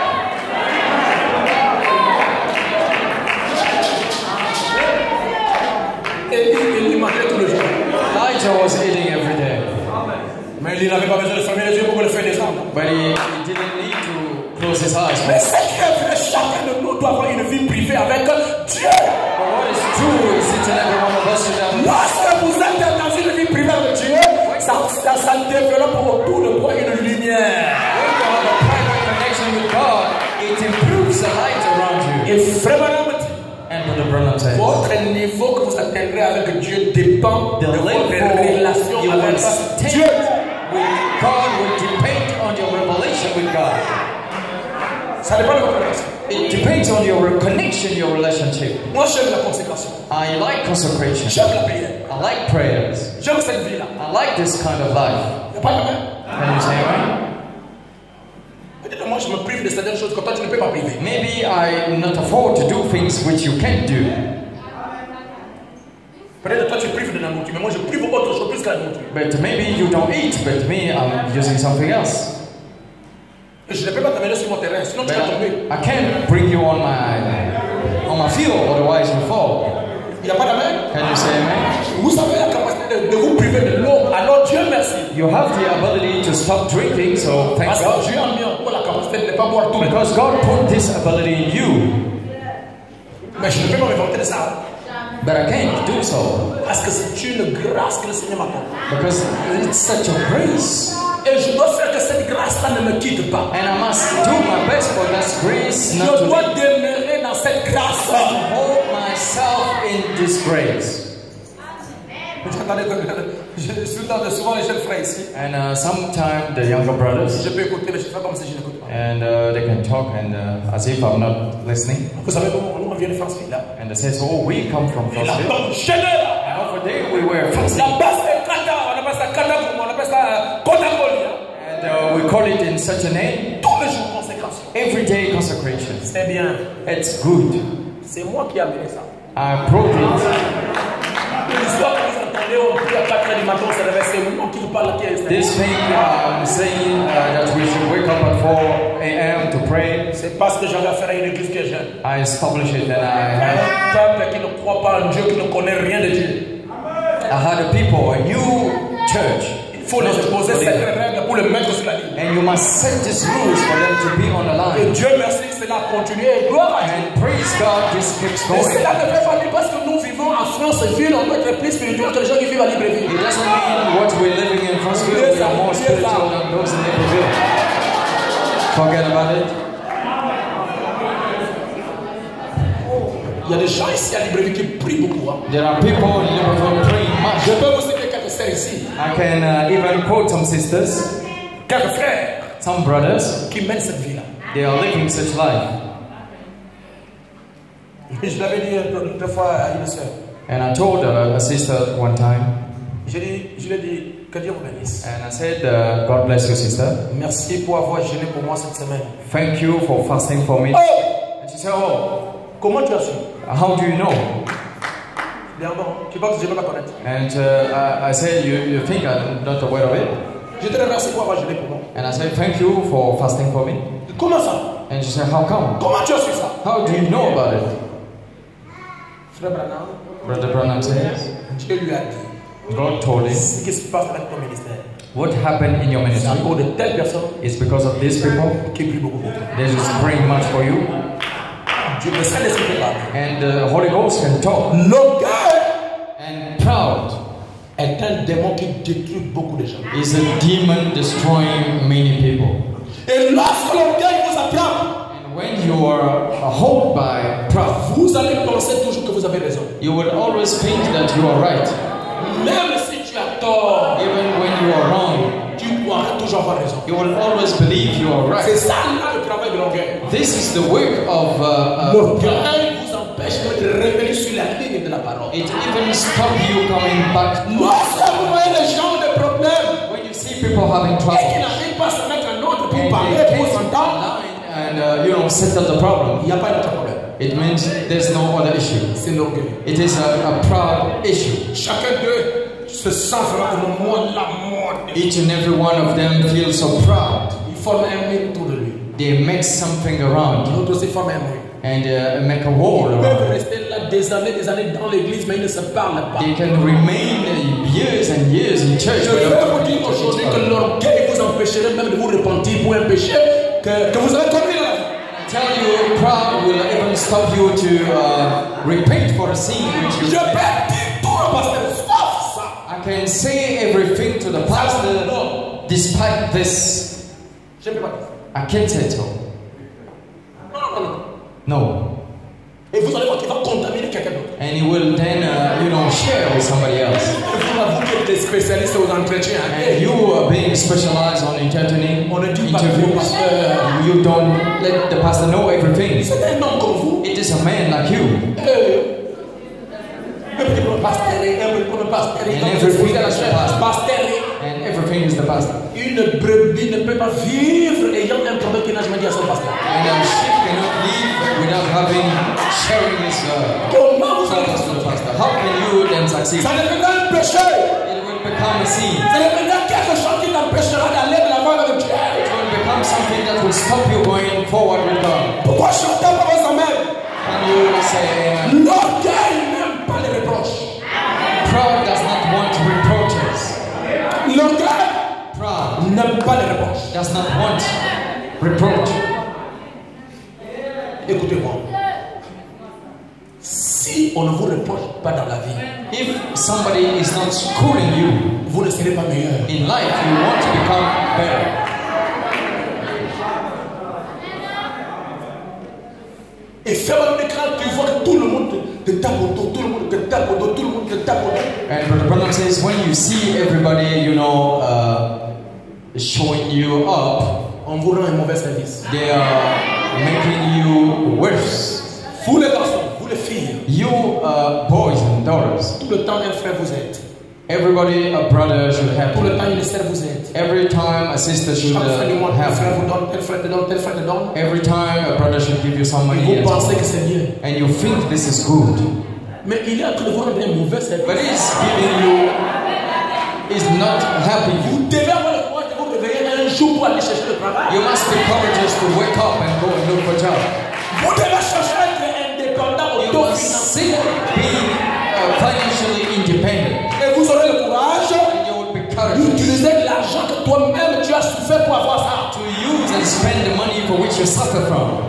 Et il, il mangeait tous les jours. Elijah was eating every day, Mais il n'avait pas besoin de fermer les yeux pour le faire descendre. but he, he didn't need to close his eyes. Mais ce qui est vrai, chacun de nous doit avoir une vie privée avec Dieu. But what is true is each and every one of us should have. Lorsque vous êtes dans une vie privée avec Dieu, ça, ça, ça développe autour de toi une lumière. When you have a private connection with God, it improves the light around you. Et vraiment, And Brother Branham says, votre niveau que vous atteindrez avec Dieu dépend the de votre level relation you avec will stay Dieu. with God will depend on your revelation with God. Ça dépend de votre relation. It depends on your connection, your relationship. Moi, j'aime la consécration. I like consecration. J'aime la prière. I like prayers. J'aime cette vie-là. I like this kind of life. Il n'y a pas de même. Can you say amen? Peut-être moi, je me prive de certaines choses que toi, tu ne peux pas priver. Maybe I not afford to do things which you can't do. Peut-être toi, tu prives de la nourriture, mais moi, je prive autre chose plus que la nourriture. But maybe you don't eat, but me, I'm using something else. Et je ne peux pas t'amener sur mon terrain, sinon tu But vas tomber. I can't bring you on my on my field, otherwise you fall. Il n'y a pas d'amen. Can you say amen? Vous avez la capacité de, de vous priver de l'eau. Alors Dieu merci. You have the ability to stop drinking, so thank Parce que God. Dieu a mis en toi la capacité de ne pas boire tout. Because God put this ability in you, Mais je ne peux pas m'inventer de ça. but I can't do so. Parce que c'est une grâce que le Seigneur m'accorde. Because it's such a grace. Et je dois faire que cette grâce-là ne me quitte pas. And I must do my best for that grace not Je to dois leave. demeurer dans cette grâce. Hold myself in this grace. J'entendais que- Je suis dans de souvent les jeunes frères ici. And uh, sometimes the younger brothers, Je peux écouter, mais je fais comme si je n'écoute pas. and uh, they can talk and uh, as if I'm not listening. Vous savez comment nous on vient de France là. And they say, oh, we come from Et la Frostville. tombe chaînée là. And over there we were fasting. La base est Kata, on appelle ça Kata, on appelle ça Kotangoli. And uh, we call it in such a name, Tous les jours consécration. everyday consecration. C'est bien. It's good. C'est moi qui ai amené ça. I brought it. L'histoire que vous entendez, on prie à quatre heures du matin, on se réveille, c'est moi qui vous parle qui est. This thing I'm saying uh, that we should wake up at four a m to pray. C'est parce que j'avais affaire à une église qui est jeune. I established it and I had, Un peuple qui ne croit pas en Dieu, qui ne connaît rien de Dieu. I had a people, a new church. Il faut les poser certaines règles pour le mettre sur la ligne. And you must set these rules for them to be on the Et line. Dieu merci que cela a continué. Gloire à Dieu. And praise God, this keeps Mais going. cela ne fait pas dire parce que nous vivons en France-Ville, on doit être plus spirituel que les gens qui vivent à Libreville. It doesn't mean what we're living in Frostville, we are more spiritual than those in Libreville. Forget about it. Il y a des gens ici à Libreville qui prient beaucoup. Hein. There are people in Libreville praying Je much. peux vous citer quelques sœurs ici, I can uh, even quote some sisters, quelques frères some brothers. qui mènent cette vie-là. They are living such life. Je l'avais dit deux fois à une sœur. And I told uh, a sister one time, Je, dis, je lui ai dit que Dieu vous bénisse. and I said, uh, God bless you, sister. Merci pour avoir jeûné pour moi cette semaine. Thank you for fasting for me. Oh, And she said, oh, comment tu as su? how do you know? Bien bon, tu penses que je ne vais pas connaître. And uh, I, I said, you, you think I'm not aware of it? Je te remercie pour avoir jeûné pour moi. And I said, thank you for fasting for me. Comment ça? And she said, how come? Comment tu as su ça? How do you know about it? Frère Branham, Brother Branham says, Dieu lui a dit, God told him, ce qui se passe avec ton ministère, what happened in your c'est à ministry cause de telle personne is because of these people. qui prie beaucoup pour toi. They just praying much for you. Dieu le Saint-Esprit te parle. And the Holy Ghost can talk. L'orgueil And proud est un démon qui détruit beaucoup de gens. is a demon destroying many people. Et lorsque l'orgueil vous attrape, And when you are held by pride, vous allez penser toujours que vous avez raison. you will always think that you are right. Même si tu as tort, Even when you are wrong, tu pourras toujours avoir raison. you will always believe you are C'est right. ça là le travail de l'orgueil. This is the work of uh, uh, L'orgueil pride. vous empêche de revenir sur la ligne de la parole. It even stops you coming back. Lorsque vous voyez les gens de problèmes When you see people having et qu'ils trouble n'arrivent pas à se mettre en ordre pour and parler, they pour can't s'entendre, align and uh, you know settle the problem, il n'y a pas d'autre problème. it means there's no other issue. C'est l'orgueil. It is a, a proud issue. Chacun d'eux se sent vraiment comme moi, la mort. Each and every one of them feels so proud. Il forme un mur autour de lui. They make something around you L'autre aussi forme un mur. and uh, make a wall Ils around peuvent you. rester là des années, des années dans l'église, mais ils ne se parlent pas. They can remain uh, years and years in church. Je but veux not vous dire talking to aujourd'hui each que other. l'orgueil vous empêcherait même de vous repentir pour un péché que, que vous avez commis dans la vie. I tell you, pride will even stop you to uh, repent for a sin which Je you. peux dire tout le pasteur, sauf ça. I can say everything to the pastor despite this. Je ne peux pas dire. I can't say so. Non, non, non, non. No. Et vous allez voir qu'il va contaminer quelqu'un d'autre. And he will then, uh, you know, share with somebody else. Et vous, là, vous qui êtes des spécialistes aux entretiens, And you are being specialized on entertaining on ne dit pas que vous, interviews. pasteur, You don't let the pastor know everything. c'est un homme comme vous. It is a man like you. Euh, un petit peu pasteur, un petit peu pasteur, And donc everything vous êtes is the pastor. pasteur. And everything is the pastor. Une brebis ne peut pas vivre ayant un problème qu'il n'a jamais dit à son pasteur. And a sheep cannot live without having sharing his uh, Comment vous allez problems to the pastor. How can you then succeed? Ça deviendra un péché. It will become a sin. Ça deviendra quelque chose qui t'empêchera d'aller de l'avant avec Dieu. It will become something that will stop you going forward with God. Pourquoi chanter par vos amens? And you will say, amen. L'orgueil n'aime pas les reproches. Pride does not want reproaches. L'orgueil Pride n'aime pas les reproches. does not want reproach. Écoutez-moi. Si on ne vous reproche pas dans la vie, If somebody is not schooling you vous ne serez pas meilleur. in life, you want to become better. Et ferme l'écran, tu vois que tout le monde te tape au dos, tout le monde te tape au dos, tout le monde te tape au dos. And Brother Branham says, when you see everybody, you know, uh, showing you up, On vous rend un mauvais service. they are making you worse. Vous les garçons, vous les filles, You, uh, boys and daughters, tout le temps un frère vous aide. everybody, a brother should have. Tout le temps une sœur vous aide. Every time a sister should Chaque fin du mois, uh, tel frère have. vous donne, tel frère te donne, tel frère te donne. Every time a brother should give you some Et money, vous and, pensez que c'est bien. and you think this is good. Mais il est en train de vous rendre un mauvais But service. it's giving you, is not helping you. Vous devez avoir le courage de vous réveiller un jour pour aller chercher le travail. You must be courageous to wake up and go and look for a job. Vous devez chercher à être indépendant, You must autofinancé. seek being uh, financially independent. Et vous aurez le courage And you will be courageous d'utiliser l'argent que toi-même tu as souffert pour avoir ça. to use and spend the money for which you suffer from.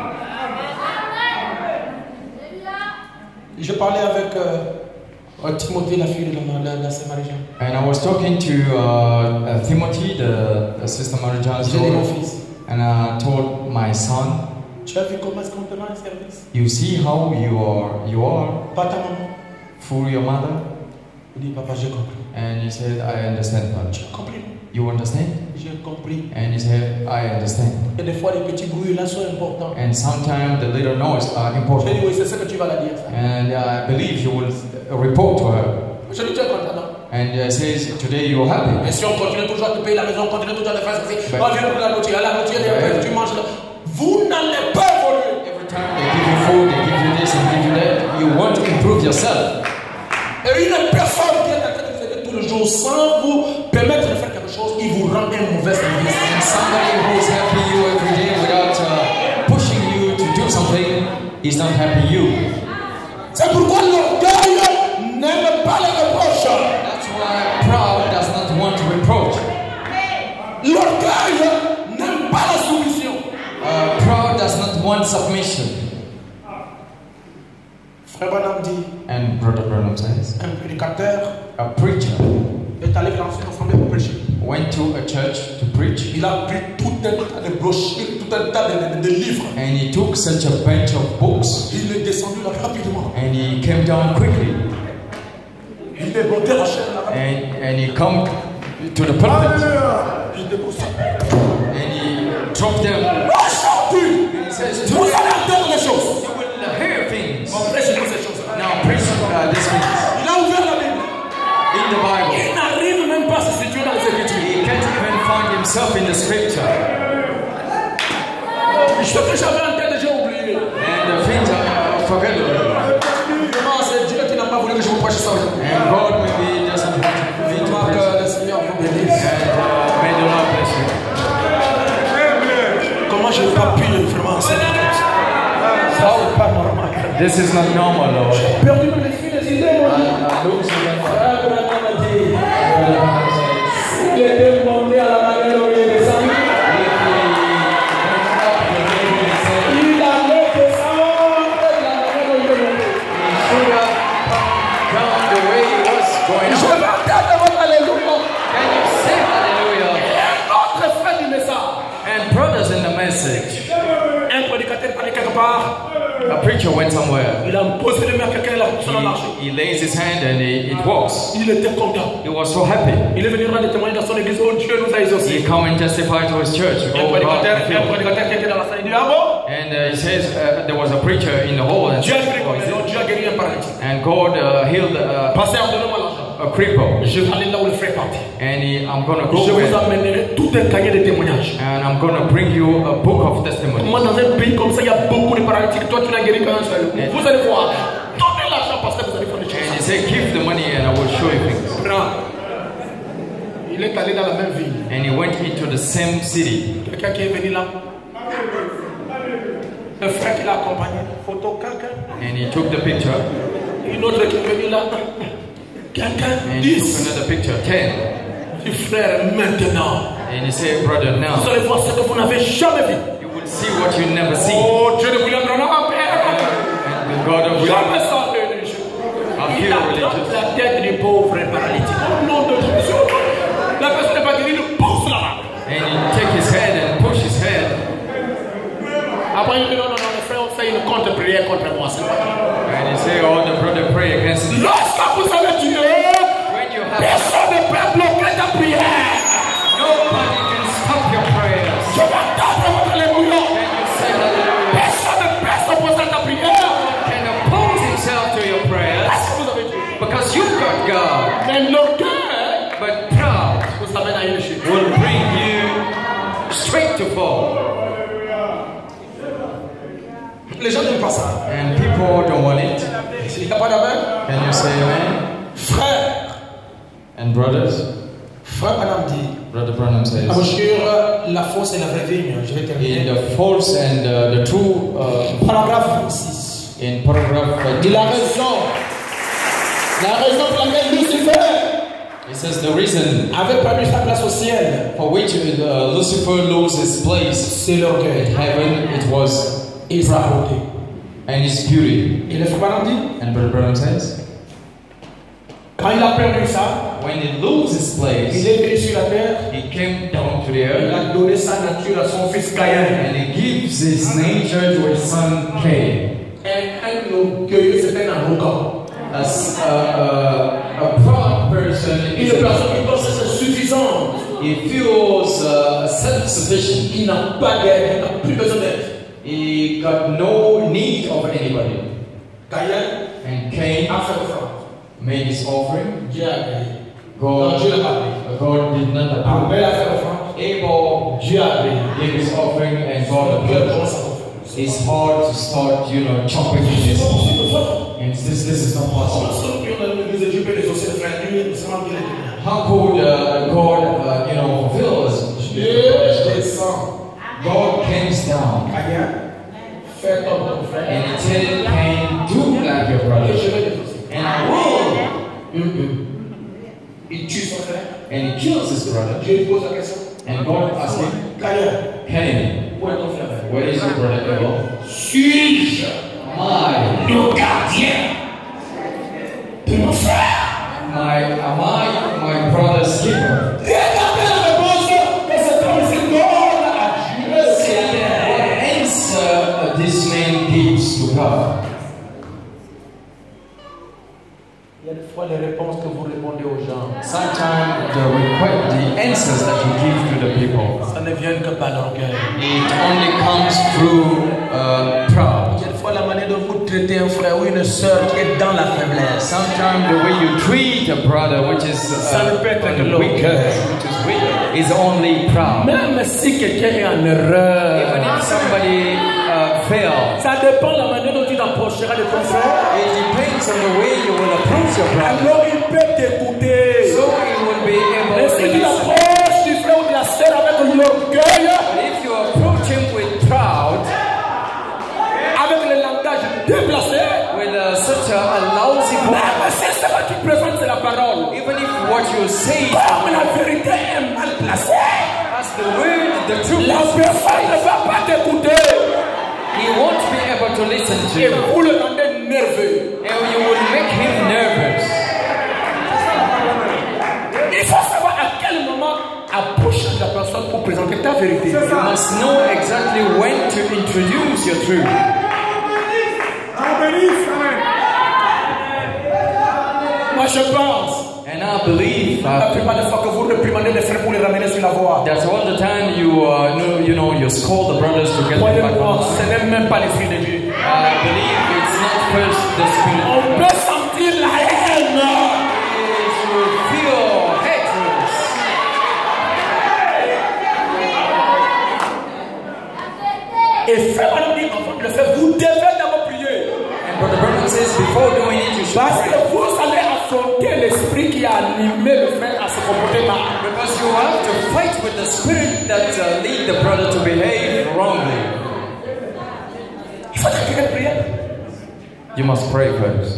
Je parlais avec euh, Timothée, la fille de la, la, la sœur Marie-Jeanne. And I was talking to uh, uh, Timothy, the, the sister Marijan's J'ai dit mon daughter, fils, and I told my son, tu as vu comment est-ce qu'on te rend un service? you see how you are, you are Pas ta maman. for your mother? Il dit, papa, j'ai compris. And he said, I understand, but Tu as compris? you understand? J'ai compris. And he said, I understand. Et des fois, les petits bruits là sont importants. And sometimes the little noise are Je dis, important. oui, c'est ce que tu vas la dire. Ça. And I believe you will report to her. Je dis, tu es content, non? And uh, says, today you are happy. Et si on continue toujours à te payer la maison, on continue toujours à te faire ceci, Ben. on vient pour la nourriture, la nourriture, Ben. tu manges là. Vous n'allez pas évoluer. Every time they give you food, they give you this and give you that, you want to improve yourself. Et une personne qui est en train de vous aider tous les jours sans vous permettre de faire quelque chose, il vous rend un mauvais service. And somebody who's helping you every day without uh, pushing you to do something is not helping you. C'est pourquoi l'orgueil n'aime pas les reproches. That's why proud does not want to reproach. L'orgueil n'aime pas la soumission. Uh, proud does not want submission. Frère Branham dit, And Brother Branham says, un prédicateur a preacher est allé dans une assemblée pour prêcher. went to a church to preach, Il a pris tout un tas de brochures, tout un tas de, de, de livres. and he took such a bunch of books Il est descendu là rapidement. and he came down quickly Il est monté la chaîne là. and, and he come to the pulpit Il déposé. and he dropped them. Aujourd'hui, And he says, vous allez entendre les choses. you will hear things. On prêche pour ces choses. Now preach uh, these things Il a ouvert la Bible. in the Bible. Il n'arrive même pas à se situer dans les Écritures. He can't even find himself in the scripture. Ce que j'avais en tête, j'ai oublié. And the things are forgettable. Comment c'est Dieu qui n'a pas voulu que je vous prêche ça aujourd'hui. And God maybe doesn't want me to Moi, preach. que le Seigneur vous bénisse. And uh, may the Lord bless you. Comment je n'ai pas pu vraiment enseigner comme ça. Ça n'est pas normal. This is not normal, Lord. Perdu dans les filles des idées, mon Dieu. I lose again. Frère Branham a dit, s'il était monté à la manière dont il est descendu, il allait descendre de la manière dont il est monté. Je vais entendre votre alléluia. Can you say hallelujah? Et un autre frère du message. And brothers in the message, Un prédicateur parlait quelque part. a preacher went somewhere. Il a posé les mains à quelqu'un, il a poussé dans l'arche. He, he lays his hand and it, it walks. Il était content. He was so happy. Il est venu rendre témoignage dans son église. Oh, Dieu nous a He exaucés. come and testify to his church. Un Oh, God, prédicateur, thank un you. prédicateur qui était dans la salle, il dit, ah bon? And uh, he says uh, there was a preacher in the hall, and, Dieu a guéri comme ça, Dieu a guéri un paralytique. and God uh, healed uh, Pasteur, donnez-moi l'argent. a cripple. Je vais aller là où le frère est parti. And he, I'm gonna go Je vous with, amènerai tout un cahier de témoignages. and I'm gonna bring you a book of testimony. Moi, dans un pays comme ça, il y a beaucoup de paralytiques. Toi, tu n'as guéri qu'un seul. Vous allez voir. Donnez l'argent parce que vous allez faire des And he choses. said, give the money and I will show you things. Prends. Il est allé dans la même ville. And he went into the same city. Quelqu'un qui est venu là. Un frère qui l'a accompagné. Photo, quelqu'un. And he took the picture. Une autre qui est venue là. Quelqu'un. And he took Dix. another picture, ten. Du frère, maintenant. And he said, brother, Vous now allez voir ce que vous n'avez jamais vu. you will see what you never see. Oh, Dieu de William Branham a peur. And the God of William, Jamais ça religieux. I Il feel attrape religious. la tête du pauvre paralytique. Au nom de Jésus. La personne n'est pas guérie, le pousse là-bas. And he take his head and push his head. Après, il dit non, non, non, les frères ont fait une contre-prière contre moi. C'est pas grave. And he say, oh, the brother pray against me. Lorsque vous avez Dieu, When you have, personne ne peut bloquer ta prière. nobody can stop your prayers. Je vais entendre votre alléluia. Can you say hallelujah? Personne ne peut s'opposer à ta prière. Can oppose himself to your prayers Parce que vous avez Dieu. because you've got God. Mais l'orgueil But proud vous amène à une chute. will bring you straight to fall. Les gens n'aiment pas ça. And people don't want it. Il n'y a pas d'amen. Can you say amen? Frère, And brothers, frère Branham dit, Brother Branham says, sur la fausse et la vraie vigne, je vais in terminer. the false and uh, the true, uh, Paragraphe vingt-six. in paragraph uh, Il a raison. La raison pour laquelle Lucifer it says the reason avait perdu sa place au ciel, for which uh, Lucifer loses his place c'est l'orgueil in heaven, it was et sa beauté. and his beauty. Et le frère Branham dit, And Brother Branham says, quand il a perdu ça, when he loses his il place, est venu sur la terre, he came down to the il earth a donné sa nature à son fils Caïn. and he gives his nature to his son Cain. Un, un orgueilleux, c'est un arrogant. As a, a, a proud person, Une is a, personne qui pense que c'est suffisant, he feels uh, self-sufficient. qui n'a pas d'aide, qui n'a plus besoin d'aide. He got no need of anybody. Caïn And Cain a fait offrande. made his offering. Dieu a payé. Non, God, Dieu l'a pas payé. God did not approve. Abel a fait offrande. Abel Dieu a payé. gave his offering and God Dieu a approved. payé sa offrande. It's hard to start, you know, chopping this. And this, this is not possible. How could uh, God, uh, you know, fulfill us? God came down and he said, "Can do like your brother." And I will. Mm-mm. And he kills his brother. And God asked him, "Cain, where is your brother Abel? Suis-je My, le gardien de mon frère? my, am I my brother's keeper?" Regardez la réponse de cet homme, c'est God à Dieu. See what answer this man gives to God. Il y a des fois les réponses que vous répondez aux gens, Sometimes the request, the answers that you give to the people, ça ne vient que par l'orgueil. it only comes through uh, pride. Il y a des fois la manière dont vous traitez un frère ou une sœur qui est dans la faiblesse. Sometimes the way you treat a brother, which is Ça ne uh, peut être que on the weakness, l'orgueil. which is weak, is only proud. Même si quelqu'un est en Even erreur, if somebody uh, fails, ça dépend de la manière dont tu t'approcheras de ton frère. it depends on the way you will approach your brother. Alors il peut t'écouter. So he will be able Mais to si tu listen. t'approches du frère ou de la sœur avec l'orgueil, But if you approach him with proud, avec le langage déplacé, with uh, such a, a lousy voice, même si ce que tu présentes c'est la parole, even if what you say is comme la vérité est mal placée, as the word, the truth, la personne ne va pas t'écouter. he won't be able to listen to Et you. vous le rendez nerveux. And you will make him nervous. Il faut savoir à quel moment approcher la personne pour présenter ta vérité. You must know exactly when to introduce your truth. Moi je pense, And I believe la uh, plupart des fois que vous réprimandez les frères pour les ramener sur la voie, that all the time you, uh, know, you know, you scold the brothers to get them back croyez-moi, on. ce n'est même pas l'esprit de Dieu. I believe it's not first the spirit. On peut sentir la haine. Is you feel hatred. Et frère Manon dit, avant de le faire, vous devez d'abord prier. And Brother Bernard says before doing it, you should Parce pray. que vous allez affronter l'esprit qui a animé le frère à se comporter mal. Because you have to fight with the spirit that uh, lead the brother to behave wrongly. Il faut que quelqu'un prie. You must pray first.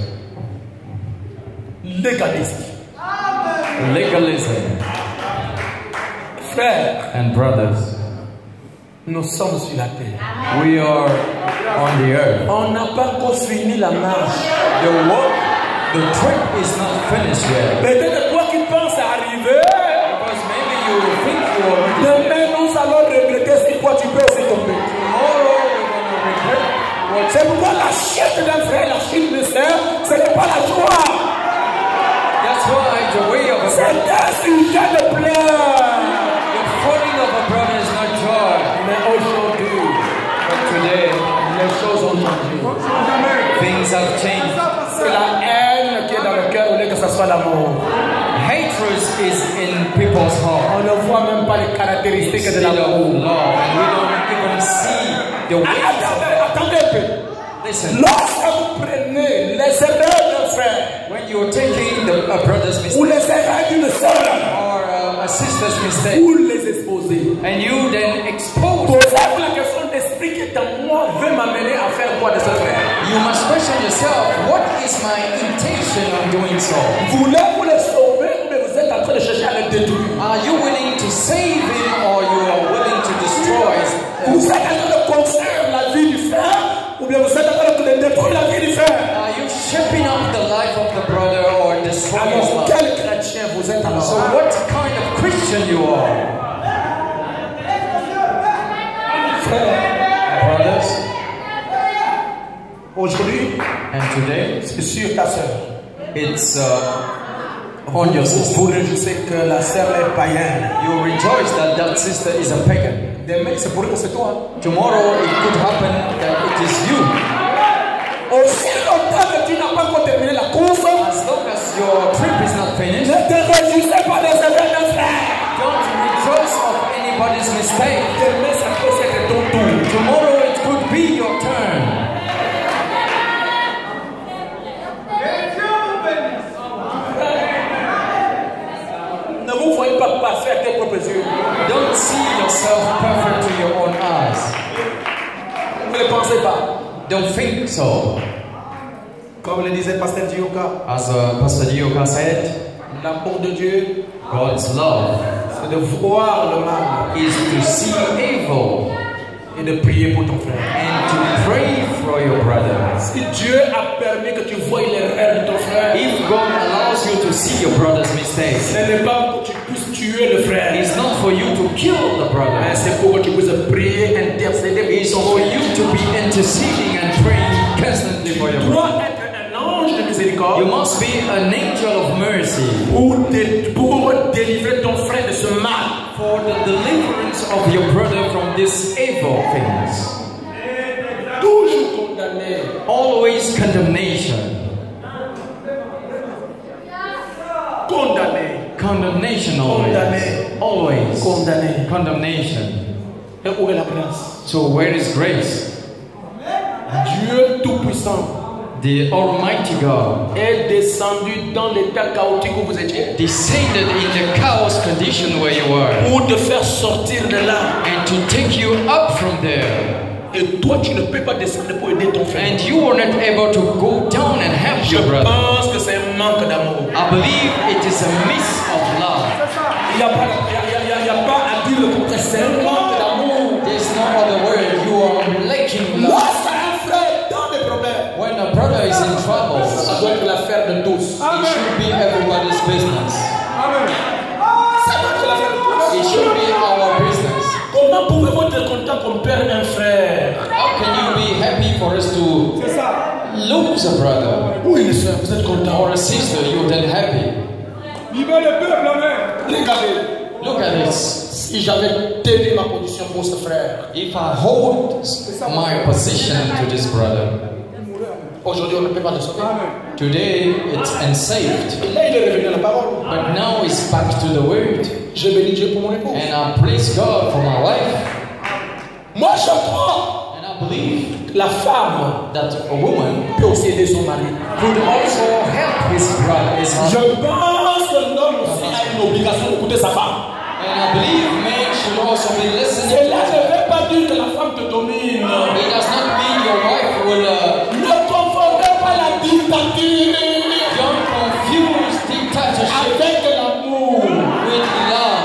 Légaliste. Legalism. Frère, And brothers, nous sommes sur la terre. we are on the earth. On n'a pas encore fini la marche. The work, the trip is not finished yet. Peut-être toi qui penses arriver, Because maybe you think you are already there. demain nous allons regretter si toi tu peux aussi tomber. Tomorrow we're going to regret what. C'est pourquoi la chute d'un frère, la chute de sœur, ce n'est pas la joie. That's why the way of a C'est brother, un sujet de pleurs. the falling of a brother is not joy. Mais aujourd'hui, But today, les choses ont changé. things have changed. C'est la haine qui est dans le cœur au lieu que ce soit l'amour. Hatred is in people's heart. On ne voit même pas les caractéristiques de Instead of l'amour. love, and we don't even see the way. Attendez, attendez un peu. Listen, Lorsque vous prenez les erreurs d'un frère when you're taking the a brother's ou mistake les erreurs d'une sœur, or uh, a sister's mistake, vous les exposez. and you then expose, Posez-vous la question d'esprit qui est en moi veut m'amener à faire quoi de ce frère. you must question yourself, what is my intention of doing so? Voulez-vous le sauver ou bien vous êtes en train de chercher à le détruire? Are you willing to save him or you are willing to destroy him? Vous êtes en train de conserver la vie du frère ou bien vous êtes en train de détruire la vie du frère? Are you shaping up the life of the brother or destroying his Alors, life? quel chrétien vous êtes alors? So what kind of Christian you are? Frère, Brothers, aujourd'hui, and today, c'est sur ta sœur. it's uh, on your Vous sister. vous réjouissez que la sœur est païenne. You rejoice that that sister is a pagan. Demain, c'est pour que c'est toi. Tomorrow it could happen that it is you. Aussi longtemps que tu n'as pas encore terminé la course, As long as your trip is not ne finished, te réjouissez pas des erreurs d'un frère. don't rejoice of anybody's mistake. Demain, ça peut être ton tour. Tomorrow it could be your turn. propres yeux. Don't see yourself perfect to your own eyes. Vous ne pensez pas. Don't think so. Comme le disait Pasteur Dioka, As uh, Pastor Dioka said, l'amour de Dieu, God's love c'est de voir le mal is to see evil et de prier pour ton frère. and to pray for your brother. Si Dieu a permis que tu voies l'erreur de ton frère, If God allows you to see your brother's mistakes, ce n'est pas pour que tu puisses tuer le frère, it's not for you to kill the mais brother. c'est pour que tu puisses prier, intercéder It's pour ton for frère. you to be interceding and praying constantly for your Tu dois brother. être un ange de miséricorde You must be an angel of mercy pour, dé- pour délivrer ton frère de ce mal. for the deliverance of your brother from these evil things. Toujours condamné. Always condemnation. Condamné. Condemnation always. Condamné. Always. Condamné. Condemnation. Et où est la grâce? So where is grace? Dieu Tout-Puissant The Almighty God est descendu dans l'état chaotique où vous étiez descended in the chaos condition where you were pour te faire sortir de là. and to take you up from there. Et toi, tu ne peux pas descendre pour aider ton frère. And you were not able to go down and help Je your brother. pense que c'est un manque d'amour. I believe it is a miss of love. Il n'y a, pas- il y a- il y a- il y a pas à dire le contraire, c'est un manque d'amour. There's no other word. You are lacking love. Lorsque un frère dans des problèmes, When a brother is in trouble, ça doit être l'affaire de tous. it should be everybody's business. Ça doit être l'affaire de tous. It should be our business. Comment pouvez-vous être content qu'on perd un frère? How can you be happy for us to lose a brother Oui, les soeurs, vous êtes contents. or a sister? You're then happy. Regardez, Look at this. si j'avais tenu ma position pour ce frère, If I hold my position to this brother, aujourd'hui on ne peut pas le sauver. today it's unsaved. Et là, il est revenu à la parole. But now it's back to the word. Je bénis Dieu pour mon épouse. And I praise God for my wife. Moi, je crois And I believe que la femme that a woman peut aussi aider son mari. could also help his brother, his Je husband. pense que l'homme aussi a une obligation d'écouter sa femme. And I believe men should also be listening to Cela ne her. veut pas dire que la femme te domine. It does not mean your wife will uh, Ne confondez pas la dictature don't confuse dictatorship avec l'amour. with love.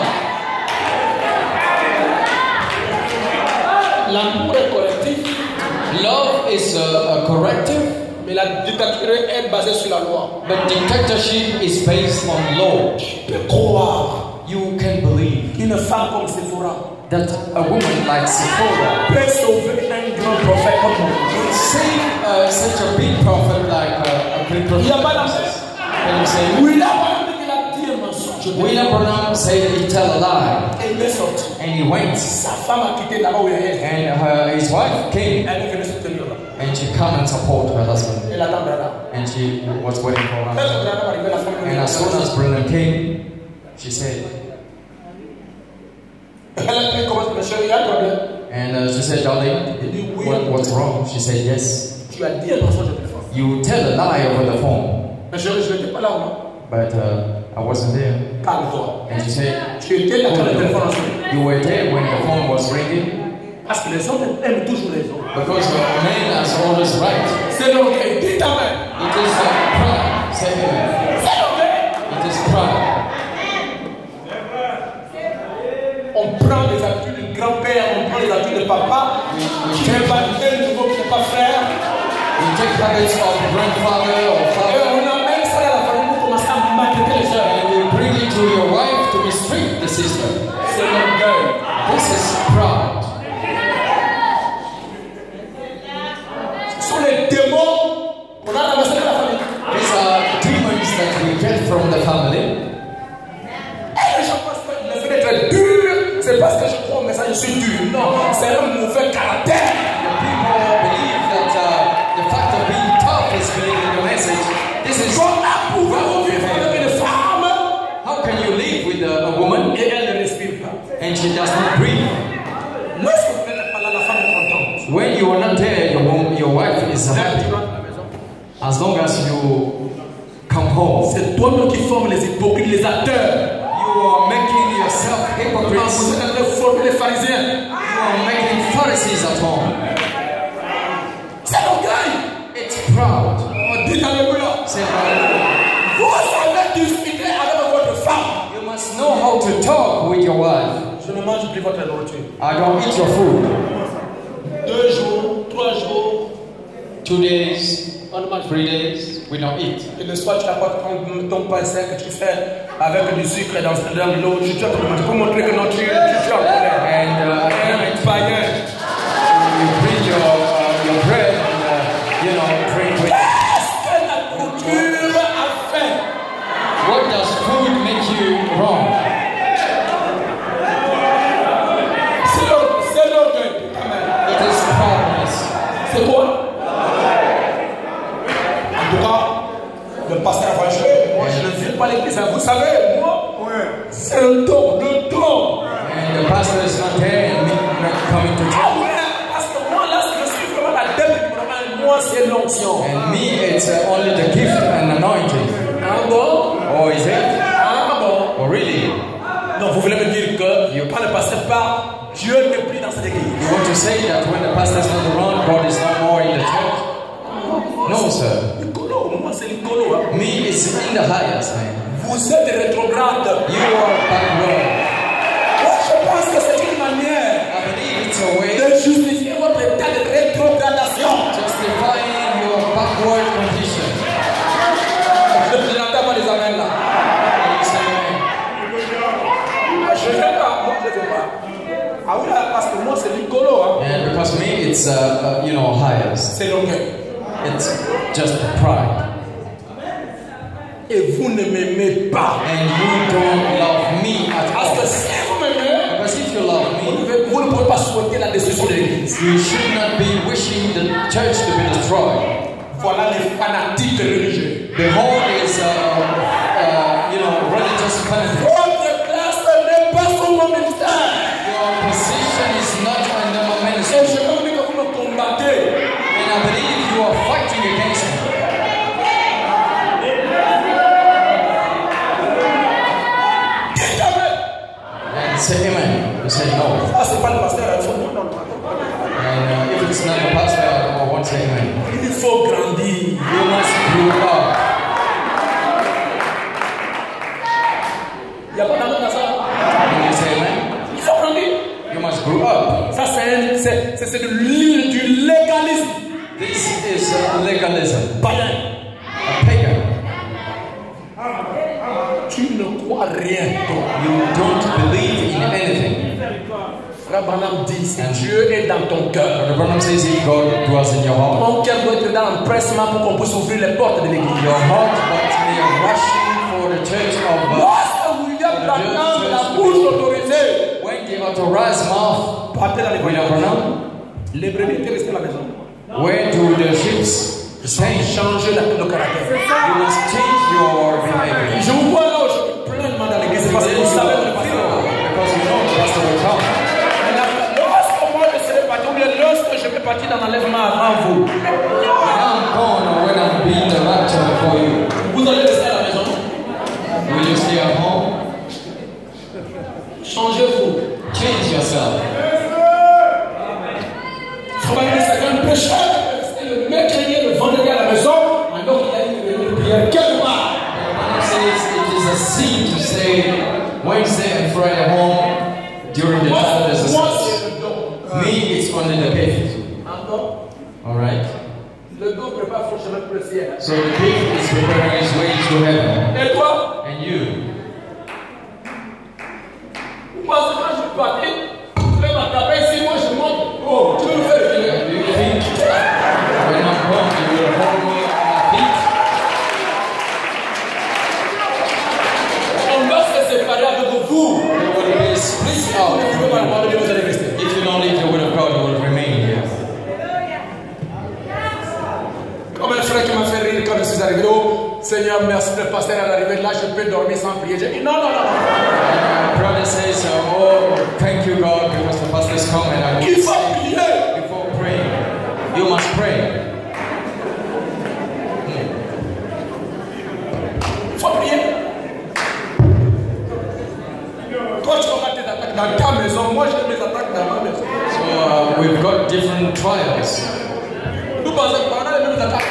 L'amour est correctif, Love is a, a corrective, mais la dictature est basée sur la loi. but dictatorship is based on law. Tu peux croire You can believe qu'une femme comme Sephora that a woman like Sephora peut sauver un grand prophète comme moi. would save uh, such a big prophet like uh, a great Il n'y a prophet. pas d'amour. Can you say? William Branham dit qu'il a dit un mensonge. William Branham said he tell a lie, Et il est sorti. and he went, Sa femme a quitté là-bas où elle est. and her, his wife came, Elle est venue soutenir là. and she come and support her husband, Elle attend Branham. and she was waiting for Quand her. Branham est arrivé, la femme lui And a as soon as Branham came, she said, Elle a dit comment le chéri, il y a un problème. and uh, she said, darling, what, what's wrong? She said, yes. Tu as dit un mensonge au téléphone. You tell a lie over the phone, Mais chéri, je n'étais pas là, non? but uh, I wasn't there. Calme-toi. And she said, Tu étais là quand le téléphone a sonné. you were there when the phone was ringing, Parce que les hommes aiment toujours les hommes. because the man has always right. C'est l'orgueil. Dis ta main. It is uh, pride. Say amen. C'est l'orgueil. It is pride. On prend les habitudes de grand-père, on prend les habitudes de papa, qui n'est pas un nouveau, qui n'est pas frère. We take habits of grandfather or Et father, on amène ça dans la famille pour commencer à maltraiter les gens. and we bring it to your wife to mistreat the sister. C'est l'orgueil. This is pride. Ce sont les démons qu'on a ramassés dans la famille. These are demons that we get from the family. Et les gens pensent que le fait d'être dur, c'est parce que je crois au message, je suis dur. Non, c'est un mauvais caractère. People believe that uh, the fact of being tough is believing the message. This is Comment pouvez-vous vivre avec une femme how can you live with a, a woman et elle ne respire pas? and she does not breathe? Lorsque vous n'êtes pas là, la femme est contente. When you are not there, your woman, your wife is Là, happy. tu rentres à la maison. As long as you come home, C'est toi-même qui forme les hypocrites, les acteurs. you are making yourself hypocrites. Vous êtes en train de former les pharisiens. You are making Pharisees at home. C'est l'orgueil. It's proud. On dit alléluia. Say hallelujah. Vous savez discuter avec votre femme. You must know how to talk with your wife. Je ne mange plus votre nourriture. I don't eat your food. Deux jours, trois jours. Two days, On ne mange three days, we don't eat. Et le soir, tu apportes ton, ton pain sec que tu fais avec du sucre dans, dans de l'eau. Tu dois te demander pour montrer que non, tu, tu, tu es en colère. And uh, Un païen. you bring your, uh, your bread and, uh, you know, drink with it. Qu'est-ce que la nourriture a fait? What does food make you wrong? C'est l'or- c'est l'orgueil. Amen. It is proudness. C'est quoi? En tout cas, le pasteur a franchi. Moi, je ne viens pas à l'église. Vous savez, moi, c'est le don, le don. And the pastor is not there and me not coming to Ah church. ouais, parce que moi, là, je suis vraiment la dette. Moi, c'est l'onction. And me, it's uh, only the gift and anointing. Ah bon? Oh, is it? Ah bon? Oh, really? Donc, vous voulez me dire que quand le pasteur part, Dieu n'est plus dans cette église. You want to say that when the pastor is not around, God is not more in the church? No, sir. Nicolo, moi, c'est Nicolo. Hein. Me is in the highest, man. Vous êtes rétrograde. You are backward. Moi, je pense que c'est une manière I believe it's a way de justifier votre état de rétrogradation. justifying your backward condition. Je n'entends pas les amens là. And you say, man, Je ne sais pas, moi, je ne sais pas. Ah oui, là, parce que moi, c'est Nicolo. Hein. and because me, it's, uh, uh, you know, highest. C'est l'orgueil. It's just pride. Et vous ne m'aimez pas. And you don't love me at Parce que all. si vous m'aimez, Because if you love vous me, ne pouvez- vous ne pouvez pas souhaiter la destruction de l'église. you should not be wishing the church to be destroyed. Voilà les fanatiques religieux. Behold is, uh, uh, you know, religious fanatic. Votre place n'est pas sur mon ministère. Your position is not under my Et ministry. je veux dire que vous me combattez. And I believe you are fighting against me. Dites amen. And say amen. You say no. Ah, c'est pas le pasteur. Il faut, non, non, non. And uh, if it's not the pastor, I won't say amen. Il faut grandir. You must grow up. Il n'y a pas d'amour dans ça. Can you say amen? Il faut grandir. You must grow up. Ça, c'est un- c'est- c'est- c'est de l'île du légalisme. This is uh, legalism. Païen. A pagan. Tu ne crois rien, toi. You don't believe in anything. Frère Branham dit, si Dieu est dans ton cœur, The Bible says if God dwells in your heart, ton cœur doit être dans l'empressement pour qu'on puisse ouvrir les portes de l'église. your heart must be rushing for the church of uh, Lorsque William Branham, la bouche autorisée, when the authorized mouth. partait dans les William Branham, les brebis étaient restées à la maison. where do the sheep stay? Changer la- le caractère. You must change your behavior. Je vous vois là aujourd'hui pleinement dans l'église parce que vous savez que le pasteur. Because you know the pastor will come. Lorsque moi je serai parti, ou bien lorsque je vais partir dans l'enlèvement avant vous, When I'm gone or when I'm being the rapture before you, vous allez rester à la maison. will you stay at home? Changez-vous. Change yourself. Travaillez, c'est un péché. C'est le mercredi et le vendredi à la maison, alors qu'il y a une réunion de prière quelque part. The Bible says it is a sin to say Wednesday and Friday home during the Moi, time there's a moi, service. c'est le don. Me, it's only the gift. Encore, Alright? le don prépare son chemin pour le ciel. So the gift is preparing his way to heaven. Et toi, And you, moi, c'est quand je suis parti, je vais m'attraper ici, moi je monte. Oh, tu veux me faire reculer. do you think when I'm home you will hold me on my feet? On va se séparer avec vous. You will be split Si out. vous ne pouvez pas le pardonner, vous allez rester. If you don't leave the will of God, you will remain here. Comme un frère qui m'a fait rire quand je suis arrivé. Oh, Seigneur, merci, le pasteur est arrivé là, je peux dormir sans prier. J'ai dit non, non, non, non. And my brother says, oh, thank you God because the pastor is coming. I Il will faut say prier. before praying. You must pray. Il faut prier. ta maison, moi j'ai mes attaques dans ma maison. So uh, we've got different trials. Nous pensons qu'on a les mêmes attaques.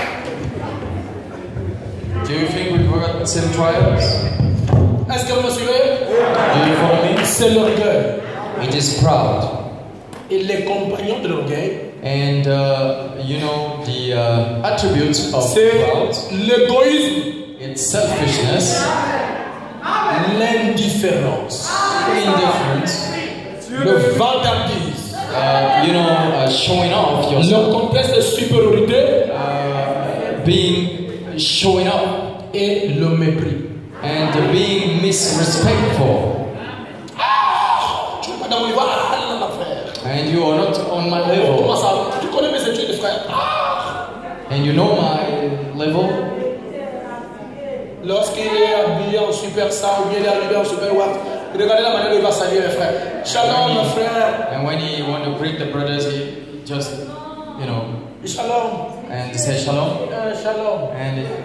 Do you think we've got the same trials? Est-ce que vous me suivez? Do you follow me? C'est l'orgueil. It is proud. Et les compagnons de l'orgueil, And uh, you know the uh, attributes of c'est proud. l'égoïsme, It's selfishness, l'indifférence, indifference, le vantardise, uh, you know, uh, showing off le yourself, complexe de supériorité uh, being showing up, et le mépris. and being misrespectful. Tu n'es pas dans mon niveau, ah, là, là, frère. And you are not on my Comment level, ça? Tu connais mes études, frère. Ah. and you know my level. Lorsqu'il est habillé en super ça ou bien il est arrivé en super watt, regardez la manière dont il va saluer les frères. Shalom, mon frère. And when he want to greet the brothers, he just, you know, Shalom. and say shalom. Euh, shalom. And it-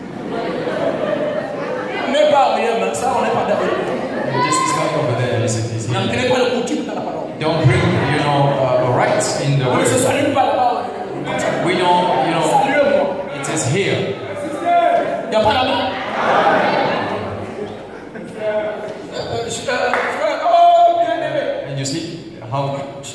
On n'est pas arrivé, mais ça, on n'est pas d'accord. and just is not over there. Listen, listen. N'entrez pas le coutume dans la parole. Don't bring, you know, uh, rights in the On ne se word. salue pas là-bas. We don't, you know, Saluez-moi. it says here. Il n'y a pas la main. Euh, euh, frère, oh, bien aimé. And you see how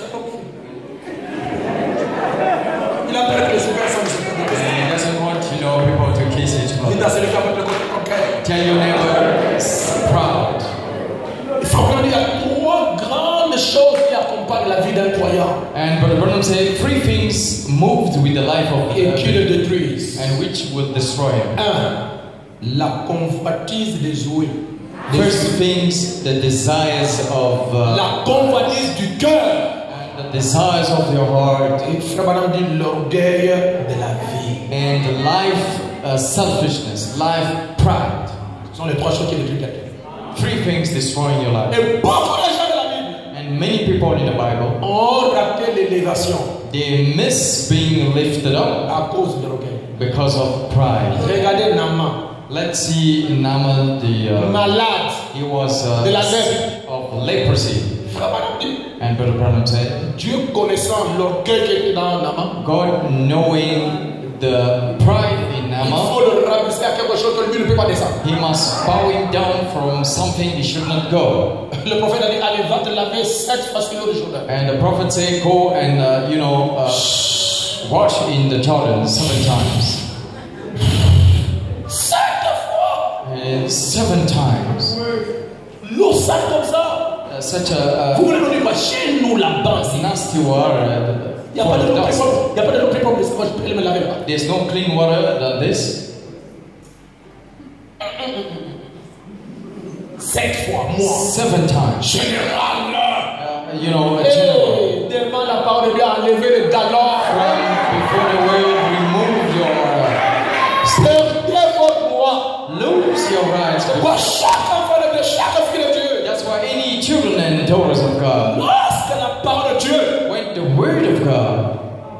Il a peur que les super sont super. he doesn't want, you know, people to kiss each Il other. a celui qui a votre côté concret. Tell your neighbor, "S- proud." Il faut comprendre qu'il y a trois grandes choses qui accompagnent la vie d'un croyant And Brother Branham said three things moved with the life of et qui uh, le détruisent. and which will destroy him. Un, la convoitise des jouets. First things, the desires of uh, La convoitise du cœur. the desires of your heart, Et Frère Branham dit l'orgueil de la vie. and life uh, selfishness, life pride. Ce sont les trois choses qui détruisent la vie. Three things destroying your life. Et beaucoup de gens de la Bible And many people in the Bible, ont raté l'élévation they miss being lifted up à cause de l'orgueil. because of pride. Regardez Naaman, Let's see Naaman, the uh, malade. he was uh, De la lèpre. of leprosy, Frère Branham dit, and Brother Branham said, Dieu connaissant l'orgueil qui était dans Naaman, God knowing the pride in il Naaman, faut le rabaisser à quelque chose que lui ne peut pas descendre. he must bowing down from something he should not go. Le prophète a dit, allez, va te laver sept fois sur l'eau du Jourdain. And the prophet said, go and uh, you know uh, wash in the Jordan seven times. Sept fois. And seven times. L'eau sale comme ça. Uh, such a, Vous a voulez nous dire, chez nous là-bas, il nasty water. n'y a Uh, pas de full l'eau of plus dust. propre. Il n'y a pas de l'eau plus propre que ça. Moi, je peux aller me laver là-bas. There's no clean water than this. Sept fois, moi. Seven times. Général. Uh, you know, a general. Hey, devant la parole de Dieu, enlever le galon. From before the word, remove your Perdez votre moi. uh, lose your rights. Pour chaque enfant de Dieu, chaque fille de Dieu. That's why any children and daughters of God, Lorsque la parole de Dieu when the word of God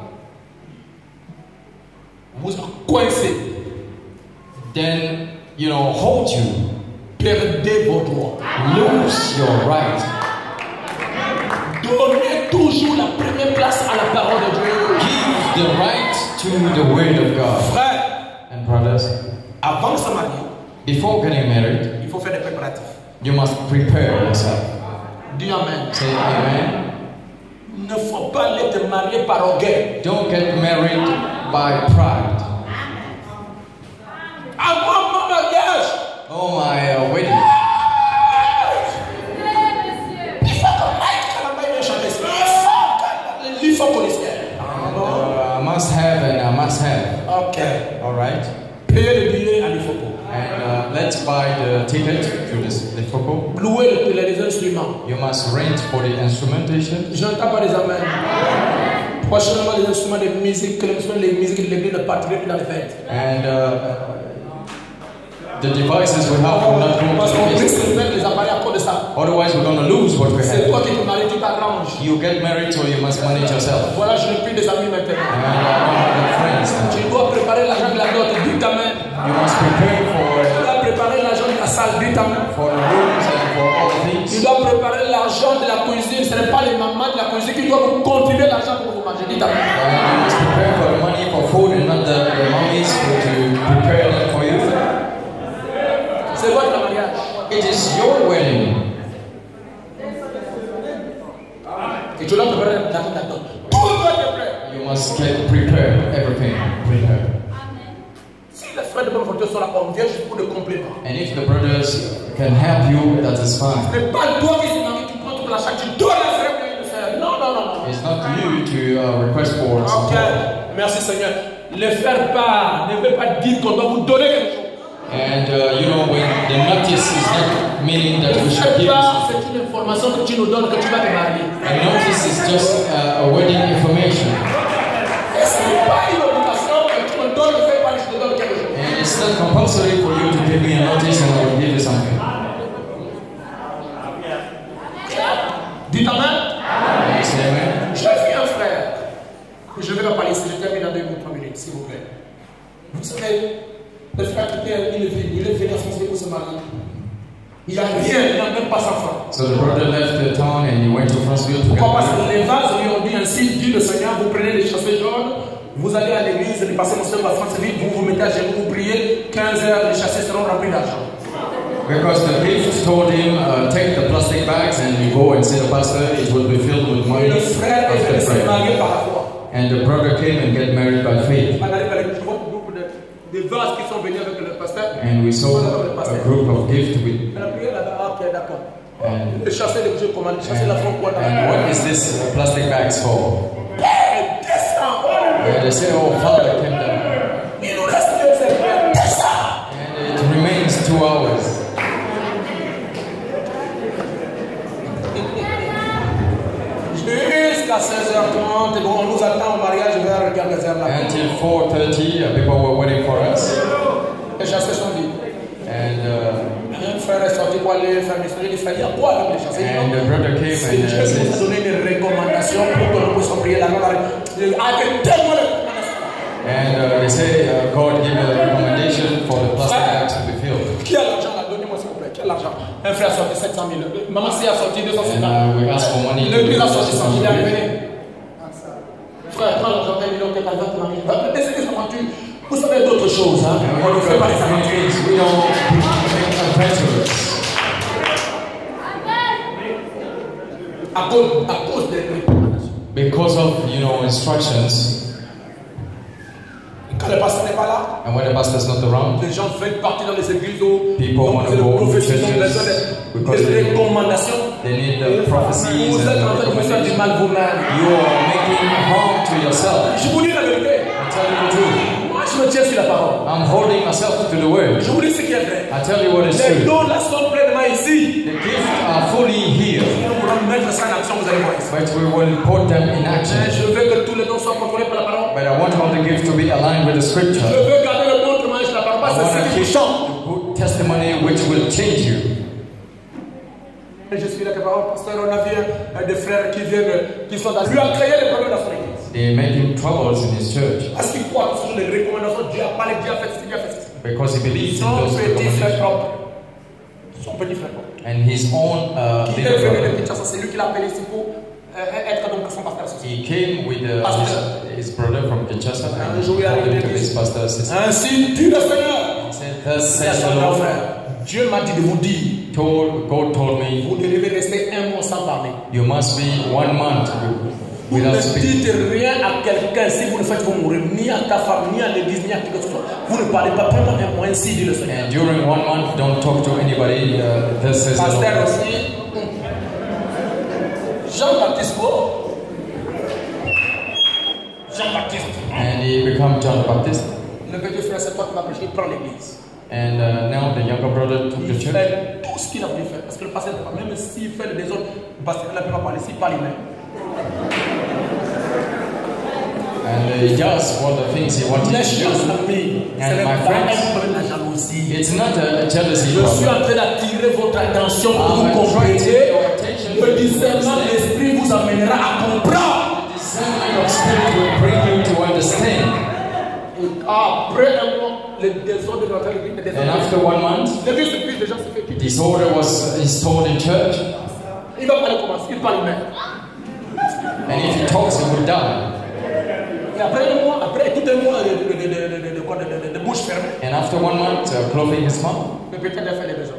vous a coincé, then you know hold you, perdez vos droits. lose your right. Donnez toujours la première place à la parole de Dieu. Give the right to the word of God. Frère, And brothers, avant de se marier, before getting married, il faut faire des préparatifs. you must prepare yourself. Dis Amen. Say amen. Il ne faut pas aller te marier par orgueil. Don't get married by pride. Avant mon mariage, Oh my uh, wedding. il faut que Mike Kalamba vienne chanter ça. Il faut que- il faut qu'on le fasse. Uh, I must have and I must have. Ok. All right. Payez le billet à l'Ifopo. And uh, let's buy the ticket to this the focal. Louez le- les instruments. You must rent for the instrumentation. Je n'entends pas les amens. Prochainement, les instruments de musique, les instruments de musique de l'église ne partiront plus dans les fêtes. And uh, the devices we have will not Parce go qu'on to the brise business. les amis, les appareils à cause de ça. Otherwise, we're going to lose what we C'est have. toi qui te maries, tu t'arranges. You get married, so you must manage yourself. Voilà, je n'ai plus des amis And maintenant. I don't have friends now. Tu dois préparer l'argent de la dot. Dis ta main. You must prepare Tu for dois préparer préparer l'argent de la salle, dites amen. for the rooms and for all the Il things. doit préparer l'argent de la cuisine. Ce n'est pas les mamans de la cuisine qui doivent vous contribuer l'argent pour vous manger. Dites amen. And you must prepare for the money for food and not the, the mummies to prepare that for you. C'est votre mariage. It is your wedding. Et tu dois préparer l'argent de la dot. Tout doit être prêt. You must get prepared, everything prepared. Si les frères de bonne volonté sont là, on vient juste pour le complément. And if the brothers can help you, that is fine. Ce n'est pas toi qui se marie, tu prends toute la charge, tu donnes les frères de le faire. Non, non, non, non. It's not you to uh, request for Ok, support. merci Seigneur. Le faire part ne veut pas dire qu'on doit vous donner quelque chose. And uh, you know, when the notice is not meaning that we Le should faire give part, us. c'est une information que tu nous donnes que tu vas te marier. A notice is just uh, a wedding information. Et ce n'est pas une obligation que tu me donnes le faire part, je te donne quelque chose. And it's not compulsory for you to give me a notice and I will give you something. Dites amen. You say amen? J'ai vu un frère. Je vais pas parler ici, je termine dans deux ou trois minutes, s'il vous plaît. Vous savez, le frère qui était, il est venu, il est venu à France pour se marier. Il n'a rien, il n'a même pas sa femme. So the brother left the town and he went to Franceville to get Pourquoi? Parce married. que les vases lui ont dit ainsi, dit le Seigneur, vous prenez les chassés jaunes, vous allez à l'église, vous passez mon Seigneur à Franceville, vous vous mettez à genoux, vous priez, quinze heures, les chassés seront remplis d'argent. Because the gift told him, uh, take the plastic bags and you go and see the pastor, it will be filled with Et money le frère est venu after se prayer. marier par la foi. And the brother came and get married by faith. On arrive avec un groupe de, de vases qui sont venus avec le pasteur. And we saw a group of gifts with. On a prié là-bas, ok, d'accord. And, Le chassé, les bouger comment, le chassé la font quoi dans and la what is this uh, plastic bags for? Père, descends. And they say, oh, Father came down. Il nous reste deux heures. Descends. And it remains two hours. Jusqu'à seize heures trente, bon, on nous attend au mariage vers quelques heures là. Until four thirty, uh, people were waiting for us. Les chassés sont vides. And, uh, Un frère est sorti pour aller faire missionnaire. Il dit, frère, il y a quoi avec les chassés? and the brother came C'est and Dieu uh, qui nous a said, donné une recommandation pour que nous puissions prier la main. Avec tellement de recommandations. and uh, they say uh, God gave a recommendation for the plastic bags to be filled. Qui a l'argent là? Donnez-moi s'il vous plaît. Qui a l'argent? Un frère a sorti sept cent mille. Maman C a sorti deux cent And cinquante. uh, we asked for money. Le pire a sorti cent mille. Il est arrivé. Frère, prends l'argent d'un million, peut-être va te marier. Laissez les aventures. Vous savez d'autres choses, hein? And On we ne fait pas les don't aventures. we don't make adventures. À cause, à cause des recommandations. Because of, you know, instructions. Quand le pasteur n'est pas là, And when the pastor's not around, les gens veulent partir dans les églises où People donc, wanna c'est le go to prophétie, churches ils ont besoin because des- des they- recommandations. they need the prophecies Vous êtes and en train de vous faire du recommendations. mal vous-même. You are making harm to yourself. Je vous dis la vérité. I tell you the truth. Moi, je me tiens sur la parole. I'm holding myself to the word. Je vous dis ce qui est vrai. I tell you what is Les true. dons là sont pleinement ici. The gifts are fully here, Nous pourrons mettre ça en action, vous allez voir ici. but we will put them in Mais action. je veux que tous les dons soient contrôlés par la parole. But I want all the gifts to be aligned with the Je scripture. veux garder le bon témoignage de la parole. I Parce want que to c'est ce qui keep chante. the good testimony which will change you. Et je suis là que par exemple, pasteur, on a vu euh, des frères qui viennent, qui sont dans. Lui a créé des problèmes dans son église. They're making troubles in his church Parce qu'il croit que ce sont les recommandations. Dieu a parlé, Dieu a fait ceci, Dieu a fait ceci. because he believes in Son those petit frère recommendations. propre. Son petit frère propre. And his own uh, Qui little est venu de brother. Kinshasa, c'est lui qui l'a appelé ici pour euh, être donc son pasteur associé. He came with uh, his, his brother from Kinshasa and jour, il est called him arrivé to his ici. pastor assistant. Ainsi dit le Seigneur. He said, thus C'est à says son the grand Lord. frère. Dieu m'a dit de vous dire, Told, God told me, vous devez rester un mois sans parler. you must be one month Vous without ne speaking. dites rien à quelqu'un si vous ne faites vous mourir, ni à ta femme, ni à l'église, ni à qui que ce soit. Vous ne parlez pas pendant un mois, ainsi dit le Seigneur. And during one month, don't talk to anybody. Uh, thus says the Pasteur Lord. aussi, Jean-Baptiste, oh. Jean-Baptiste. And he became John the Baptist. Le petit frère, c'est toi qui vas prêcher, il prend l'église. And uh, now the younger brother took the Il church. fait tout ce qu'il a voulu faire. Parce que le pasteur, même s'il fait le désordre, le pasteur ne peut pas parler, s'il parle, il met. And uh, he does all the things he wanted Les to do. choses, amis, ce And n'est my pas friends, un problème de la jalousie. It's not a, a jealousy Je suis problem. en train d'attirer votre attention pour I'm vous trying to compreniez. get your attention. Le discernement de l'esprit vous amènera à comprendre. Discernment of spirit will bring you to understand. Et Après un mois, le désordre de l'entrée de l'église. And after one month, L'église se plie, les gens se fait quitter. disorder was installed in church. Il va parler comment? Il parle même. And if he talks, he will die. Et après un mois, après tout un mois de, de, de, de, de, de, de, de, de bouche fermée, And after one month, uh, closing his mouth, le pétard a fait les besoins.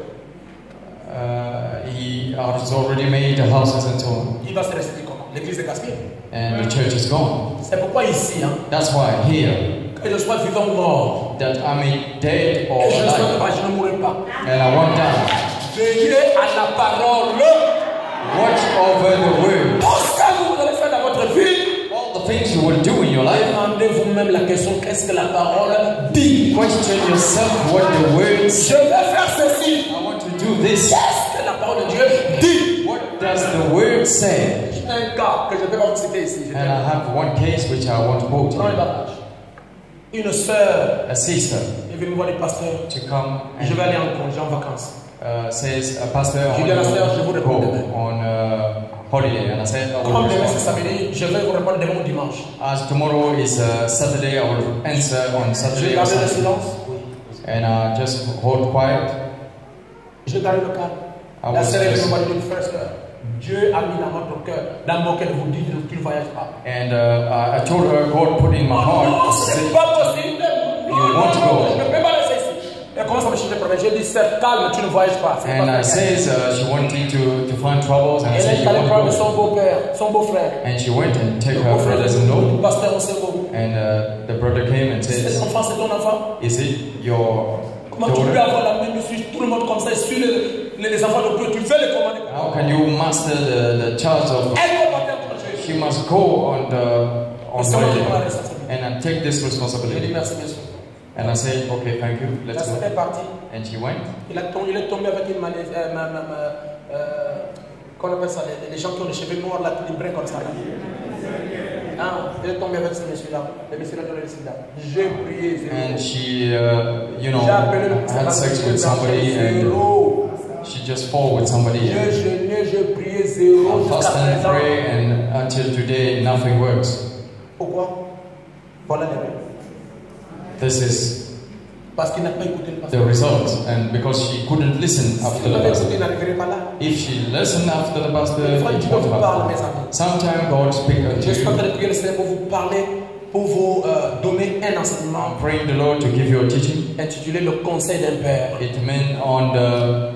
uh, he has already made the houses and so on. Il va se rester comment? L'église est gaspillée. And the church is gone. C'est pourquoi ici, hein, That's why here, que je sois vivant ou mort, that I'm a dead or et je ne sois alive, pas, je ne mourrai pas. and I won't die. Veillez à la parole. Watch over the word. Tout ce que vous allez faire dans votre vie, All the things you will do in your life, demandez vous-même la question, qu'est-ce que la parole dit? question yourself what the word Je says. vais faire ceci. I want to do this. Qu'est-ce que la parole de Dieu dit? What does the word say? J'ai un cas que je ne vais pas vous citer ici. Je And I have one case which I want to quote Dans les here. bagages. Une sœur A sister est venue voir le pasteur. to come Je vais and aller en congé, en vacances. uh, says, a pastor, I J'ai dit à la want sœur, je vous to réponds go demain. on uh, holiday. And I said, I Comme will demain c'est respond. samedi, je vais vous répondre demain au dimanche. As tomorrow is uh, Saturday, I will answer on Je Saturday vais or garder le Sunday. silence. And uh, just hold quiet. Je vais garder le calme. I La was sœur est venue just- voir le frère, sœur. Dieu a mis dans votre cœur, dans mon cœur, vous dites qu'il ne voyage pas. And uh, I I told her, God put in my Non, heart, ce say, n'est pas possible. Non, You non, want to non, go. je ne peux pas laisser ici. Elle commence à me chercher des problèmes. J'ai dit, sœur, calme, tu ne voyages pas. C'est and pas I vrai. says uh, she wanted to, to find troubles, and I Elle said, est you allée want prendre to go? son beau-père, son beau-frère. And she went and take Le her beau-frère brothers-in-law, du pasteur Osebo. and uh, the brother came and Cet says, enfant, c'est ton enfant. is it your Comment tu peux daughter? avoir la main dessus tout le monde comme ça et suivre les, les, les enfants de Dieu? Tu veux les commander. How can you master the, the charge of, Elle doit partir en congé. she must go on the, on C'est moi qui prends la holiday, responsabilité. and I take this Je lui ai dit responsibility. merci, monsieur. And I said, okay, thank you, La let's sœur go. est partie. And she went, Il, a tombé, il est tombé avec une malaise. Euh, ma, ma, ma, euh, comment on appelle ça? Les, les gens qui ont les cheveux noirs, là, qui les brins comme ça. Là. Ah, il est tombé avec ce monsieur-là. Le monsieur-là donné le sida. J'ai prié. and Zéro. she, uh, you know, J'ai appelé le had sex with somebody, and zéro. she just fall with somebody. J'ai And jeûné, j'ai prié zéro I jusqu'à fast and présent. pray, and until today, nothing works. Pourquoi? Voilà les raisons. This is Parce qu'il n'a pas écouté le the pasteur. result, and because she couldn't listen Si after il the avait pastor. écouté, il n'arriverait pas là. If she listened after the pastor, Des fois, it Dieu won't vous parle, happen. mes amis. Sometimes God speaks unto Je suis en you. train de prier le Seigneur pour vous parler, pour vous euh, donner un enseignement I'm praying the Lord to give you a teaching. intitulé Le conseil d'un père. It meant on the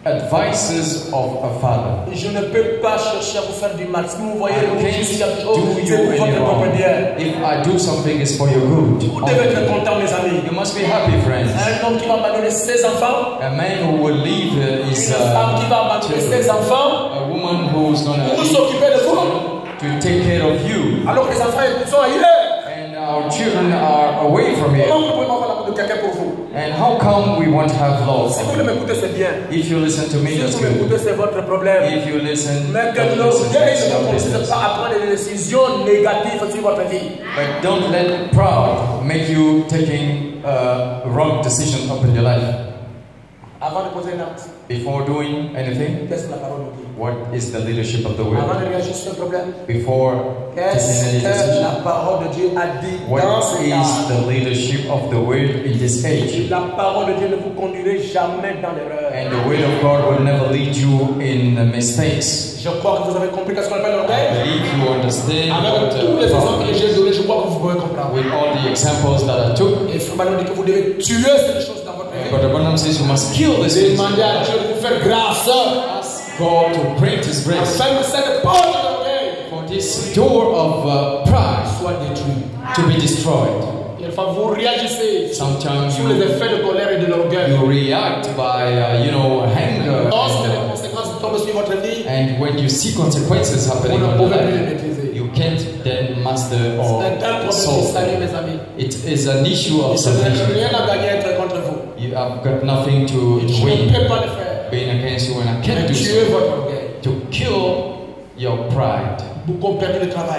advices of a father. Je ne peux pas chercher à vous faire du mal. Si vous voyez I le can't quelque chose, do c'est you pour any votre propre wrong. bien. If I do something, it's for your good. Vous devez être content, mes amis. You must be happy, friends. Un homme qui va abandonner ses enfants, A man who will leave uh, une his femme qui uh, va abandonner children. ses enfants A woman who's gonna pour leave s'occuper de vous, to take care of you, alors que les enfants ils sont ailleurs. and our children are away from here. Comment vous pouvez avoir l'amour de quelqu'un pour vous? And how come we won't have love? Si vous m'écoutez, c'est bien. If you listen to me, Si that's vous good. m'écoutez, c'est votre problème. If you listen, Mais que don't l'orgueil listen, that's ne your vous consiste business. pas à prendre des décisions négatives sur votre vie. But don't let pride make you taking uh, wrong decision up in your life. Avant de poser un acte, Before doing anything, qu'est-ce que la parole nous dit? what is the leadership of the Avant word? de réagir sur un problème, Before qu'est-ce taking any que decision, la parole de Dieu a dit dans what ce is cas? the leadership of the word in this age? La parole de Dieu ne vous conduirait jamais dans l'erreur. And the word of God will never lead you in mistakes. Je crois que vous avez compris qu'est-ce qu'on appelle I l'orgueil. believe you understand Avec what tous les uh, exemples que pride j'ai is. donnés, je crois que vous pouvez comprendre. With all the examples that I took, Et Frère Manon dit que vous devez tuer ces choses dans votre vie. but the Branham says you must kill this thing. Demandez à Dieu de vous faire grâce. Ask God to grant His grace Afin que cette porte de l'orgueil for this door of uh, pride soit détruite. to be destroyed. Et enfin, vous réagissez Sometimes sur les you, effets de colère et de l'orgueil. you react by, uh, you know, anger. Lorsque les And, conséquences tombent sur votre vie, uh, and when you see consequences vous happening ne in your pouvez plus les life, maîtriser. you can't then master C'est or un tel problème de solve salut, them. mes amis. It is an issue of Je n'ai salvation. rien à gagner à être contre vous. You have got nothing to, Je to ne win peux pas le faire. being against you, and I Mais can't do tuer so. votre orgueil. To kill your pride. Beaucoup ont perdu le travail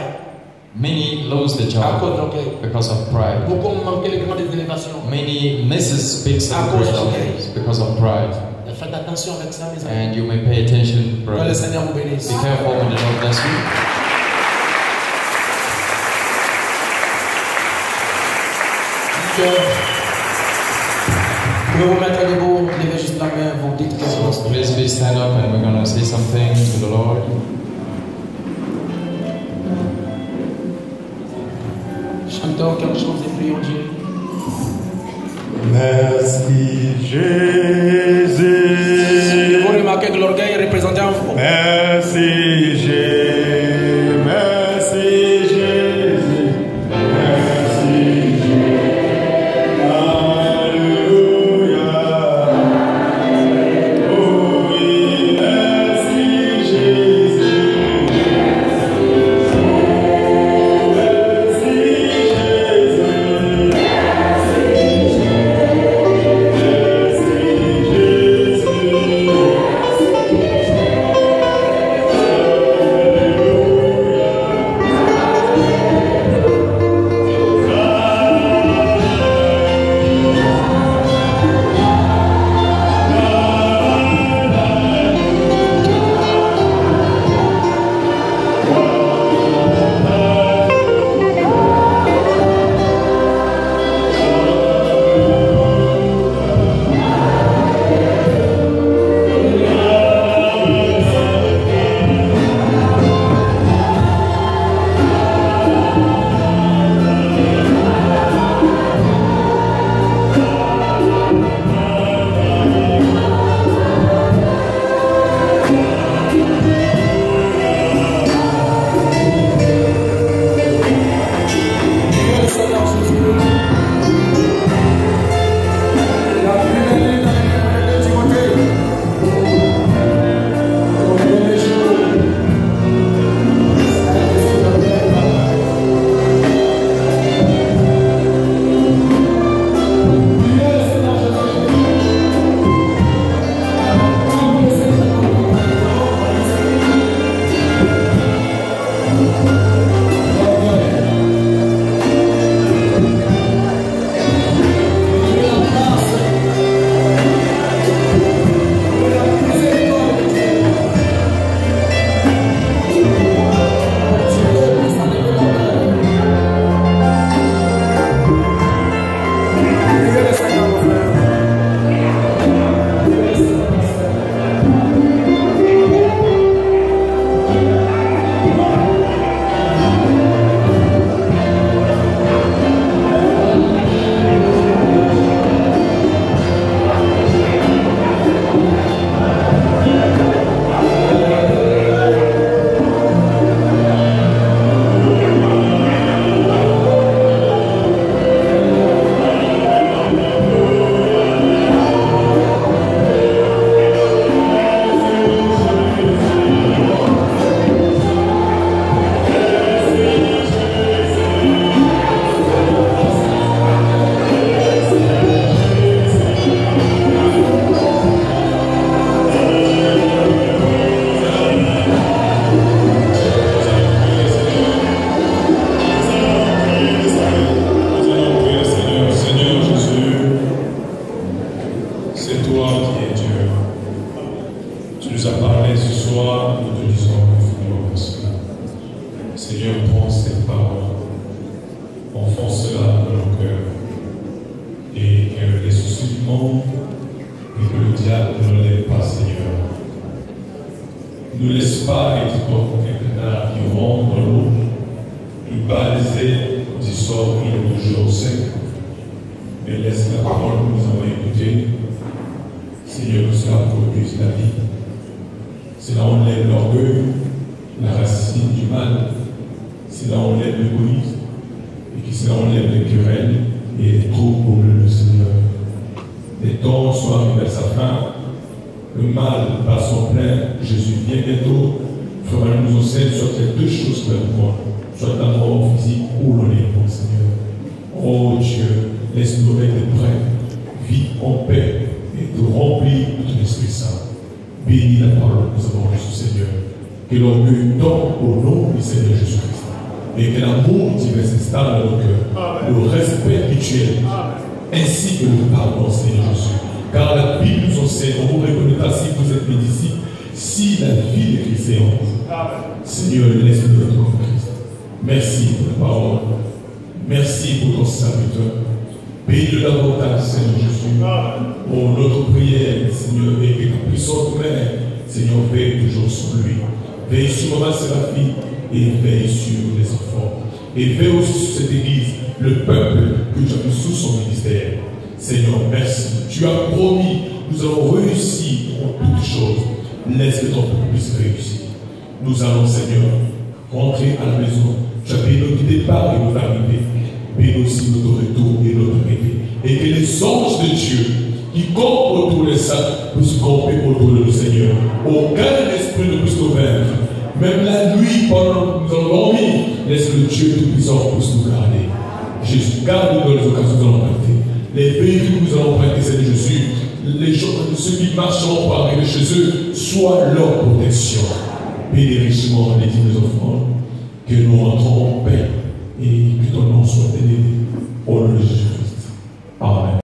Many lose the à job cause de l'orgueil. because of pride. Beaucoup ont manqué les grandes élévations. Many misses big À cause de celebrations l'orgueil. because of pride. Mais faites attention avec ça, mes amis. And you may pay attention, Que le brothers. Seigneur vous bénisse. Be careful when the Lord bless you. cœur. Vous pouvez vous mettre debout, levez juste la main, vous dites quelque chose. So please be stand up and we're going to say something to the Lord. Chantons quelque chose et prions Dieu. Merci Jésus. Vous remarquez que l'orgueil est représenté en vous. Merci Jésus. Merci Jésus. Merci Jésus. Alléluia. Oh oui, merci Jésus. Merci Bénis-le davantage, Seigneur Jésus. Oh, notre prière, Seigneur, et que ta puissante main, Seigneur, veille toujours sur lui. Veille sur Maman Séraphine et veille sur les enfants. Et veille aussi sur cette église, le peuple que tu as mis sous son ministère. Seigneur, merci. Tu as promis, nous allons réussir en toutes choses. Laisse que ton peuple puisse réussir. Nous allons, Seigneur, rentrer à la maison. Tu as béni notre départ et notre arrivée. Bénis aussi notre retour et notre arrivée. Et que les anges de Dieu qui campent autour des saints puissent camper autour de nous, Seigneur. Aucun esprit ne puisse nous vaincre. Même la nuit, pendant que nous allons dormir, laisse que le Dieu Tout-Puissant puisse nous garder. Jésus, garde-nous dans les occasions que nous allons prêter. Les véhicules que nous allons prêter, Seigneur Jésus, les gens, ceux qui marcheront pour arriver chez eux, soient leur protection. Bénis richement les dîmes offrandes, que nous rentrons en paix et que ton nom soit élevé. Au nom de Jésus. Amen.